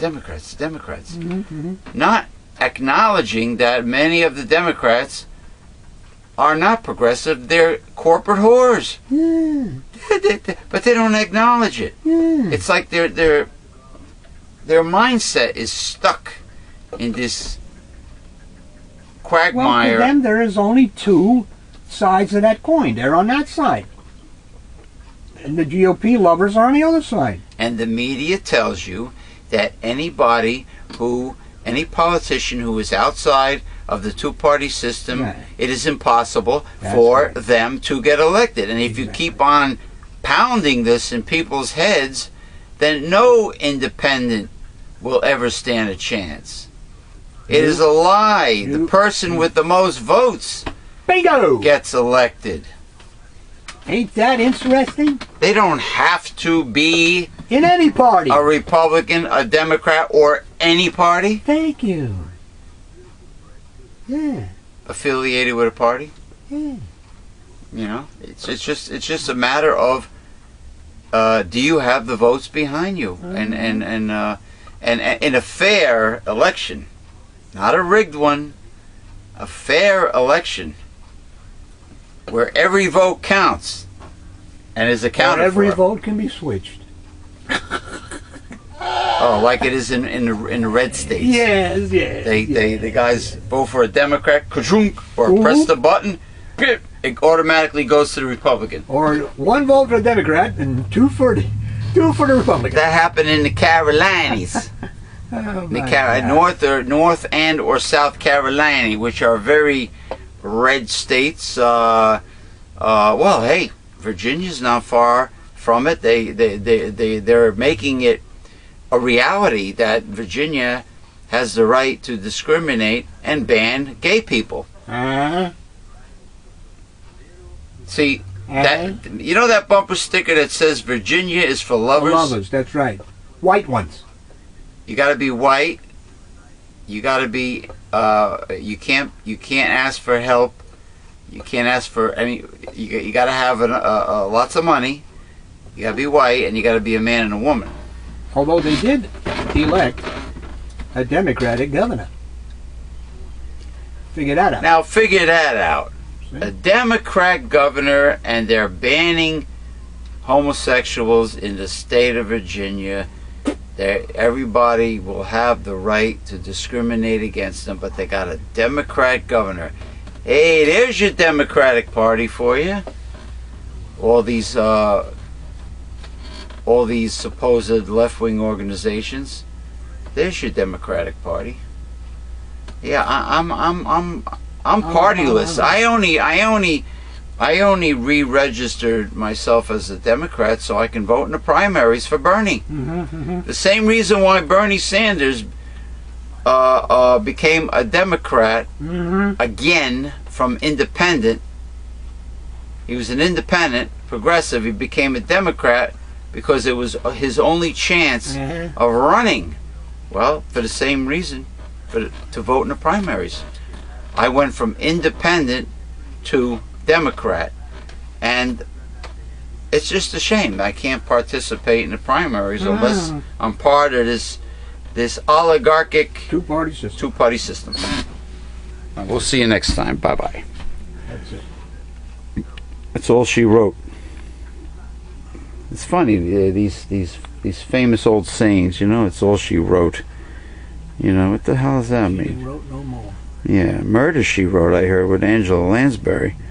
B: not acknowledging that many of the Democrats are not progressive. They're corporate whores. But they don't acknowledge it. It's like their mindset is stuck in this quagmire.
C: Well, for them, there is only 2 sides of that coin. They're on that side, and the GOP lovers are on the other side.
B: And the media tells you that any politician who is outside of the 2-party system, it is impossible for them to get elected. And if you keep on pounding this in people's heads, then no independent will ever stand a chance. It is a lie. The person with the most votes
C: Bingo!
B: gets elected.
C: Ain't that interesting?
B: They don't have to be
C: in any party,
B: a Republican, a Democrat, or any party.
C: Thank you. Yeah.
B: Affiliated with a party.
C: Yeah.
B: You know, it's just a matter of do you have the votes behind you, and in a fair election, not a rigged one, a fair election where every vote counts and is accounted for.
C: Every vote can be switched.
B: Oh, like it is in the red states.
C: Yes.
B: The guys vote for a Democrat, or press the button, it automatically goes to the Republican.
C: Or 1 vote for the Democrat and 2 for the Republican.
B: That happened in the Carolinas. North and or South Carolina, which are very red states. Well, hey, Virginia's not far from it. They're making it a reality that Virginia has the right to discriminate and ban gay people. See, that, you know that bumper sticker that says Virginia is for lovers?
C: For lovers, that's right. White ones.
B: You got to be white. You got to be. You can't ask for help. You can't ask for any. You got to have lots of money. You got to be white, and you got to be a man and a woman.
C: Although they did elect a Democratic governor. Figure that out.
B: Now figure that out. A Democrat governor, and they're banning homosexuals in the state of Virginia. Everybody will have the right to discriminate against them, but they got a Democrat governor. Hey, there's your Democratic Party for you. All these supposed left-wing organizations. There's your Democratic Party. Yeah, I'm partyless. I only re-registered myself as a Democrat so I can vote in the primaries for Bernie. The same reason why Bernie Sanders became a Democrat again from independent. He was an independent, progressive. He became a Democrat because it was his only chance of running Well, for the same reason, to vote in the primaries. I went from independent to Democrat, and it's just a shame I can't participate in the primaries unless I'm part of this oligarchic two-party system. We'll see you next time. Bye-bye.
C: That's it.
B: That's all she wrote. It's funny, these famous old sayings, you know, it's all she wrote. You know, what the hell does that mean?
C: She wrote no more.
B: Yeah, Murder, She Wrote, I heard, with Angela Lansbury.